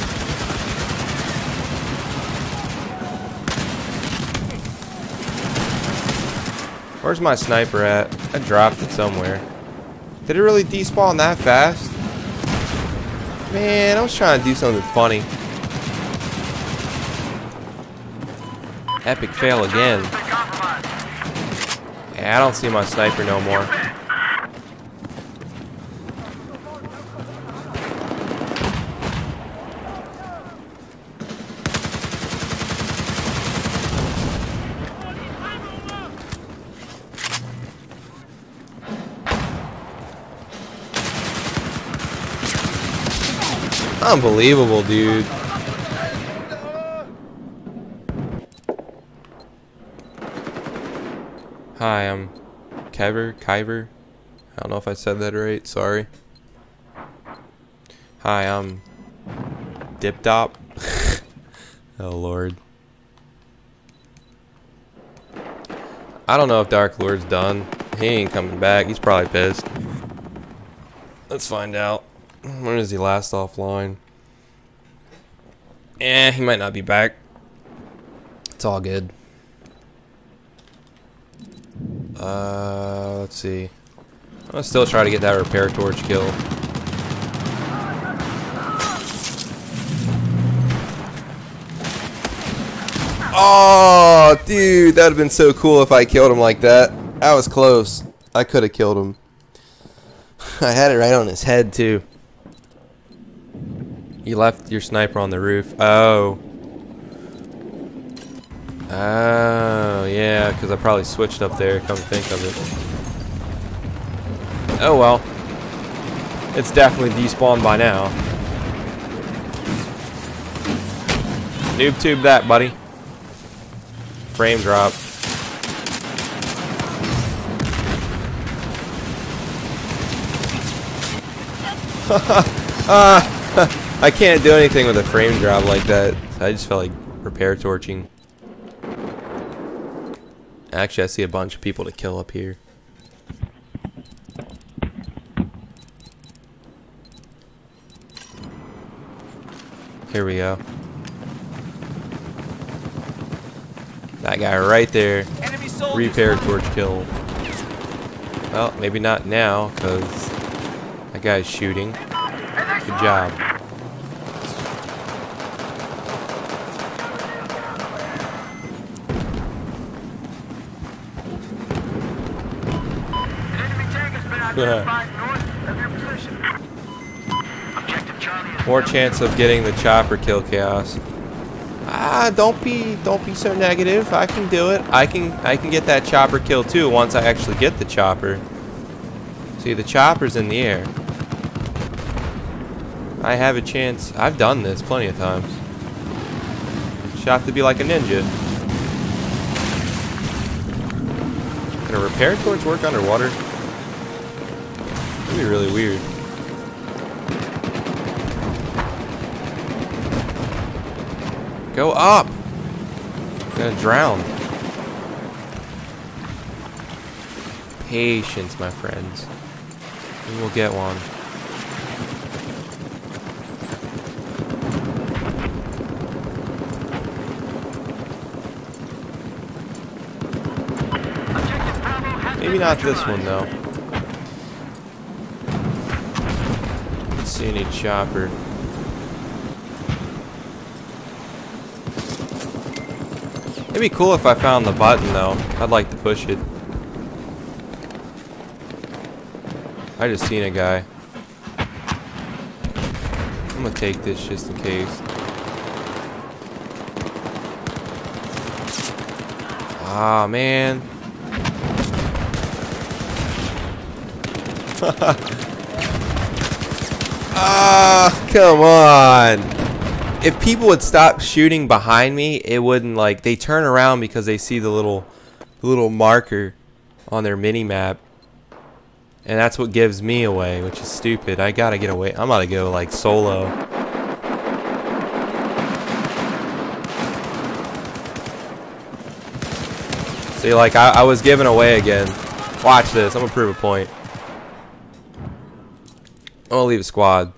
Where's my sniper at? I dropped it somewhere. Did it really despawn that fast? Man, I was trying to do something funny. Epic fail again. Yeah, I don't see my sniper no more. Unbelievable, dude. Hi, I'm Kever, Kyver. I don't know if I said that right, sorry. Hi, I'm Dipdop. Oh lord. I don't know if Dark Lord's done. He ain't coming back, he's probably pissed. Let's find out. When is he last offline? Eh, he might not be back. It's all good. Uh, let's see. I'm gonna still try to get that repair torch kill. Oh, dude, that would have been so cool if I killed him like that. That was close. I could have killed him. I had it right on his head, too. You left your sniper on the roof. Oh. Oh, yeah, because I probably switched up there, come to think of it. Oh well. It's definitely despawned by now. Noob tube that, buddy. Frame drop. uh, I can't do anything with a frame drop like that. I just felt like repair torching. Actually, I see a bunch of people to kill up here. Here we go. That guy right there. Repair torch kill. Well, maybe not now, because that guy's shooting. Good job. More chance of getting the chopper kill, Chaos. Ah, don't be don't be so negative. I can do it. I can I can get that chopper kill too once I actually get the chopper. See, the chopper's in the air. I have a chance. I've done this plenty of times. Just have to be like a ninja. Can a repair torch work underwater? That'd be really weird. Go up! I'm gonna drown. Patience, my friends. We will get one. Maybe not this one though. Let's see any chopper. It'd be cool if I found the button though. I'd like to push it. I just seen a guy. I'm gonna take this just in case. Ah, man. Ah, come on. If people would stop shooting behind me, it wouldn't, like, they turn around because they see the little the little marker on their mini map. And that's what gives me away, which is stupid. I gotta get away. I'm gonna go like solo. See, like I, I was given away again. Watch this. I'm gonna prove a point. I'm gonna leave a squad.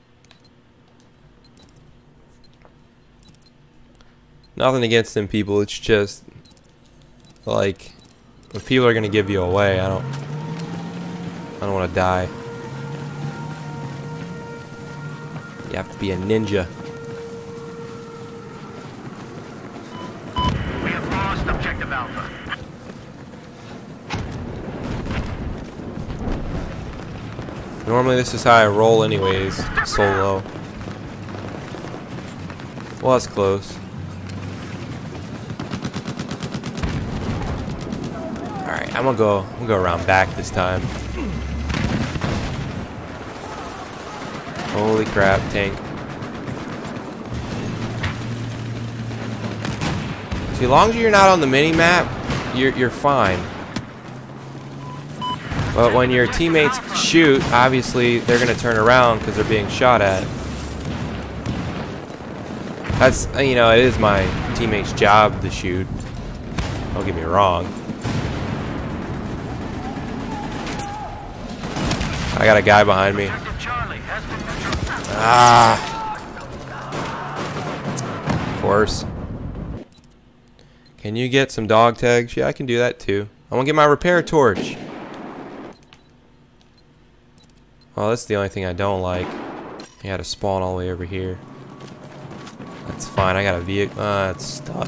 Nothing against them people. It's just like if people are gonna give you away, I don't. I don't want to die. You have to be a ninja. We have lost objective Alpha. Normally this is how I roll anyways, solo. Well, that's close. Alright, I'm gonna go I'm gonna go around back this time. Holy crap, tank. See, as long as you're not on the mini-map, you're, you're fine. But when your teammates shoot, obviously they're going to turn around because they're being shot at. That's, you know, it is my teammate's job to shoot. Don't get me wrong. I got a guy behind me. Ah. Of course. Can you get some dog tags? Yeah, I can do that too. I want to get my repair torch. Well, that's the only thing I don't like. You had to spawn all the way over here. That's fine. I got a vehicle. Ah, uh, it's stuck.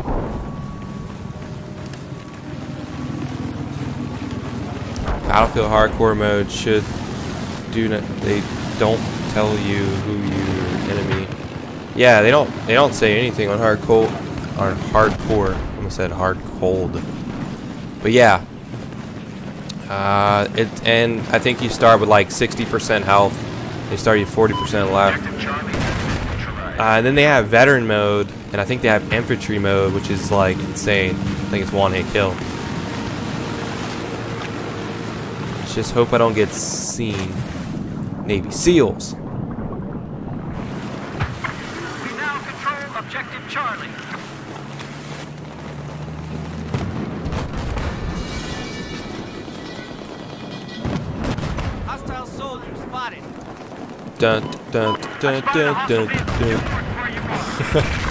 Battlefield Hardcore mode should do not. They don't tell you who your enemy. Yeah, they don't. They don't say anything on hardcore. On hardcore. I almost said hard cold. But yeah, Uh, it and I think you start with like sixty percent health. They start you forty percent left. Objective Charlie neutralized. Uh, and then they have veteran mode, and I think they have infantry mode, which is like insane. I think it's one hit kill. Let's just hope I don't get seen. Navy SEALs. We now control Objective Charlie. Hostile soldier spotted. Dun dun dun dun dun dun. Where you are.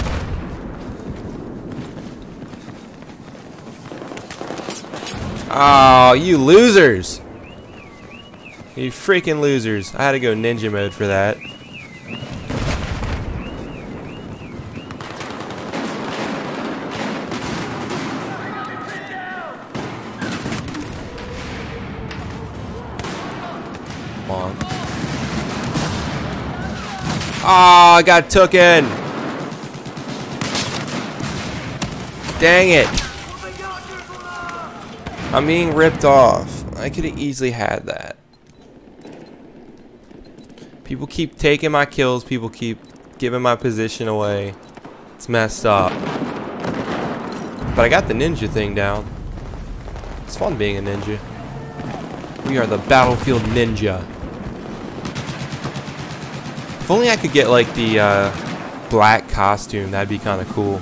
Oh, you losers! You freaking losers. I had to go ninja mode for that. Come on. Oh, I got tooken! Dang it! I'm being ripped off. I could have easily had that. People keep taking my kills. People keep giving my position away. It's messed up. But I got the ninja thing down. It's fun being a ninja. We are the battlefield ninja. If only I could get like the uh, black costume, that'd be kind of cool.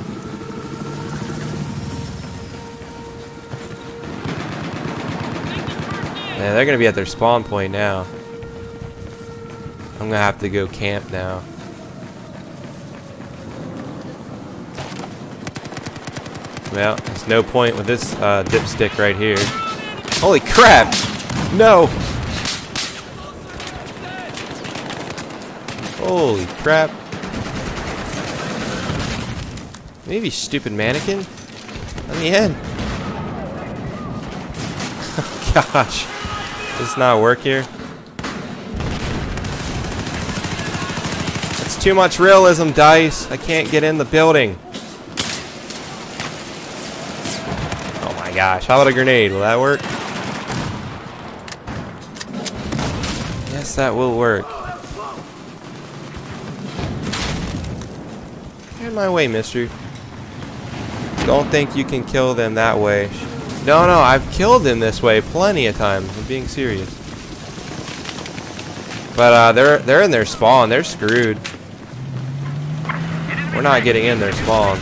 Yeah, they're gonna be at their spawn point now. I'm gonna have to go camp now. Well, there's no point with this uh, dipstick right here. Holy crap! No! Holy crap! Maybe stupid mannequin? Let me in. Gosh, does this not work here? It's too much realism, DICE. I can't get in the building. Oh my gosh, how about a grenade? Will that work? Yes, that will work. Get in my way, mister. Don't think you can kill them that way. No, no, I've killed them this way plenty of times. I'm being serious. But uh, they're they're in their spawn. They're screwed. We're not getting in their spawn.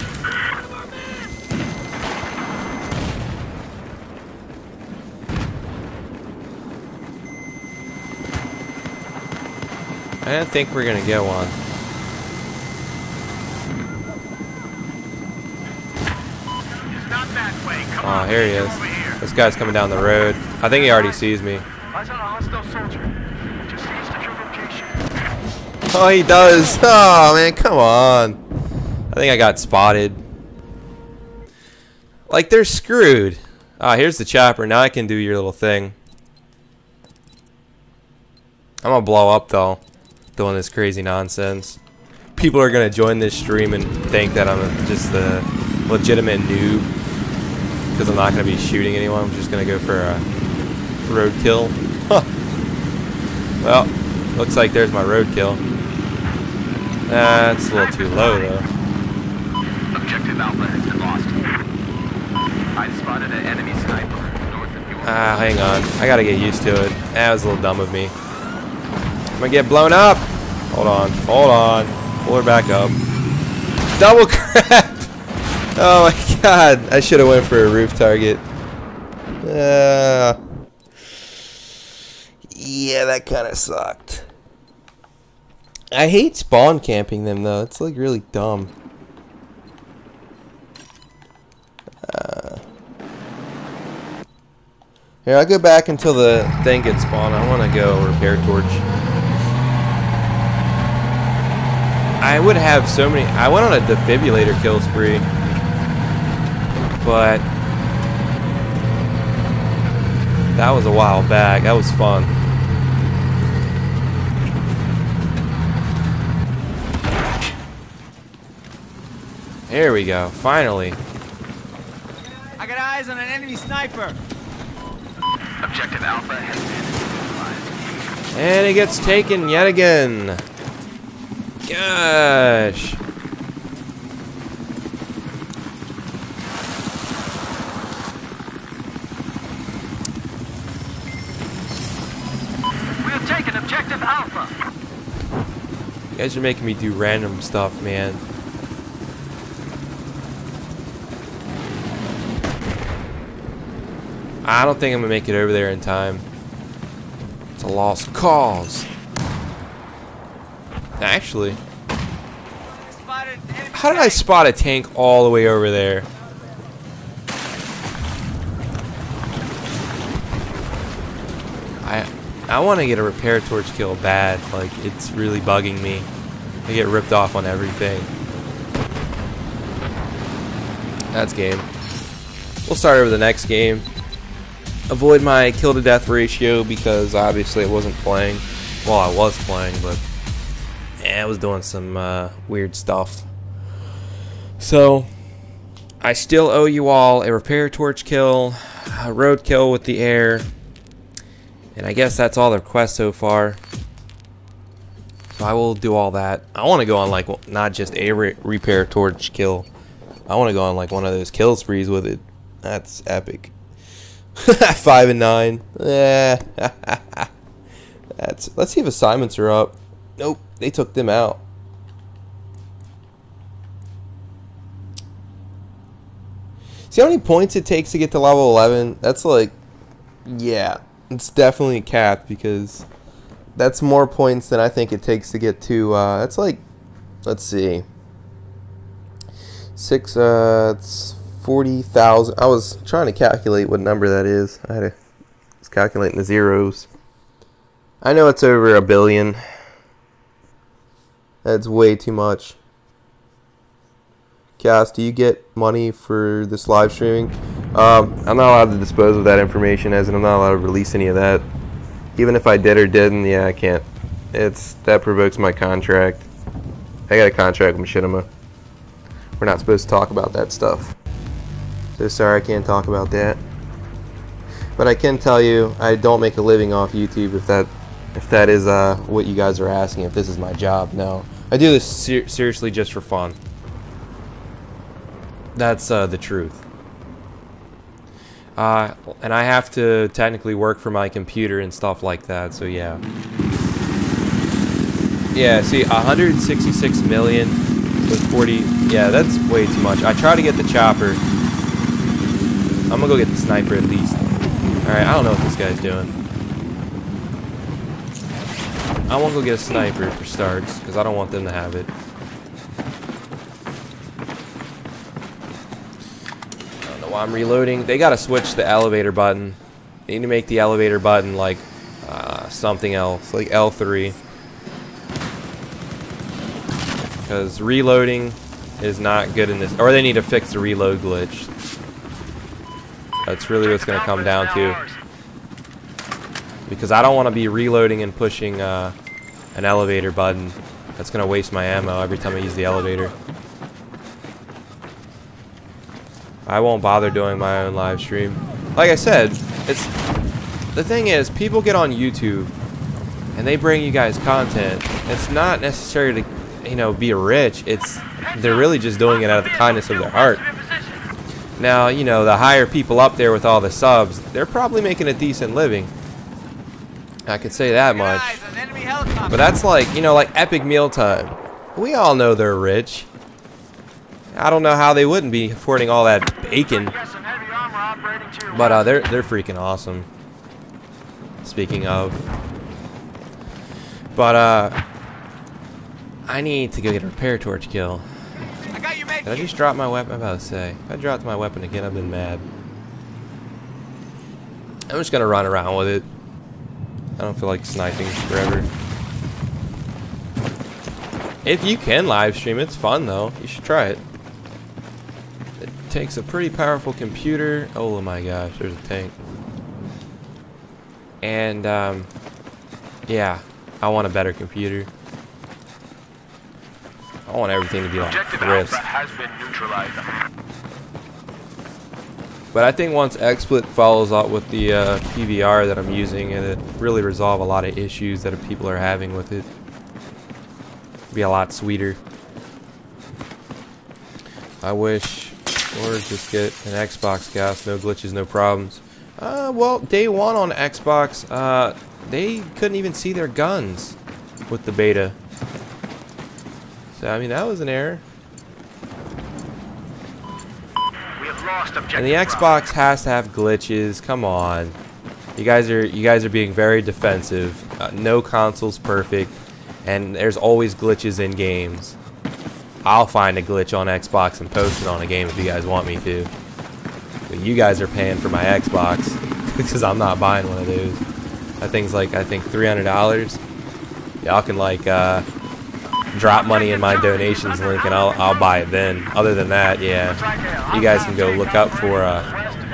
I don't think we're gonna get one. Not that way. Come Oh, on, here he get is. over here. This guy's coming down the road. I think he already sees me. Eyes on a hostile soldier. Just east of your location. Oh, he does. Oh, man, come on. I think I got spotted. Like, they're screwed. Ah, here's the chopper. Now I can do your little thing. I'm gonna blow up, though, doing this crazy nonsense. People are gonna join this stream and think that I'm just a legitimate noob because I'm not gonna be shooting anyone. I'm just gonna go for a roadkill. Huh. Well, looks like there's my roadkill. That's a little too low, though. Objective outlet has been lost. I spotted an enemy sniper north of your. Ah, hang on. I gotta get used to it. That was a little dumb of me. I'm gonna get blown up. Hold on. Hold on. Pull her back up. Double crap! Oh my god. I should have went for a roof target. Uh, yeah, that kind of sucked. I hate spawn camping them, though. It's like really dumb. Uh, here, I'll go back until the thing gets spawned. I want to go repair torch. I would have so many. I went on a defibrillator kill spree, but that was a while back. That was fun. There we go. Finally. I got eyes on an enemy sniper. Objective Alpha has been neutralized. And it gets taken yet again. Gosh. We have taken Objective Alpha. You guys are making me do random stuff, man. I don't think I'm gonna make it over there in time. It's a lost cause. Actually, how did I spot a tank all the way over there? I I want to get a repair torch kill bad. Like, it's really bugging me. I get ripped off on everything. That's game. We'll start over the next game. Avoid my kill to death ratio because obviously I wasn't playing. Well, I was playing, but yeah, I was doing some uh, weird stuff. So I still owe you all a repair torch kill, a road kill with the air, and I guess that's all the requests so far. So I will do all that. I want to go on like well, not just a re repair torch kill. I want to go on like one of those kill sprees with it. That's epic. Five and nine. Yeah. That's. Let's see if assignments are up. Nope, they took them out. See how many points it takes to get to level eleven? That's like, yeah, it's definitely capped because that's more points than I think it takes to get to. Uh, that's like, let's see, six. Uh, it's forty thousand. I was trying to calculate what number that is. I had to, I was calculating the zeros. I know it's over a billion. That's way too much. Cass, do you get money for this live streaming? Um, I'm not allowed to dispose of that information, as in I'm not allowed to release any of that. Even if I did or didn't, yeah, I can't. It's that provokes my contract. I got a contract with Machinima. We're not supposed to talk about that stuff. So sorry, I can't talk about that. But I can tell you, I don't make a living off YouTube. If that, if that is uh, what you guys are asking, if this is my job, no. I do this ser seriously just for fun. That's uh, the truth. Uh, and I have to technically work for my computer and stuff like that, so yeah. Yeah, see, one hundred sixty-six million with forty. Yeah, that's way too much. I try to get the chopper. I'm gonna go get the sniper at least. Alright, I don't know what this guy's doing. I won't go get a sniper for starts, because I don't want them to have it. While I'm reloading, they gotta switch the elevator button. They need to make the elevator button like uh, something else, like L three. Because reloading is not good in this. Or they need to fix the reload glitch. That's really what's gonna come down to. Because I don't want to be reloading and pushing uh, an elevator button. That's gonna waste my ammo every time I use the elevator. I won't bother doing my own live stream. Like I said, it's the thing is, people get on YouTube and they bring you guys content. It's not necessary to, you know, be rich. It's they're really just doing it out of the kindness of their heart. Now, you know, the higher people up there with all the subs, they're probably making a decent living. I could say that much. But that's like, you know, like Epic Mealtime. We all know they're rich. I don't know how they wouldn't be affording all that bacon, but uh, they're they're freaking awesome. Speaking of, but uh, I need to go get a repair torch kill. Did I just drop my weapon? I'm about to say, if I dropped my weapon again, I've been mad. I'm just gonna run around with it. I don't feel like sniping forever. If you can live stream, it's fun though. You should try it. Takes a pretty powerful computer. Oh my gosh, there's a tank. And um, yeah, I want a better computer. I want everything to be like crisp. But I think once XSplit follows up with the uh, P V R that I'm using, it'll really resolve a lot of issues that people are having with it. It'll be a lot sweeter. I wish, or just get an Xbox gas, no glitches, no problems. Uh, well, day one on Xbox, uh, they couldn't even see their guns with the beta. So, I mean, that was an error. And the Xbox has to have glitches. Come on, you guys are you guys are being very defensive. Uh, no console's perfect, and there's always glitches in games. I'll find a glitch on Xbox and post it on a game if you guys want me to. But you guys are paying for my Xbox because I'm not buying one of those. That thing's like I think three hundred dollars. Y'all can like uh, drop money in my donations link and I'll I'll buy it then. Other than that, yeah, you guys can go look up for uh,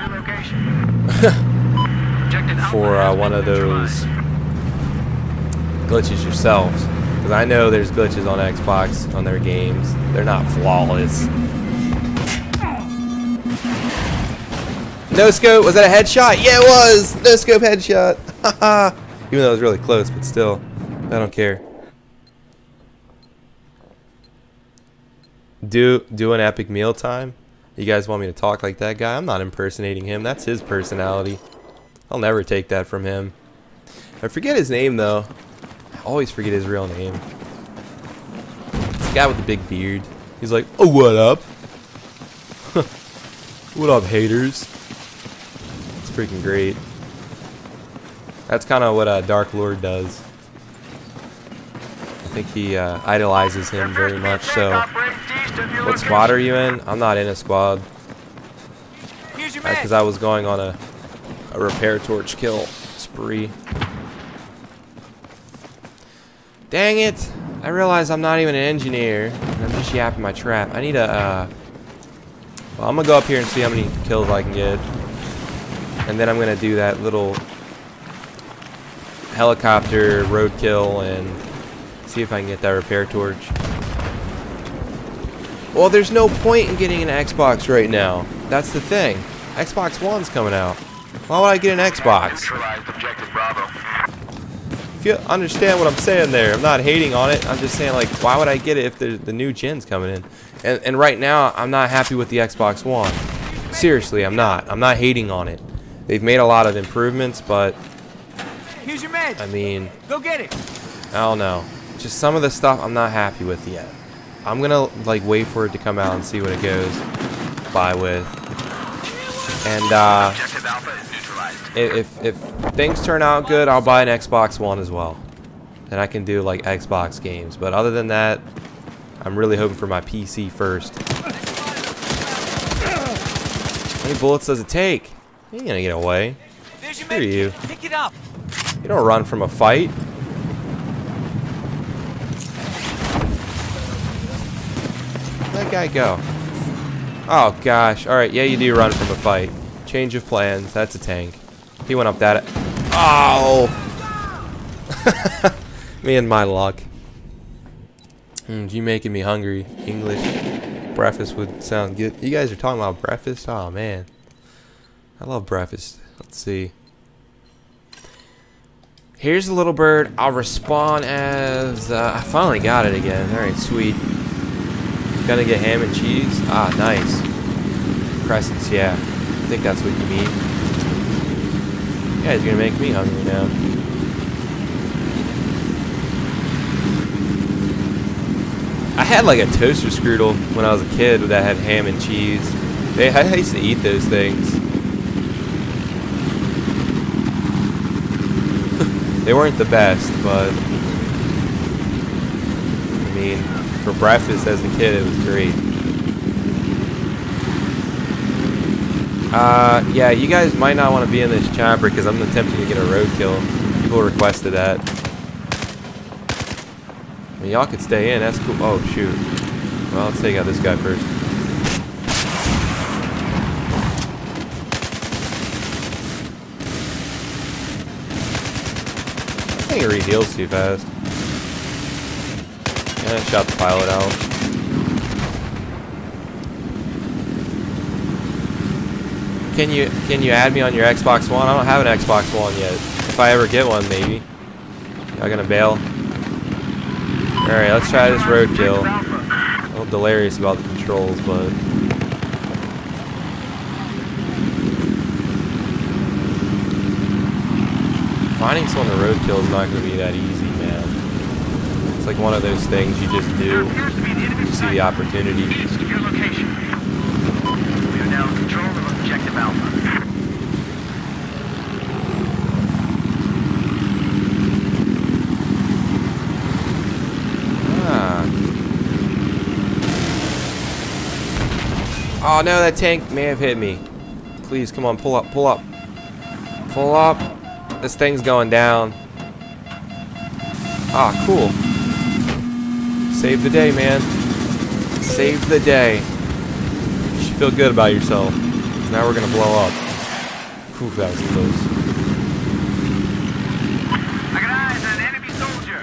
for uh, one of those glitches yourselves, because I know there's glitches on Xbox on their games. They're not flawless. No scope, was that a headshot? Yeah, it was. No scope headshot. Haha. Even though it was really close, but still, I don't care. Do do an epic meal time? You guys want me to talk like that guy? I'm not impersonating him. That's his personality. I'll never take that from him. I forget his name though. I always forget his real name. It's the guy with the big beard. He's like, oh, what up? What up, haters? It's freaking great. That's kind of what uh, Dark Lord does. I think he uh, idolizes him very much so. What squad are you in? I'm not in a squad. Because I was going on a, a repair torch kill spree. Dang it! I realize I'm not even an engineer. And I'm just yapping my trap. I need a... Uh, well, I'm going to go up here and see how many kills I can get. And then I'm going to do that little helicopter roadkill and see if I can get that repair torch. Well, there's no point in getting an Xbox right now. That's the thing. Xbox One's coming out. Why would I get an Xbox? If you understand what I'm saying there, I'm not hating on it. I'm just saying, like, why would I get it if the, the new gen's coming in? And, and right now, I'm not happy with the Xbox One. Seriously, I'm not. I'm not hating on it. They've made a lot of improvements, but... Here's your meds. I mean... Go get it. I don't know. Just some of the stuff I'm not happy with yet. I'm gonna like wait for it to come out and see what it goes by with. And uh, if if things turn out good, I'll buy an Xbox One as well, and I can do like Xbox games. But other than that, I'm really hoping for my P C first. How many bullets does it take? You ain't gonna get away. Screw you. Pick it up. You don't run from a fight. That guy go? Oh gosh. Alright, yeah, you do run from a fight. Change of plans. That's a tank. He went up that. Oh! Me and my luck. Mm, you making me hungry. English breakfast would sound good. You guys are talking about breakfast? Oh man. I love breakfast. Let's see. Here's the little bird. I'll respawn as... Uh, I finally got it again. Alright, sweet. Gonna get ham and cheese? Ah, nice. Crescents, yeah. I think that's what you mean. You guys are gonna make me hungry now. I had like a toaster strudel when I was a kid that had ham and cheese. They, I used to eat those things. They weren't the best, but I mean, for breakfast as a kid, it was great. Uh, yeah, you guys might not want to be in this chopper because I'm attempting to get a roadkill. People requested that. I mean, y'all could stay in. That's cool. Oh shoot. Well, let's take out this guy first. I think it re-heals too fast. Yeah, I shot the pilot out. can you can you add me on your Xbox One? I don't have an Xbox One yet. If I ever get one, maybe. Y'all gonna bail? Alright, let's try this roadkill. A little delirious about the controls, but... finding someone to roadkill is not gonna be that easy, man. It's like one of those things you just do. You see the opportunity. East of your location. We are now in control of objective Alpha. Oh no, that tank may have hit me. Please, come on, pull up, pull up. Pull up. This thing's going down. Ah, cool. Save the day, man. Save the day. You should feel good about yourself. 'Cause now we're gonna blow up. Whew, that was close. I got eyes on an enemy soldier.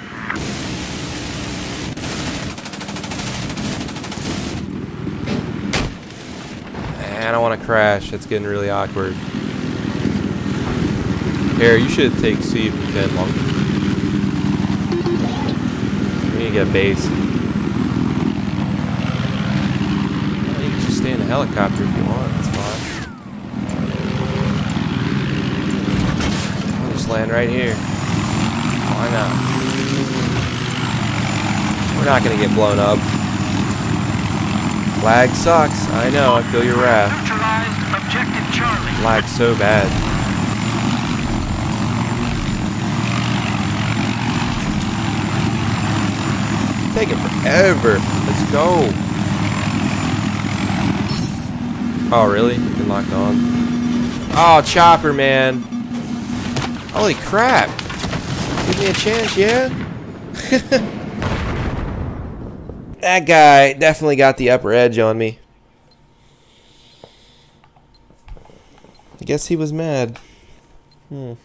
I don't want to crash. That's getting really awkward. Here, you should take C if you can, Monk. We need to get a base. You can just stay in a helicopter if you want. That's fine. I'll just land right here. Why not? We're not going to get blown up. Lag sucks. I know. I feel your wrath. Neutralized objective Charlie. Lag so bad. Taking forever. Let's go. Oh, really? Been locked on. Oh, chopper, man. Holy crap. Give me a chance, yeah? That guy definitely got the upper edge on me. I guess he was mad. Hmm.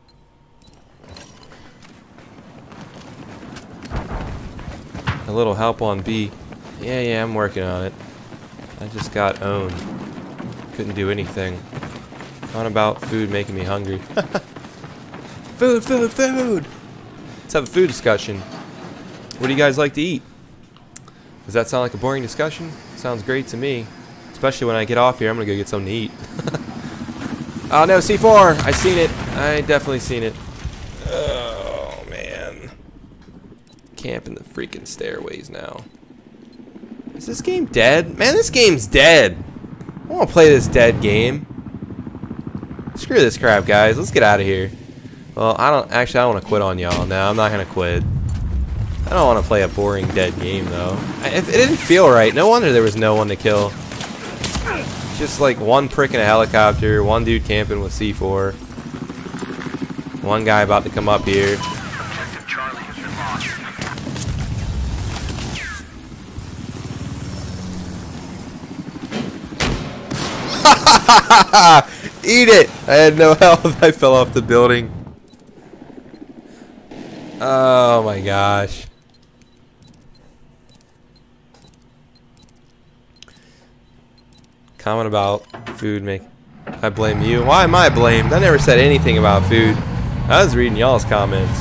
A little help on B. Yeah, yeah, I'm working on it. I just got owned. Couldn't do anything. On about food making me hungry. Food, food, food! Let's have a food discussion. What do you guys like to eat? Does that sound like a boring discussion? Sounds great to me. Especially when I get off here, I'm gonna go get something to eat. Oh no, C four! I seen it. I definitely seen it. Oh man. Camping the freaking stairways now. Is this game dead? Man, this game's dead. I don't wanna play this dead game. Screw this crap, guys. Let's get out of here. Well, I don't actually I don't wanna quit on y'all. No, I'm not gonna quit. I don't want to play a boring dead game though. I, it, it didn't feel right. No wonder there was no one to kill. Just like one prick in a helicopter, one dude camping with C four, one guy about to come up here. Objective Charlie has been lost. Eat it! I had no health. I fell off the building. Oh my gosh. Comment about food make I blame you. Why am I blamed? I never said anything about food. I was reading y'all's comments.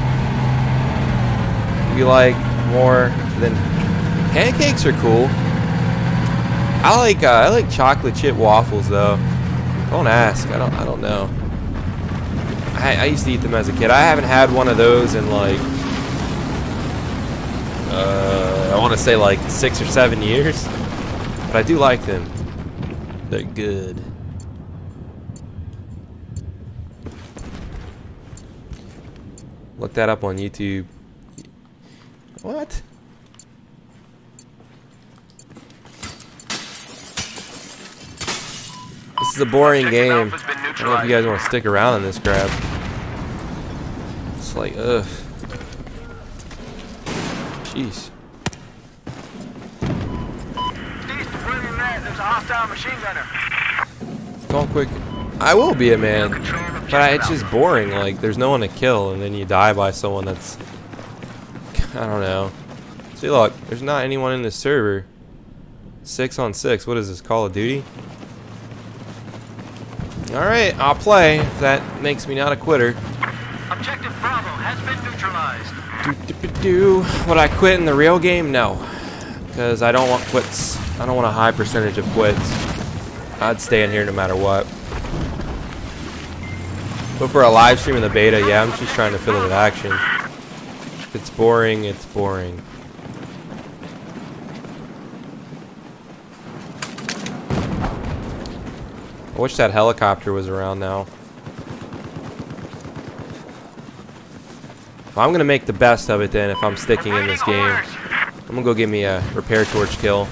You like more than pancakes are cool. I like uh, I like chocolate chip waffles though. Don't ask. I don't I don't know. I, I used to eat them as a kid. I haven't had one of those in like uh, I want to say like six or seven years. But I do like them. They're good. Look that up on YouTube. What? This is a boring game. I don't know if you guys want to stick around in this crap. It's like, ugh. Jeez. There's a hostile machine gunner. Going quick. I will be a man. But I, it's just boring. Like, there's no one to kill, and then you die by someone that's... I don't know. See, look. There's not anyone in this server. Six on six. What is this, Call of Duty? Alright, I'll play if that makes me not a quitter. Objective Bravo has been neutralized. Do, do, do. Would I quit in the real game? No. Because I don't want quits. I don't want a high percentage of quits. I'd stay in here no matter what. But for a live stream in the beta, yeah, I'm just trying to fill it with action. If it's boring, it's boring. I wish that helicopter was around now. Well, I'm gonna make the best of it then if I'm sticking in this game. I'm gonna go get me a repair torch kill.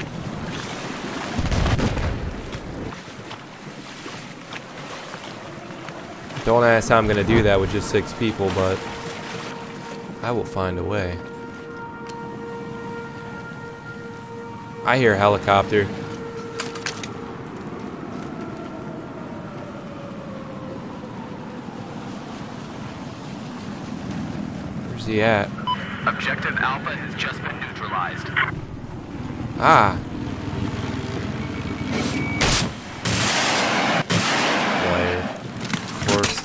Don't ask how I'm gonna do that with just six people, but I will find a way. I hear a helicopter. Where's he at? Objective Alpha has just been neutralized. Ah. Player. Of course.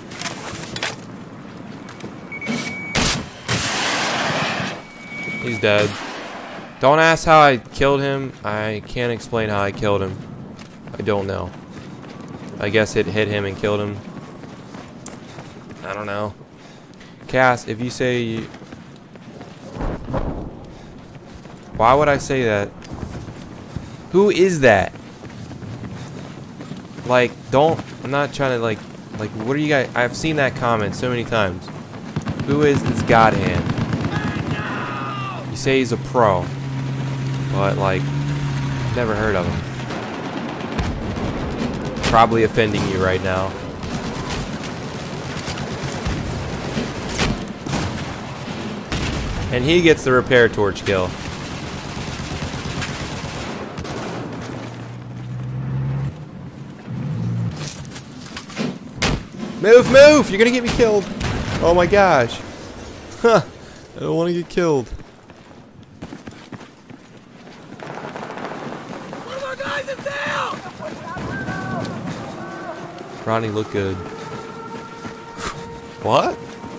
He's dead. Don't ask how I killed him. I can't explain how I killed him. I don't know. I guess it hit him and killed him. I don't know. Cass, if you say you... Why would I say that? Who is that? Like, don't... I'm not trying to, like... Like, what are you guys... I've seen that comment so many times. Who is this God Hand? You say he's a pro. But, like... Never heard of him. Probably offending you right now. And he gets the repair torch kill. Move, move! You're gonna get me killed! Oh my gosh. Huh. I don't want to get killed. One of our guys is down! Ronnie look good. What?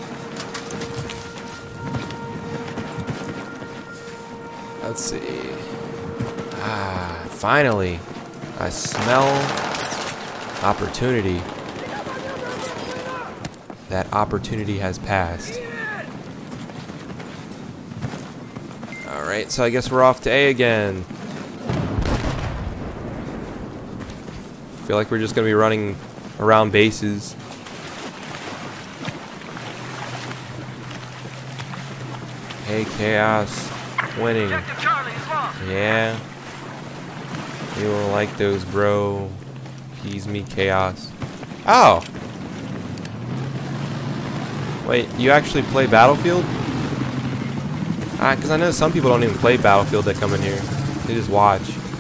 Let's see. Ah, finally. I smell opportunity. That opportunity has passed. Alright, so I guess we're off to A again. Feel like we're just gonna be running around bases. Hey, Chaos. Winning. Objective Charlie is lost. Yeah. You don't like those, bro. He's me, Chaos. Oh! Wait, you actually play Battlefield? Ah, because I know some people don't even play Battlefield that come in here. They just watch.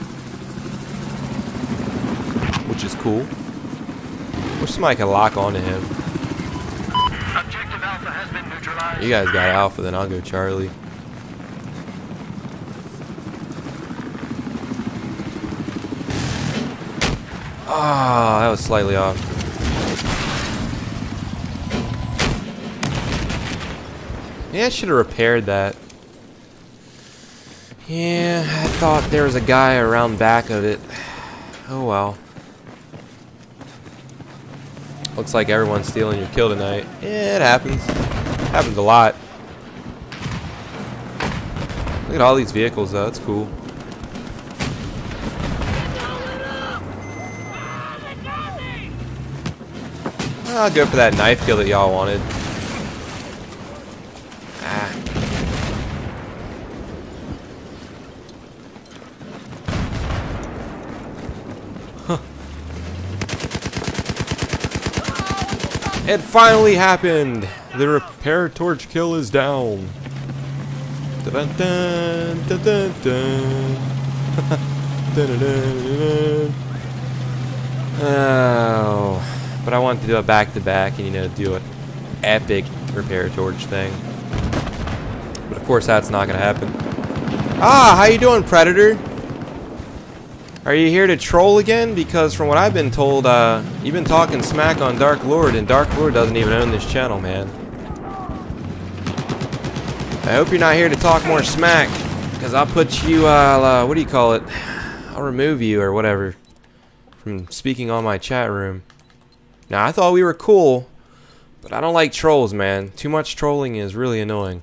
Which is cool. Wish somebody could lock onto him. Objective Alpha has been neutralized. You guys got Alpha, then I'll go Charlie. Ah, that was slightly off. Yeah, I should have repaired that. Yeah, I thought there was a guy around back of it. Oh well. Looks like everyone's stealing your kill tonight. Yeah, it happens. It happens a lot. Look at all these vehicles though, that's cool. I'll go for that knife kill that y'all wanted. Ah. Huh. It finally happened! The repair torch kill is down. Dun dun dun dun dun. Dun dun dun. Oh. But I wanted to do a back-to-back and, you know, do an epic repair torch thing. But of course that's not gonna happen. Ah, how you doing, Predator? Are you here to troll again? Because from what I've been told, uh, you've been talking smack on Dark Lord, and Dark Lord doesn't even own this channel, man. I hope you're not here to talk more smack, because I'll put you, uh, uh, what do you call it? I'll remove you or whatever from speaking on my chat room. Now, I thought we were cool, but I don't like trolls, man. Too much trolling is really annoying.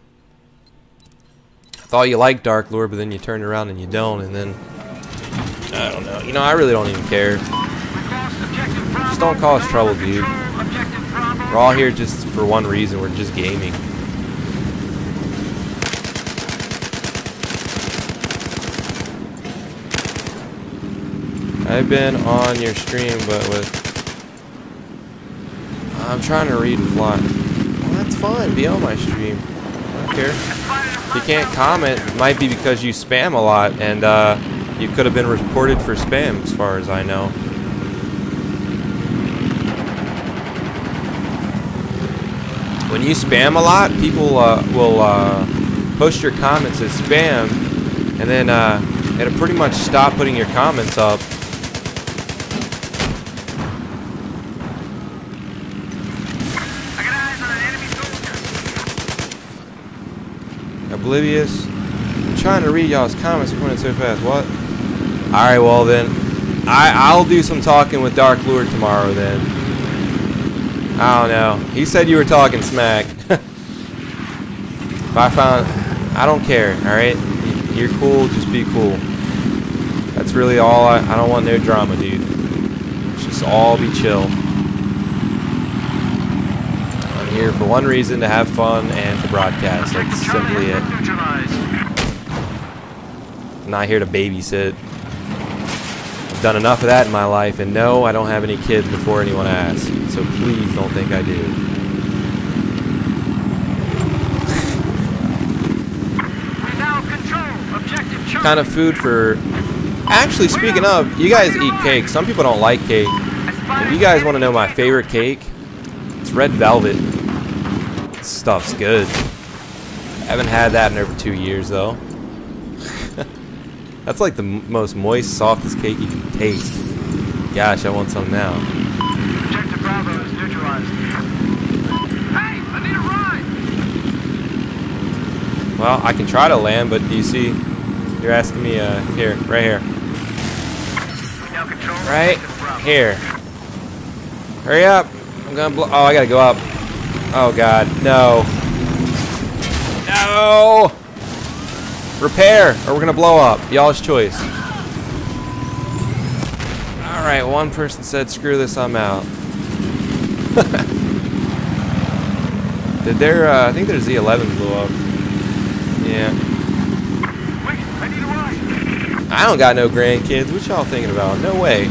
I thought you liked Dark Lord, but then you turn around and you don't, and then... I don't know. You know, I really don't even care. Just don't cause trouble, dude. We're all here just for one reason. We're just gaming. I've been on your stream, but with... I'm trying to read and fly. Well, that's fine. Be on my stream. I don't care. If you can't comment, it might be because you spam a lot, and, uh... you could have been reported for spam, as far as I know. When you spam a lot, people uh, will uh, post your comments as spam, and then uh, it'll pretty much stop putting your comments up. I got eyes on an enemy soldier. Oblivious. I'm trying to read y'all's comments pointing so fast. What? Alright, well then. I, I'll do some talking with Dark Lord tomorrow then. I don't know. He said you were talking smack. If I found... I don't care, alright? You're cool, just be cool. That's really all. I, I don't want no drama, dude. Let's just all be chill. I'm here for one reason, to have fun and to broadcast. That's simply it. I'm not here to babysit. I've done enough of that in my life, and no, I don't have any kids before anyone asks. So please don't think I do. We now control objective Charlie. Kind of food for... Actually, speaking of, you guys eat cake. Some people don't like cake. If you guys want to know my favorite cake, it's red velvet. This stuff's good. I haven't had that in over two years, though. That's like the m most moist, softest cake you can taste. Gosh, I want some now. Objective Bravo is neutralized. Hey, I need a ride. Well, I can try to land, but do you see? You're asking me, uh, here, right here. We now control Right objective Bravo. here. Hurry up. I'm gonna blow. Oh, I gotta go up. Oh, God. No. No! Repair, or we're gonna blow up. Y'all's choice. Alright, one person said, screw this, I'm out. Did there, uh, I think their Z eleven blew up. Yeah. Wait, I need a ride. I don't got no grandkids. What y'all thinking about? No way.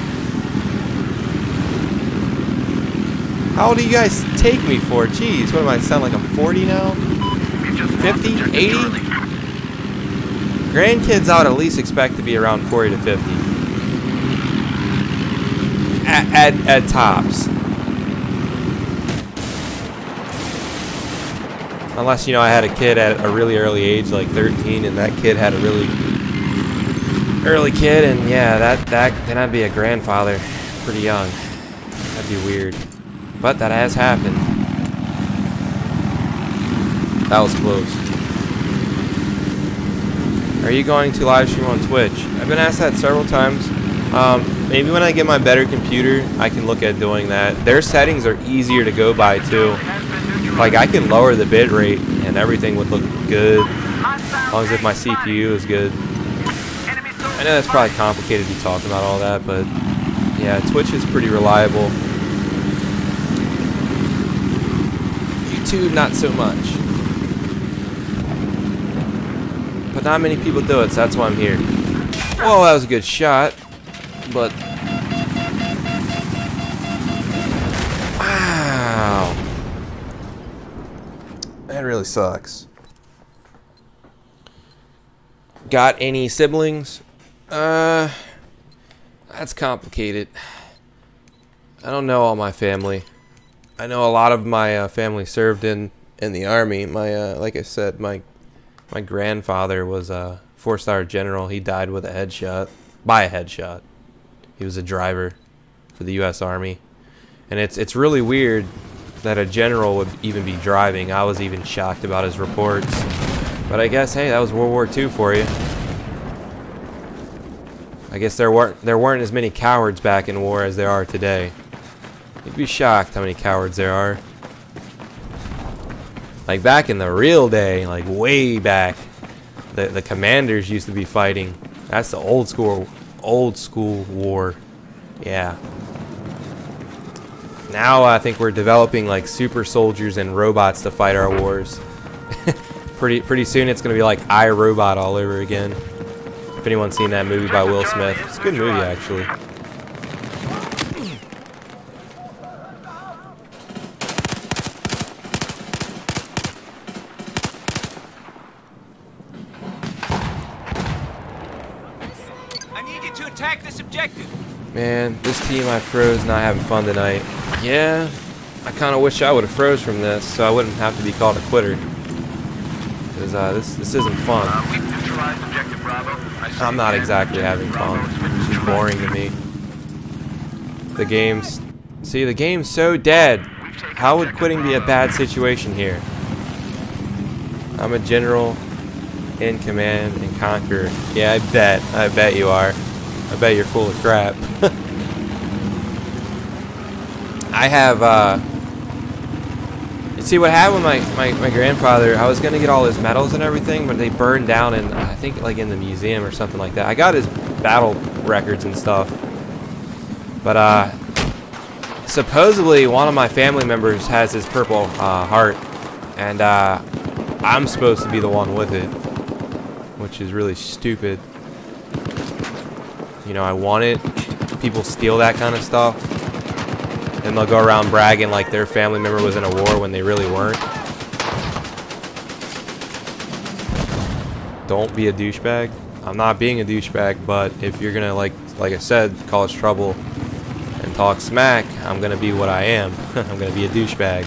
How old do you guys take me for? Jeez, what am I, sound like I'm forty now? We just lost fifty? objective eighty? Charlie. Grandkids I would at least expect to be around forty to fifty. At, at, at tops. Unless, you know, I had a kid at a really early age, like thirteen, and that kid had a really early kid, and yeah, that, that then I'd be a grandfather pretty young. That'd be weird. But that has happened. That was close. Are you going to live stream on Twitch? I've been asked that several times. Um, maybe when I get my better computer, I can look at doing that. Their settings are easier to go by too. Like, I can lower the bit rate and everything would look good, as long as if my C P U is good. I know that's probably complicated to be talking about all that, but yeah, Twitch is pretty reliable. YouTube, not so much. But not many people do it, so that's why I'm here. Whoa, that was a good shot. But... wow. That really sucks. Got any siblings? Uh... That's complicated. I don't know all my family. I know a lot of my uh, family served in, in the Army. My, uh, like I said, my... My grandfather was a four-star general. He died with a headshot. By a headshot. He was a driver for the U S Army. And it's it's really weird that a general would even be driving. I was even shocked about his reports. But I guess, hey, that was World War Two for you. I guess there weren't there weren't as many cowards back in war as there are today. You'd be shocked how many cowards there are. Like back in the real day, like way back, the the commanders used to be fighting. That's the old school old school war. Yeah. Now I think we're developing like super soldiers and robots to fight our wars. pretty pretty soon it's gonna be like iRobot all over again. If anyone's seen that movie by Will Smith, it's a good movie actually. I need you to attack this objective. Man, this team I froze not having fun tonight. Yeah, I kind of wish I would have froze from this so I wouldn't have to be called a quitter. Because uh, this, this isn't fun. Uh, we've neutralized objective Bravo. I see I'm not again. exactly having fun. It's just boring to me. The game's... See, the game's so dead. How would quitting be a bad situation here? I'm a general in command and conquer. Yeah, I bet. I bet you are. I bet you're full of crap. I have, uh... You see, what happened with my, my, my grandfather, I was going to get all his medals and everything, but they burned down in, I think, like in the museum or something like that. I got his battle records and stuff. But, uh... supposedly, one of my family members has his purple uh, heart. And, uh... I'm supposed to be the one with it. Which is really stupid. You know, I want it. People steal that kind of stuff. And they'll go around bragging like their family member was in a war when they really weren't. Don't be a douchebag. I'm not being a douchebag, but if you're gonna, like like I said, cause trouble and talk smack, I'm gonna be what I am. I'm gonna be a douchebag.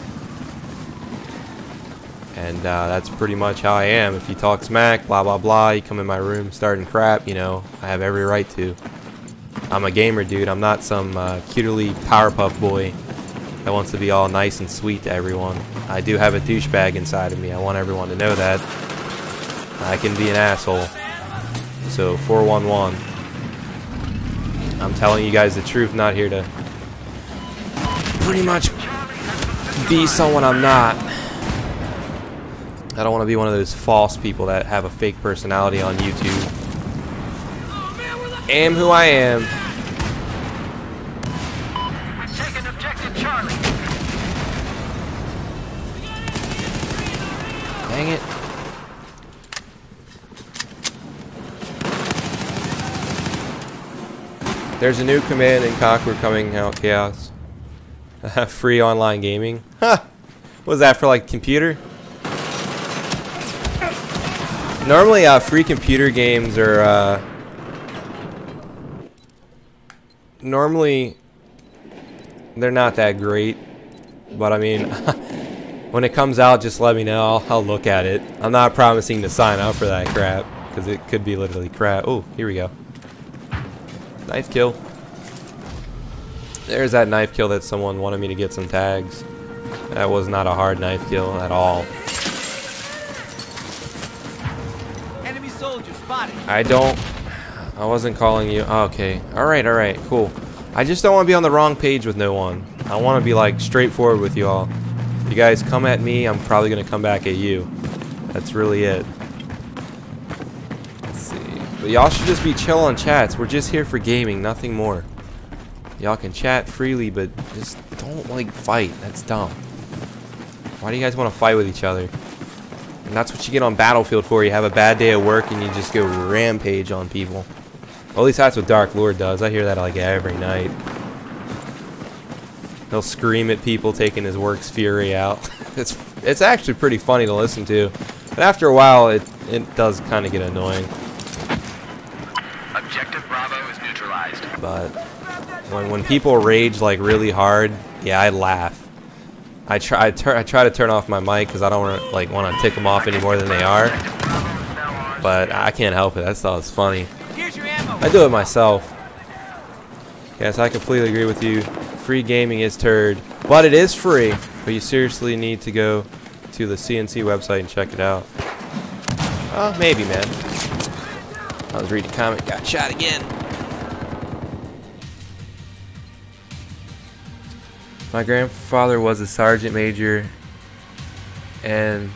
And uh, that's pretty much how I am. If you talk smack, blah blah blah, you come in my room starting crap, you know, I have every right to. I'm a gamer, dude. I'm not some uh, cuterly Powerpuff boy that wants to be all nice and sweet to everyone. I do have a douchebag inside of me. I want everyone to know that. I can be an asshole. So, four one one. I'm telling you guys the truth, not here to pretty much be someone I'm not. I don't want to be one of those false people that have a fake personality on YouTube. Am who I am. We've taken objective Charlie. Dang it. There's a new Command and Conquer coming out, Chaos. Free online gaming. Huh. What was that for, like, computer? Normally, uh, free computer games are, uh... normally, they're not that great. But, I mean, when it comes out, just let me know. I'll, I'll look at it. I'm not promising to sign up for that crap. Because it could be literally crap. Oh, here we go. Knife kill. There's that knife kill that someone wanted me to get some tags. That was not a hard knife kill at all. Enemy soldier spotted. I don't... I wasn't calling you. Oh, okay. Alright, alright. Cool. I just don't want to be on the wrong page with no one. I want to be, like, straightforward with you all. If you guys come at me, I'm probably going to come back at you. That's really it. But y'all should just be chill on chats. We're just here for gaming, nothing more. Y'all can chat freely, but just don't, like, fight. That's dumb. Why do you guys want to fight with each other? And that's what you get on Battlefield for. You have a bad day at work and you just go rampage on people. Well, at least that's what Dark Lord does. I hear that, like, every night. He'll scream at people, taking his work's fury out. it's it's actually pretty funny to listen to. But after a while, it, it does kind of get annoying. Objective Bravo is neutralized. But when when people rage like really hard, yeah, I laugh. I try I, tur I try to turn off my mic because I don't want to like want to tick them off any more than they are. But I can't help it. That stuff is funny. Here's your ammo. I do it myself. Yes, I completely agree with you. Free gaming is turd, but it is free. But you seriously need to go to the C N C website and check it out. Oh, maybe, man. I was reading a comment, got shot again. My grandfather was a sergeant major, and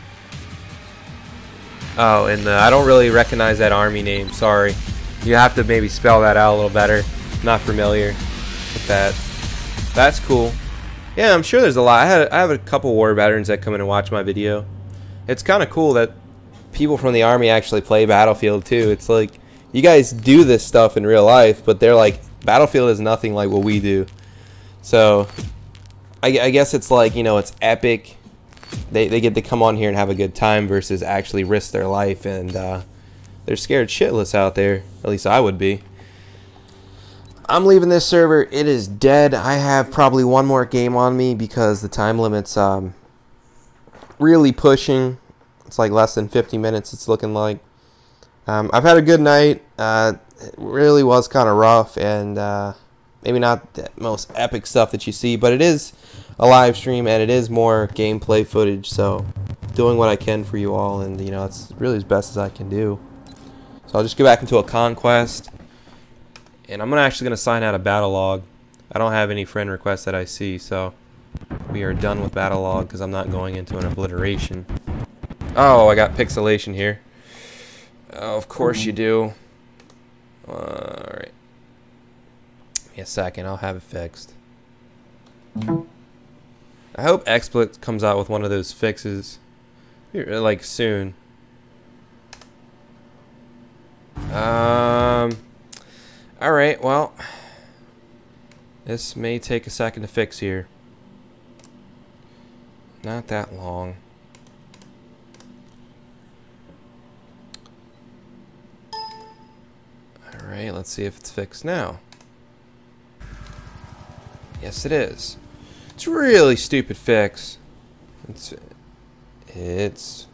oh, and uh, I don't really recognize that army name. Sorry, you have to maybe spell that out a little better. Not familiar with that. That's cool. Yeah, I'm sure there's a lot. I had I have a couple war veterans that come in and watch my video. It's kind of cool that people from the army actually play Battlefield too. It's like you guys do this stuff in real life, but they're like, Battlefield is nothing like what we do. So I, I guess it's like, you know, it's epic. They, they get to come on here and have a good time versus actually risk their life, and uh, they're scared shitless out there. At least I would be. I'm leaving this server. It is dead. I have probably one more game on me because the time limit's um, really pushing. It's like less than fifty minutes, it's looking like. Um, I've had a good night. Uh, it really was kind of rough, and uh, maybe not the most epic stuff that you see, but it is a live stream and it is more gameplay footage, so doing what I can for you all, and you know, it's really as best as I can do. So I'll just go back into a conquest, and I'm gonna actually gonna sign out a battle log. I don't have any friend requests that I see, so we are done with battle log because I'm not going into an obliteration. Oh, I got pixelation here. Oh, of course you do. Uh, Alright. Give me a second, I'll have it fixed. I hope XSplit comes out with one of those fixes, like, soon. Um. Alright, well, this may take a second to fix here. Not that long. Alright, let's see if it's fixed now. Yes, it is. It's a really stupid fix. It's... It's...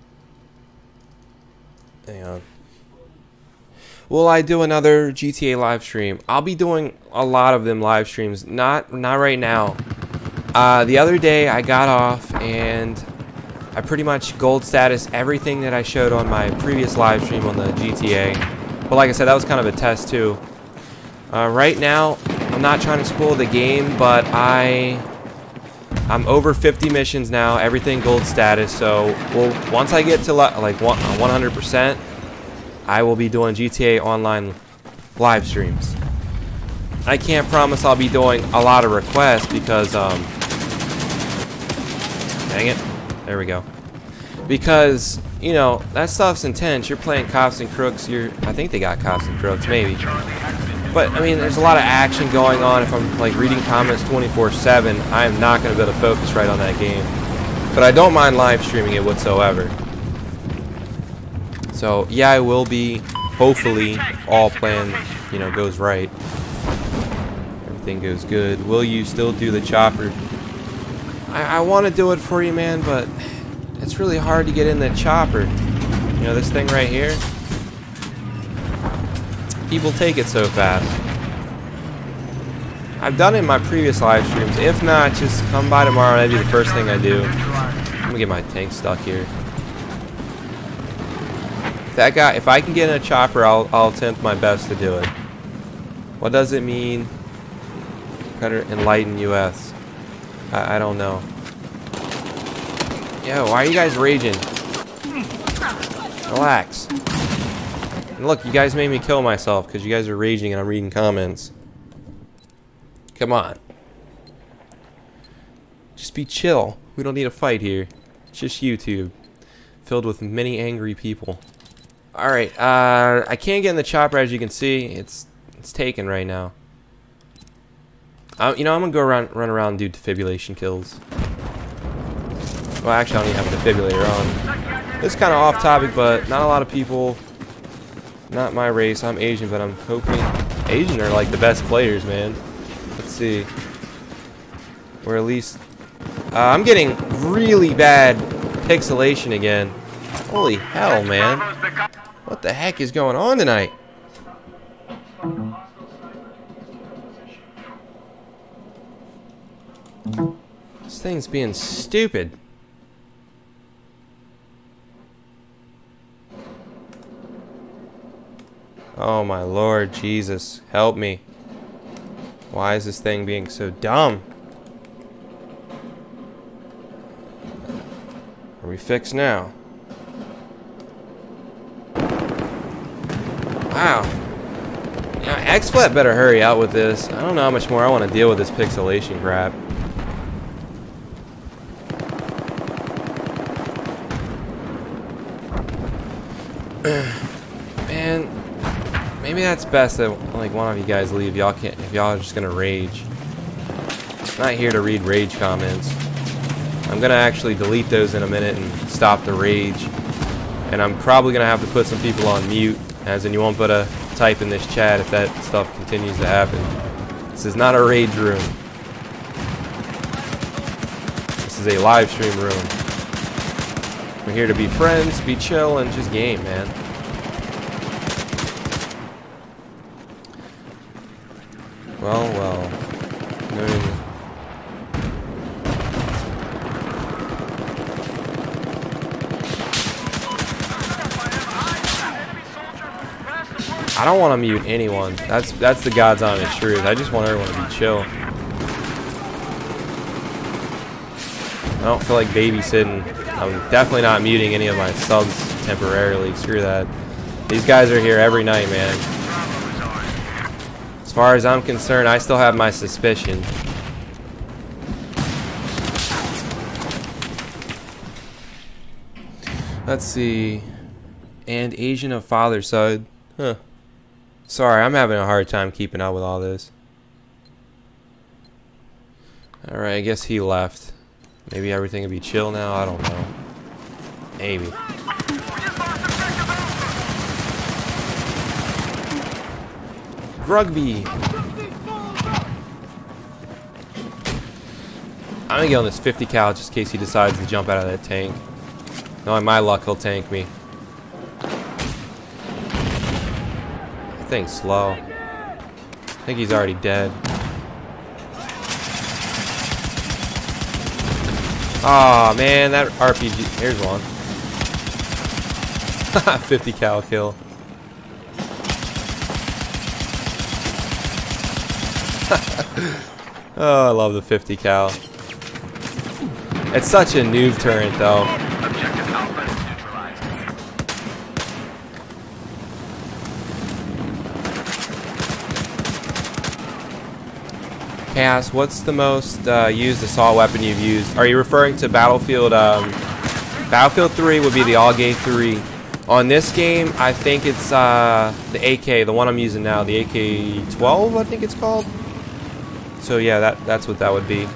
Hang on. Will I do another G T A live stream? I'll be doing a lot of them live streams. Not not right now. Uh, the other day I got off and I pretty much gold status everything that I showed on my previous live stream on the G T A. But like I said, that was kind of a test too. Uh, right now, I'm not trying to spoil the game, but I I'm over fifty missions now. Everything gold status. So well, once I get to like one hundred percent. I will be doing G T A Online live streams. I can't promise I'll be doing a lot of requests because, um, dang it, there we go. Because, you know, that stuff's intense. You're playing Cops and Crooks. You're, I think they got Cops and Crooks, maybe. But, I mean, there's a lot of action going on. If I'm, like, reading comments twenty-four seven, I am not going to be able to focus right on that game. But I don't mind live streaming it whatsoever. So, yeah, I will be, hopefully, if all plan, you know, goes right. Everything goes good. Will you still do the chopper? I, I want to do it for you, man, but it's really hard to get in the chopper. You know, this thing right here? People take it so fast. I've done it in my previous live streams. If not, just come by tomorrow. That'd be the first thing I do. I'm going to get my tank stuck here. That guy, if I can get in a chopper, I'll, I'll attempt my best to do it. What does it mean? Better enlighten U S. I, I don't know. Yo, why are you guys raging? Relax. And look, you guys made me kill myself because you guys are raging and I'm reading comments. Come on. Just be chill. We don't need a fight here. It's just YouTube. Filled with many angry people. Alright, uh, I can't get in the chopper, as you can see. It's it's taken right now. Uh, you know, I'm gonna go around, run around and do defibrillation kills. Well, actually, I don't even have a defibrillator on. This is kind of off topic, but not a lot of people. Not my race. I'm Asian, but I'm hoping Asian are like the best players, man. Let's see. Or at least, uh, I'm getting really bad pixelation again. Holy hell, man. What the heck is going on tonight? This thing's being stupid. Oh my Lord Jesus, help me. Why is this thing being so dumb? Are we fixed now? Wow. Yeah, X FLAT better hurry out with this. I don't know how much more I want to deal with this pixelation crap. Man, maybe that's best that like one of you guys leave. Y'all can't. If y'all are just gonna rage. I'm not here to read rage comments. I'm gonna actually delete those in a minute and stop the rage. And I'm probably gonna have to put some people on mute, as in you won't put a type in this chat if that stuff continues to happen. This is not a rage room. This is a live stream room. We're here to be friends, be chill, and just game, man. Well, well. No need to- I don't want to mute anyone. That's that's the God's honest truth. I just want everyone to be chill. I don't feel like babysitting. I'm definitely not muting any of my subs temporarily. Screw that. These guys are here every night, man. As far as I'm concerned, I still have my suspicion. Let's see. And Asian of father side. Huh. Sorry, I'm having a hard time keeping up with all this. Alright, I guess he left. Maybe everything will be chill now? I don't know. Maybe. Rugby! I'm gonna get on this fifty cal just in case he decides to jump out of that tank. Knowing my luck, he'll tank me. That thing's slow. I think he's already dead. Aw, oh, man, that R P G. Here's one. fifty cal kill. Oh, I love the fifty cal. It's such a noob turret, though. Objective Alpha is neutralized. Chaos, what's the most uh, used assault weapon you've used? Are you referring to Battlefield? Um, Battlefield three would be the AUG three. On this game, I think it's uh, the A K, the one I'm using now, the A K twelve, I think it's called. So yeah, that that's what that would be.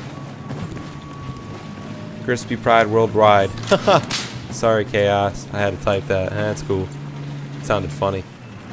Crispy Pride Worldwide. Sorry, Chaos. I had to type that. That's cool. It sounded funny.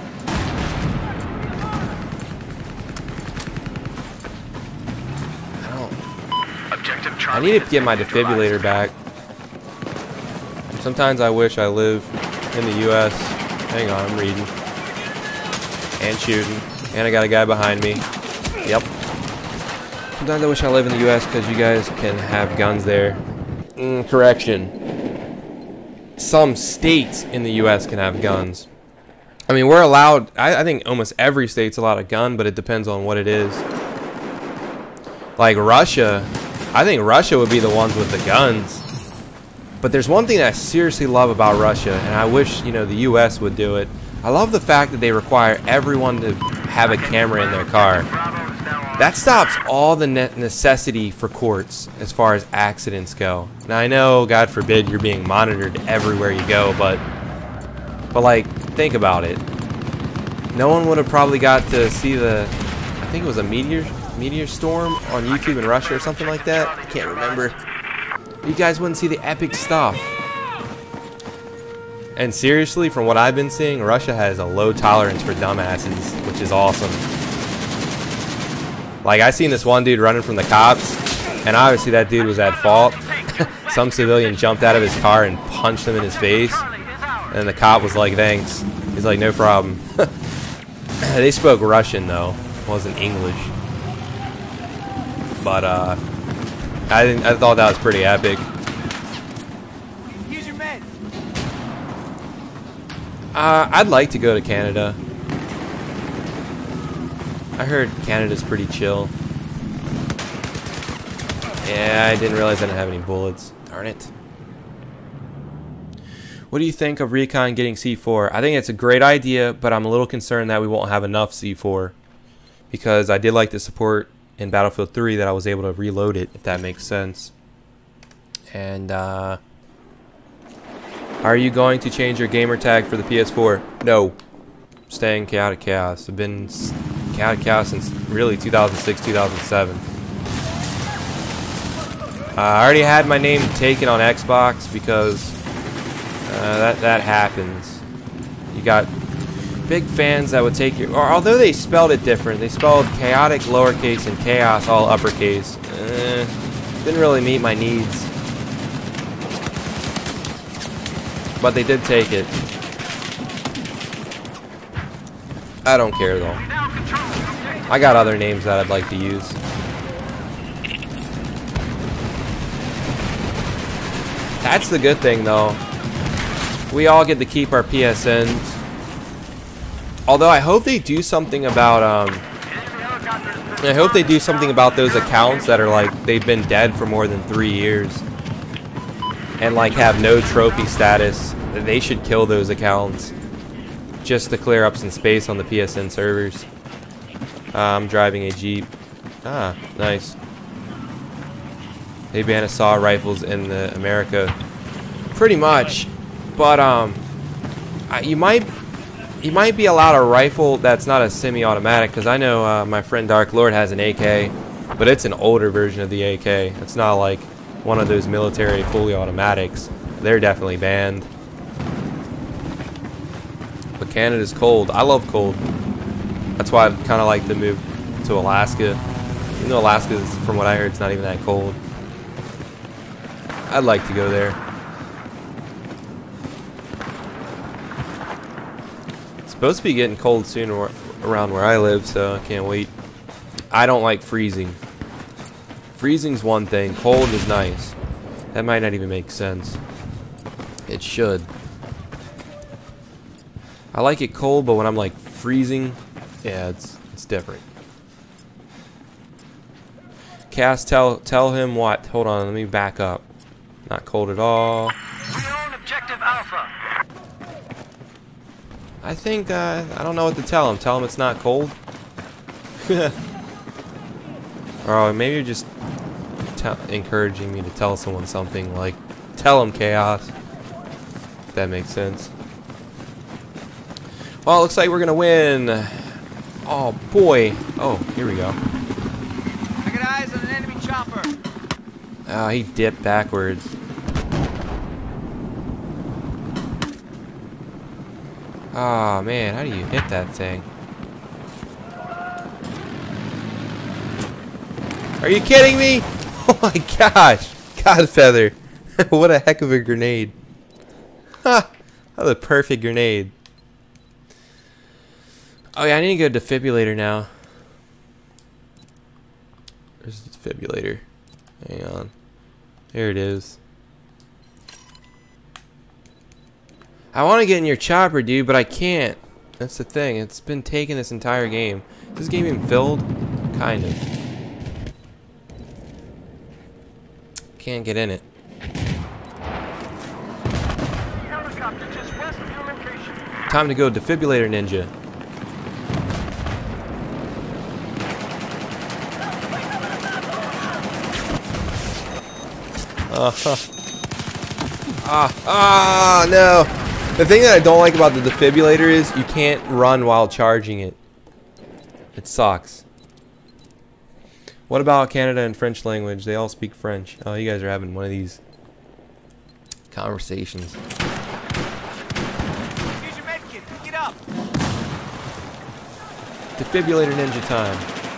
I don't. I need to get my defibrillator back. Sometimes I wish I live in the U S Hang on, I'm reading. And shooting. And I got a guy behind me. Yep. Sometimes I wish I live in the U S because you guys can have guns there. Mm, correction. Some states in the U S can have guns. I mean, we're allowed, I, I think almost every state's allowed a gun, but it depends on what it is. Like Russia, I think Russia would be the ones with the guns. But there's one thing that I seriously love about Russia, and I wish, you know, the U S would do it. I love the fact that they require everyone to have a camera in their car. That stops all the ne necessity for courts as far as accidents go. Now I know, God forbid, you're being monitored everywhere you go, but but like, think about it. No one would have probably got to see the, I think it was a meteor meteor storm on YouTube in Russia or something like that. I can't remember. You guys wouldn't see the epic stuff. And seriously, from what I've been seeing, Russia has a low tolerance for dumbasses, which is awesome. Like, I seen this one dude running from the cops, and obviously that dude was at fault. Some civilian jumped out of his car and punched him in his face, and the cop was like, thanks. He's like, no problem. They spoke Russian, though. It wasn't English. But, uh, I didn't, I thought that was pretty epic. Use your med. Uh, I'd like to go to Canada. I heard Canada's pretty chill. Yeah, I didn't realize I didn't have any bullets. Darn it. What do you think of Recon getting C four? I think it's a great idea, but I'm a little concerned that we won't have enough C four. Because I did like the support in Battlefield three that I was able to reload it, if that makes sense. And, uh... are you going to change your gamer tag for the P S four? No. Staying Chaotic Chaos. I've been Chaotic Chaos since really two thousand six, two thousand seven. Uh, I already had my name taken on Xbox because uh, that that happens. You got big fans that would take your, or although they spelled it different, they spelled chaotic lowercase and chaos all uppercase. Eh, didn't really meet my needs, but they did take it. I don't care though. I got other names that I'd like to use. That's the good thing though. We all get to keep our P S Ns. Although I hope they do something about um I hope they do something about those accounts that are like they've been dead for more than three years and like have no trophy status. They should kill those accounts just to clear up some space on the P S N servers. Uh, I'm driving a Jeep. Ah, nice. They ban assault rifles in the America, pretty much, but um, I, you might you might be allowed a rifle that's not a semi-automatic, because I know uh, my friend Dark Lord has an A K, but it's an older version of the A K. It's not like one of those military fully automatics. They're definitely banned. But Canada's cold. I love cold. That's why I'd kind of like to move to Alaska. Even though Alaska is, from what I heard, it's not even that cold. I'd like to go there. It's supposed to be getting cold soon around where I live, so I can't wait. I don't like freezing. Freezing's one thing. Cold is nice. That might not even make sense. It should. I like it cold, but when I'm like freezing, yeah, it's it's different. Cass, tell tell him what? Hold on, let me back up. Not cold at all. We own objective Alpha. I think uh, I don't know what to tell him. Tell him it's not cold. Or maybe you're just tell, encouraging me to tell someone something like, tell him Chaos. If that makes sense. Well, it looks like we're gonna win. Oh boy. Oh, here we go. I got eyes on an enemy chopper. Oh, he dipped backwards. Oh man, how do you hit that thing? Are you kidding me? Oh my gosh. Godfeather. What a heck of a grenade. Ha! That was a perfect grenade. Oh yeah, I need to go to defibrillator now. There's the defibrillator. Hang on. Here it is. I want to get in your chopper, dude, but I can't. That's the thing. It's been taking this entire game. Is this game even filled? Kind of. Can't get in it. Helicopter just west of your location. Time to go defibrillator ninja. Uh huh. Ah, ah, no. The thing that I don't like about the defibrillator is you can't run while charging it. It sucks. What about Canada and French language? They all speak French. Oh, you guys are having one of these conversations. Use your med kit. Pick it up. Defibrillator ninja time.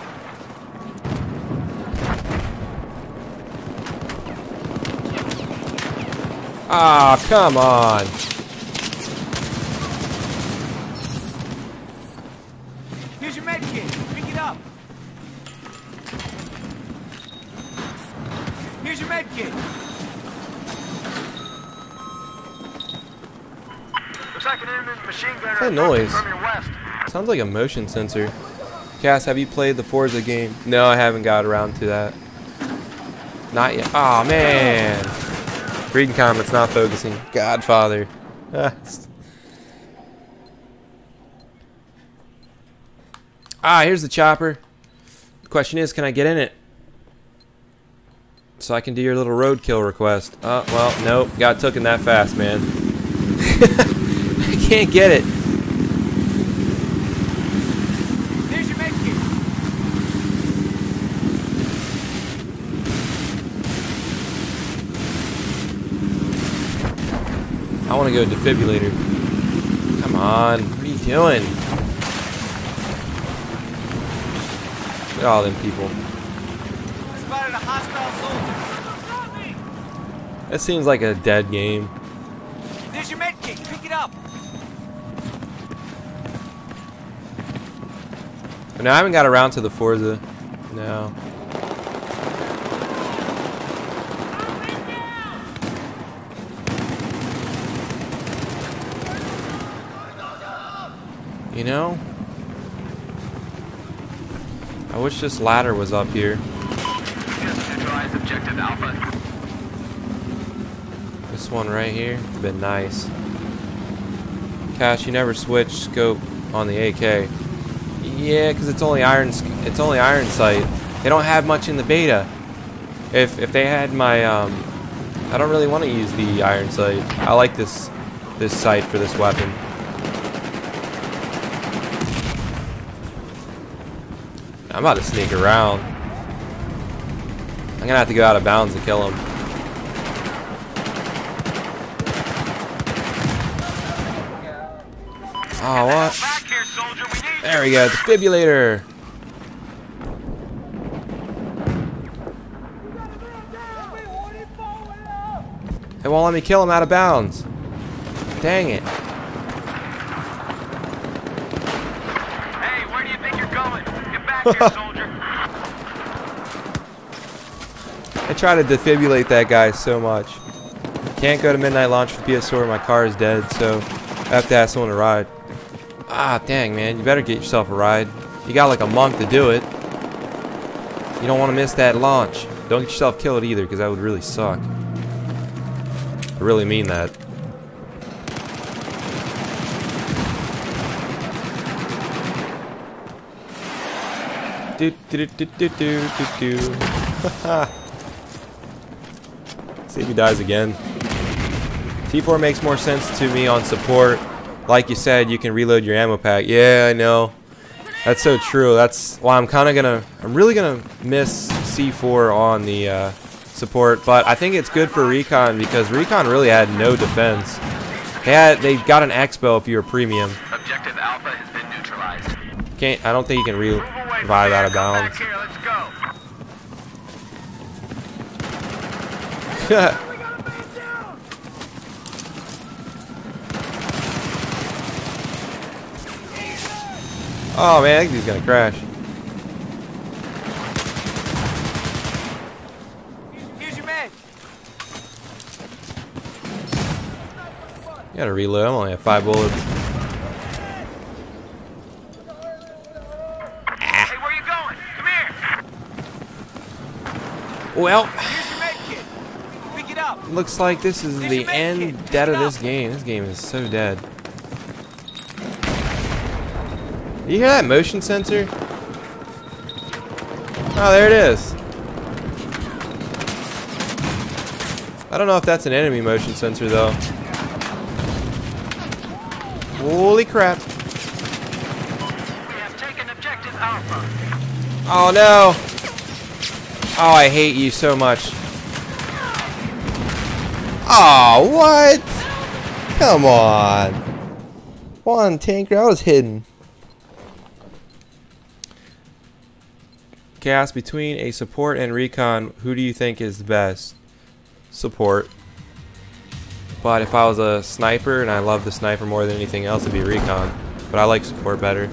Ah, come on. Here's your med kit. Pick it up. Here's Here's your med kit. Looks like an enemy machine gunner That noise. from your west. Sounds like a motion sensor. Cass, have you played the Forza game? No, I haven't got around to that. Not yet. Oh man. Reading comments, not focusing. Godfather. Ah, here's the chopper. The question is, can I get in it? So I can do your little roadkill request. Oh, well, nope. Got taken that fast, man. I can't get it. There's your med kit. I want to go defibrillator. Come on. What are you doing? Look at all them people. Spotted a hostile soldier. That seems like a dead game. There's your med kit. Pick it up. But no, I haven't got around to the Forza. No. You know, I wish this ladder was up here. Just neutralize objective Alpha. This one right here would have been nice. Cash, you never switch scope on the A K. Yeah, because it's only iron. It's only iron sight. They don't have much in the beta. If if they had my, um, I don't really want to use the iron sight. I like this this sight for this weapon. I'm about to sneak around. I'm gonna have to go out of bounds to kill him. Oh, what? Back here, soldier. We need There we go, defibrillator. It won't let me kill him out of bounds. Dang it. Hey, where do you think you're going? Get back here, soldier. I try to defibrillate that guy so much. Can't go to midnight launch for P S four. My car is dead, so I have to ask someone to ride. Ah, dang, man. You better get yourself a ride. You got like a month to do it. You don't want to miss that launch. Don't get yourself killed either, because that would really suck. I really mean that. Do do do do do do do. See if he dies again. T four makes more sense to me on support. Like you said, you can reload your ammo pack. Yeah, I know. That's so true. That's why I'm kind of gonna. I'm really gonna miss C four on the uh, support, but I think it's good for Recon because Recon really had no defense. They had. They got an expo if you were premium. Objective Alpha has been neutralized. Can't. I don't think you can re revive out of bounds. Back here, let's go. Oh man, I think he's gonna crash. Here's your med. You gotta reload. I only have five bullets. Hey, where you going? Come here. Well, Here's your med kit. Pick it up. looks like this is There's the your med end kit. dead Pick of it this up. game. This game is so dead. You hear that motion sensor? Oh, there it is. I don't know if that's an enemy motion sensor though. Holy crap. We have taken objective Alpha. Oh no. Oh, I hate you so much. Oh, what? Come on. One tanker, I was hidden. Chaos, between a support and recon, who do you think is the best? Support. But if I was a sniper and I love the sniper more than anything else, it'd be recon. But I like support better.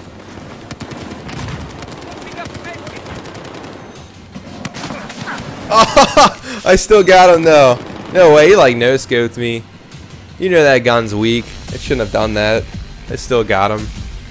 Pick up the med kit. Oh, I still got him though. No way, he like no scoped me. You know that gun's weak. I shouldn't have done that. I still got him.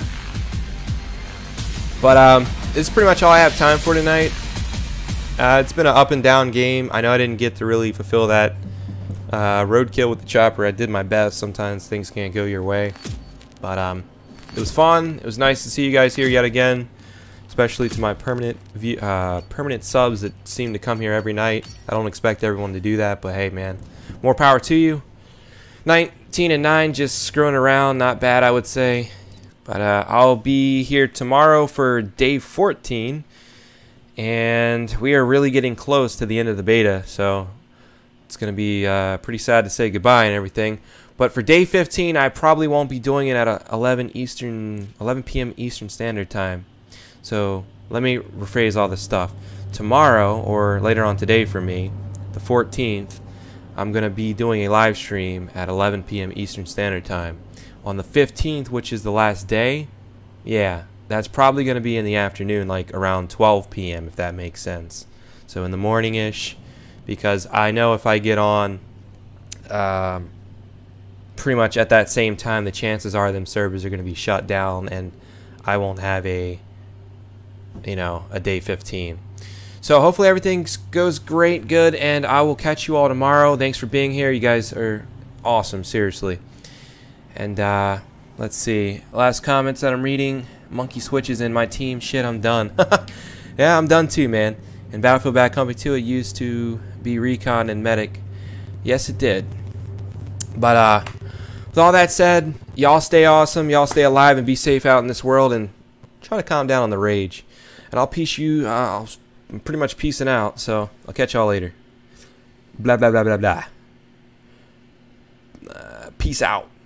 But um, this is pretty much all I have time for tonight. Uh, it's been an up and down game. I know I didn't get to really fulfill that uh, roadkill with the chopper. I did my best. Sometimes things can't go your way. But um, it was fun. It was nice to see you guys here yet again. Especially to my permanent view, uh, permanent subs that seem to come here every night. I don't expect everyone to do that, but hey, man, more power to you. nineteen and nine, just screwing around, not bad, I would say. But uh, I'll be here tomorrow for day fourteen, and we are really getting close to the end of the beta, so it's gonna be uh, pretty sad to say goodbye and everything. But for day fifteen, I probably won't be doing it at eleven Eastern, eleven P M Eastern Standard Time. So let me rephrase all this stuff. Tomorrow, or later on today for me, the fourteenth, I'm going to be doing a live stream at eleven P M Eastern Standard Time. On the fifteenth, which is the last day, yeah, that's probably going to be in the afternoon, like around twelve P M if that makes sense. So in the morning-ish, because I know if I get on um, pretty much at that same time, the chances are them servers are going to be shut down and I won't have a you know, a day fifteen. So hopefully everything goes great, good, and I will catch you all tomorrow. Thanks for being here. You guys are awesome, seriously. And uh, let's see. Last comments that I'm reading. Monkey switches in my team. Shit, I'm done. Yeah, I'm done too, man. In Battlefield Bad Company two, it used to be recon and medic. Yes, it did. But uh, with all that said, y'all stay awesome. Y'all stay alive and be safe out in this world, and try to calm down on the rage. And I'll peace you, uh, I'm pretty much peacing out, so I'll catch y'all later. Blah, blah, blah, blah, blah. Uh, peace out.